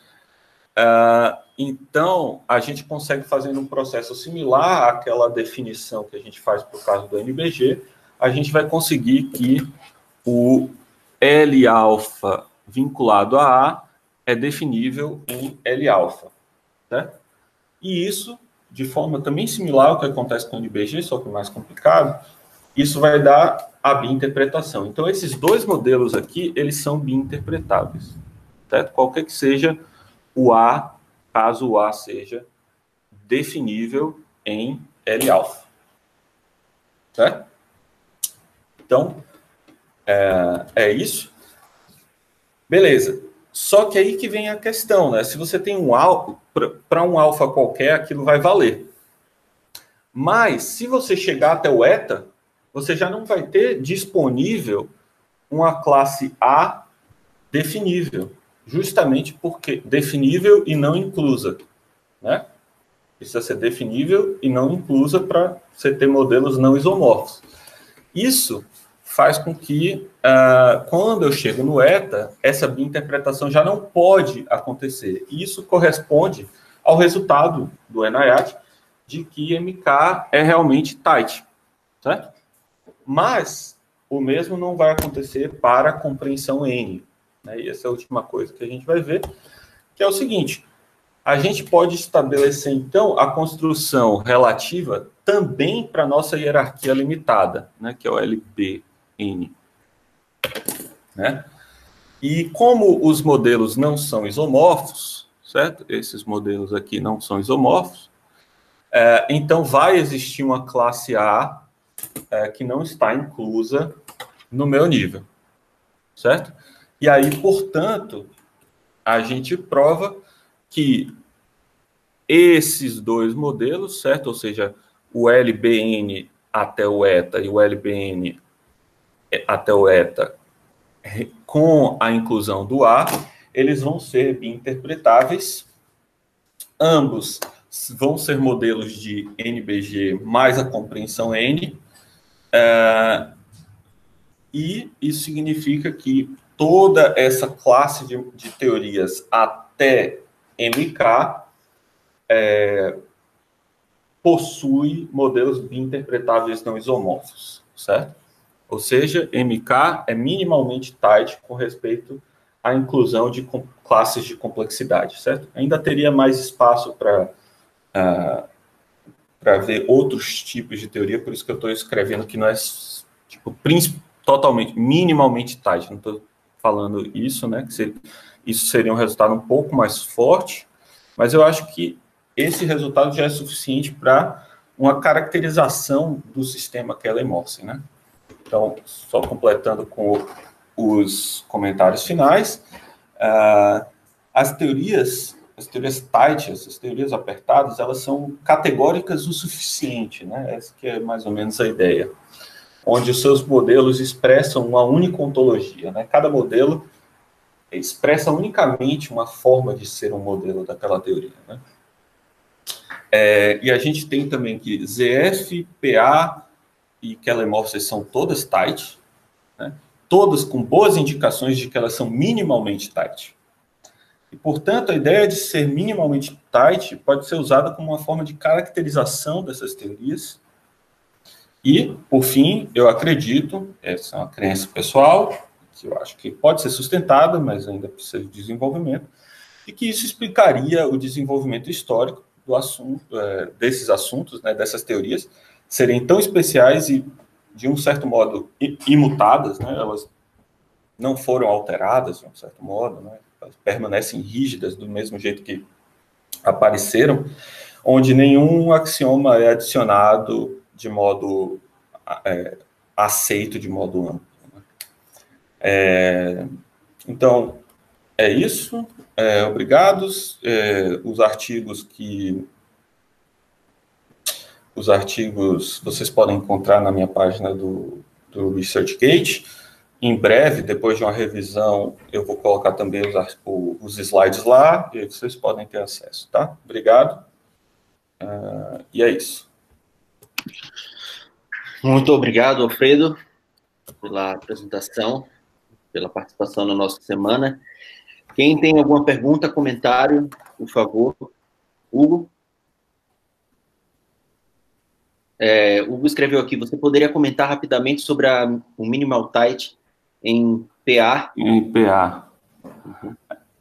então a gente consegue fazer um processo similar àquela definição que a gente faz para o caso do NBG, a gente vai conseguir que o L alfa vinculado a A é definível em L alfa, certo? E isso, de forma também similar ao que acontece com o NBG, só que mais complicado, isso vai dar a bi-interpretação. Então, esses dois modelos aqui, eles são bi-interpretáveis, certo? Qualquer que seja o A, caso o A seja definível em L alfa, certo? Então, é isso. Beleza. Só que aí que vem a questão, né? Se você tem um alfa, para um alfa qualquer, aquilo vai valer. Mas, se você chegar até o eta, você já não vai ter disponível uma classe A definível. Justamente porque definível e não inclusa, né? Precisa ser definível e não inclusa para você ter modelos não isomorfos. Isso faz com que, quando eu chego no eta, essa bi-interpretação já não pode acontecer. E isso corresponde ao resultado do NIAT de que MK é realmente tight, certo? Mas o mesmo não vai acontecer para a compreensão N. Né? E essa é a última coisa que a gente vai ver, que é o seguinte: a gente pode estabelecer, então, a construção relativa também para a nossa hierarquia limitada, né? Que é o LBN. Né? E como os modelos não são isomorfos, certo? Esses modelos aqui não são isomorfos, então vai existir uma classe A que não está inclusa no meu nível, certo? E aí, portanto, a gente prova que esses dois modelos, certo? Ou seja, o LBN até o eta e o LBN até o eta, com a inclusão do A, eles vão ser bi-interpretáveis. Ambos vão ser modelos de NBG mais a compreensão N. E isso significa que toda essa classe de teorias até MK possui modelos bi-interpretáveis não isomorfos, certo? Ou seja, MK é minimamente tight com respeito à inclusão de classes de complexidade, certo? Ainda teria mais espaço para ver outros tipos de teoria, por isso que eu estou escrevendo que não é tipo totalmente, minimamente tight. Não estou falando isso, né? Que isso seria um resultado um pouco mais forte, mas eu acho que esse resultado já é suficiente para uma caracterização do sistema Keller-Morse, né? Então, só completando com os comentários finais, as teorias tight, essas teorias apertadas, elas são categóricas o suficiente, né? Essa que é mais ou menos a ideia. Onde os seus modelos expressam uma única ontologia, né? Cada modelo expressa unicamente uma forma de ser um modelo daquela teoria, né? E a gente tem também que ZF, PA e Keller-Morse são todas tight, né? Todas com boas indicações de que elas são minimamente tight. E, portanto, a ideia de ser minimamente tight pode ser usada como uma forma de caracterização dessas teorias. E, por fim, eu acredito, essa é uma crença pessoal, que eu acho que pode ser sustentada, mas ainda precisa de desenvolvimento, e que isso explicaria o desenvolvimento histórico do assunto, desses assuntos, né, dessas teorias, serem tão especiais e, de um certo modo, imutadas, né? Elas não foram alteradas, de um certo modo, né? Elas permanecem rígidas do mesmo jeito que apareceram, onde nenhum axioma é adicionado de modo aceito de modo amplo, né? Então, é isso. Obrigados. Os artigos que os artigos vocês podem encontrar na minha página do ResearchGate. Em breve, depois de uma revisão, eu vou colocar também os slides lá, e aí vocês podem ter acesso, tá? Obrigado. E é isso. Muito obrigado, Alfredo, pela apresentação, pela participação na nossa semana. Quem tem alguma pergunta, comentário, por favor. Hugo? Hugo escreveu aqui, você poderia comentar rapidamente sobre o Minimal Tight em PA? Em PA. Uhum.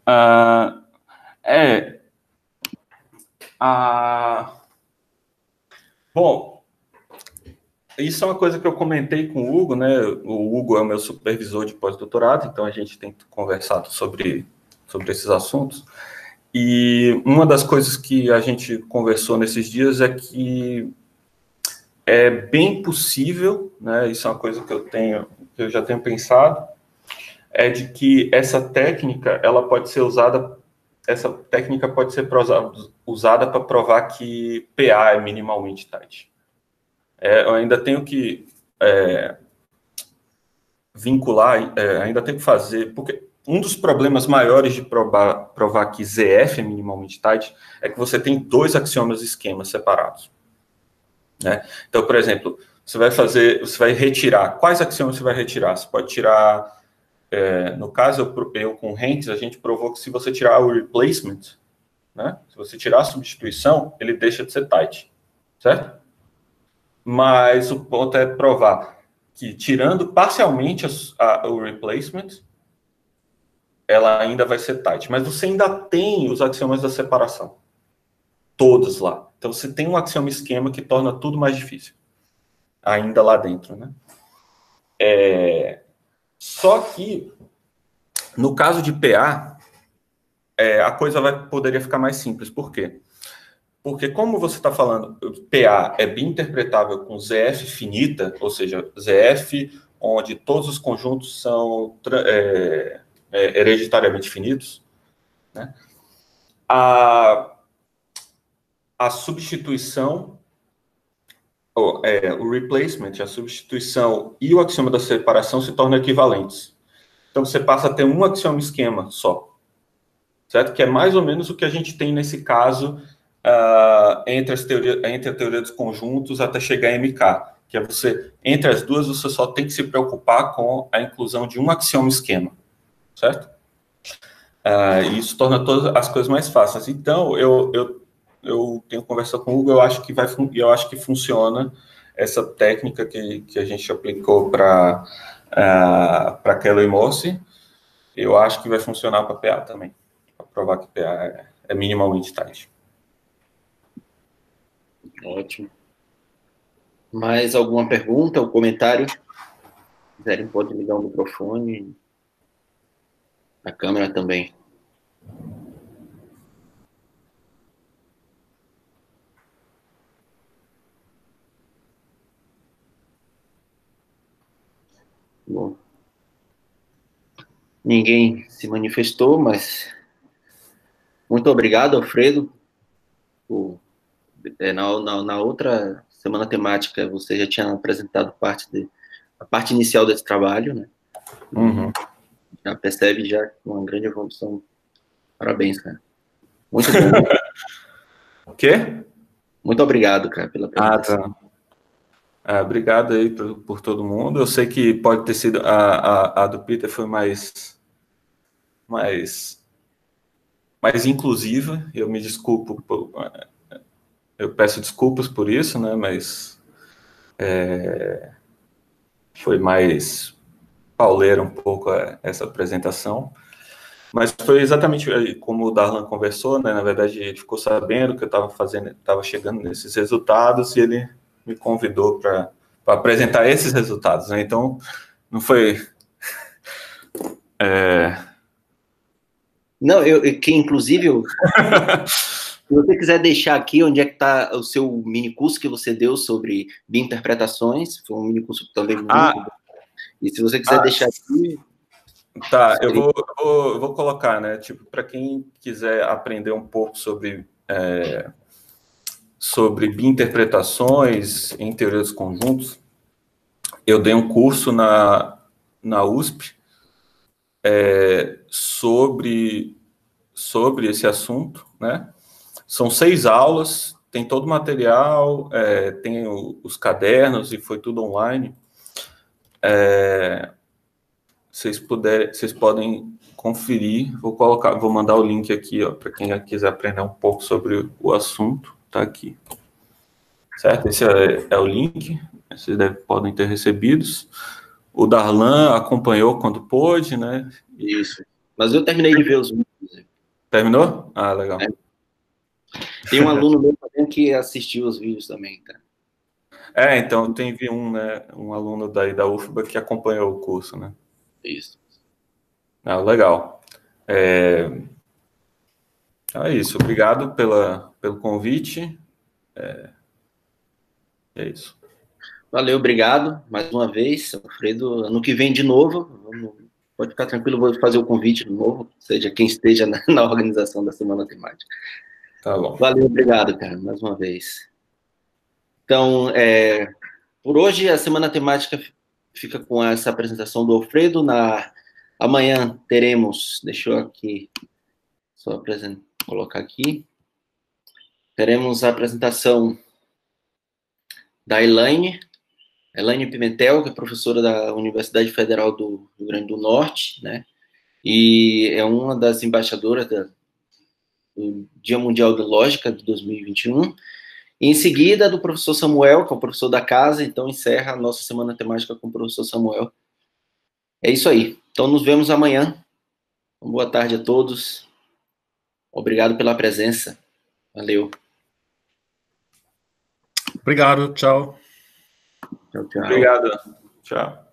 Bom, isso é uma coisa que eu comentei com o Hugo, né? O Hugo é o meu supervisor de pós-doutorado, então a gente tem conversado sobre esses assuntos. E uma das coisas que a gente conversou nesses dias é que é bem possível, né? Isso é uma coisa que eu já tenho pensado, é de que essa técnica pode ser usada para provar que PA é minimamente tight. Eu ainda tenho que vincular, ainda tenho que fazer, porque um dos problemas maiores de provar que ZF é minimamente tight é que você tem 2 axiomas esquemas separados. Né? Então, por exemplo, você vai retirar, quais axiomas você vai retirar? Você pode tirar, no caso, eu com Hentz, a gente provou que se você tirar o replacement, né? Se você tirar a substituição, ele deixa de ser tight, certo? Mas o ponto é provar que, tirando parcialmente o replacement, ela ainda vai ser tight. Mas você ainda tem os axiomas da separação. Todos lá. Então, você tem um axioma esquema que torna tudo mais difícil. Ainda lá dentro, né? Só que, no caso de PA, a coisa poderia ficar mais simples. Por quê? Porque, como você está falando, PA é bem interpretável com ZF finita, ou seja, ZF onde todos os conjuntos são hereditariamente finitos, né? A substituição, o replacement, a substituição e o axioma da separação se tornam equivalentes. Então, você passa a ter um axioma esquema só, certo? Que é mais ou menos o que a gente tem nesse caso entre a teoria dos conjuntos até chegar a MK, que é entre as duas, você só tem que se preocupar com a inclusão de um axioma esquema, certo? Isso torna todas as coisas mais fáceis. Então, eu tenho conversado com o Hugo, eu acho que funciona essa técnica que a gente aplicou para Kelly Morse. Eu acho que vai funcionar para PA também, para provar que PA é minimamente tight. Ótimo. Mais alguma pergunta ou comentário? Se quiserem, pode ligar o microfone. A câmera também. Bom. Ninguém se manifestou, mas muito obrigado, Alfredo. Na outra semana temática, você já tinha apresentado a parte inicial desse trabalho, né? Uhum. Já percebe já uma grande evolução. Parabéns, cara. Muito bom. O quê? Muito obrigado, cara, pela apresentação. Tá. Obrigado aí por todo mundo. Eu sei que pode ter sido a do Peter foi mais inclusiva. Eu me desculpo, eu peço desculpas por isso, né? Mas foi mais pauleira um pouco essa apresentação. Mas foi exatamente como o Darlan conversou, né? Na verdade, ele ficou sabendo que eu estava chegando nesses resultados e ele me convidou para apresentar esses resultados, né? Então, não foi... Não, que inclusive, se você quiser deixar aqui onde é que está o seu mini curso que você deu sobre biointerpretações, foi um mini curso também muito bom. E se você quiser deixar aqui... Tá, eu vou colocar, né? Tipo, para quem quiser aprender um pouco sobre sobre biinterpretações em teoria dos conjuntos. Eu dei um curso na USP sobre esse assunto, né? São 6 aulas, tem todo o material, tem os cadernos e foi tudo online. Vocês podem conferir. Vou mandar o link aqui, ó, para quem quiser aprender um pouco sobre o assunto. Tá aqui, certo? Esse é o link. Vocês podem ter recebidos. O Darlan acompanhou quando pôde, né? Isso. Mas eu terminei de ver os vídeos. Terminou? Ah, legal. Tem um aluno meu também que assistiu os vídeos também, cara. Então teve um aluno daí da UFBA que acompanhou o curso, né? Isso. Legal. É isso. Obrigado pelo convite. É isso. Valeu, obrigado mais uma vez, Alfredo. Ano que vem de novo, pode ficar tranquilo, vou fazer o convite de novo, seja quem esteja na organização da Semana Temática. Tá bom. Valeu, obrigado, cara, mais uma vez. Então, por hoje, a Semana Temática fica com essa apresentação do Alfredo. Amanhã teremos, deixa eu aqui, só colocar aqui, teremos a apresentação da Elaine Pimentel, que é professora da Universidade Federal do Rio Grande do Norte, né? E é uma das embaixadoras do Dia Mundial de Lógica de 2021. E em seguida, do professor Samuel, que é o professor da casa, então encerra a nossa Semana Temática com o professor Samuel. É isso aí. Então, nos vemos amanhã. Boa tarde a todos. Obrigado pela presença. Valeu. Obrigado, tchau. Tchau, tchau. Obrigado. Tchau.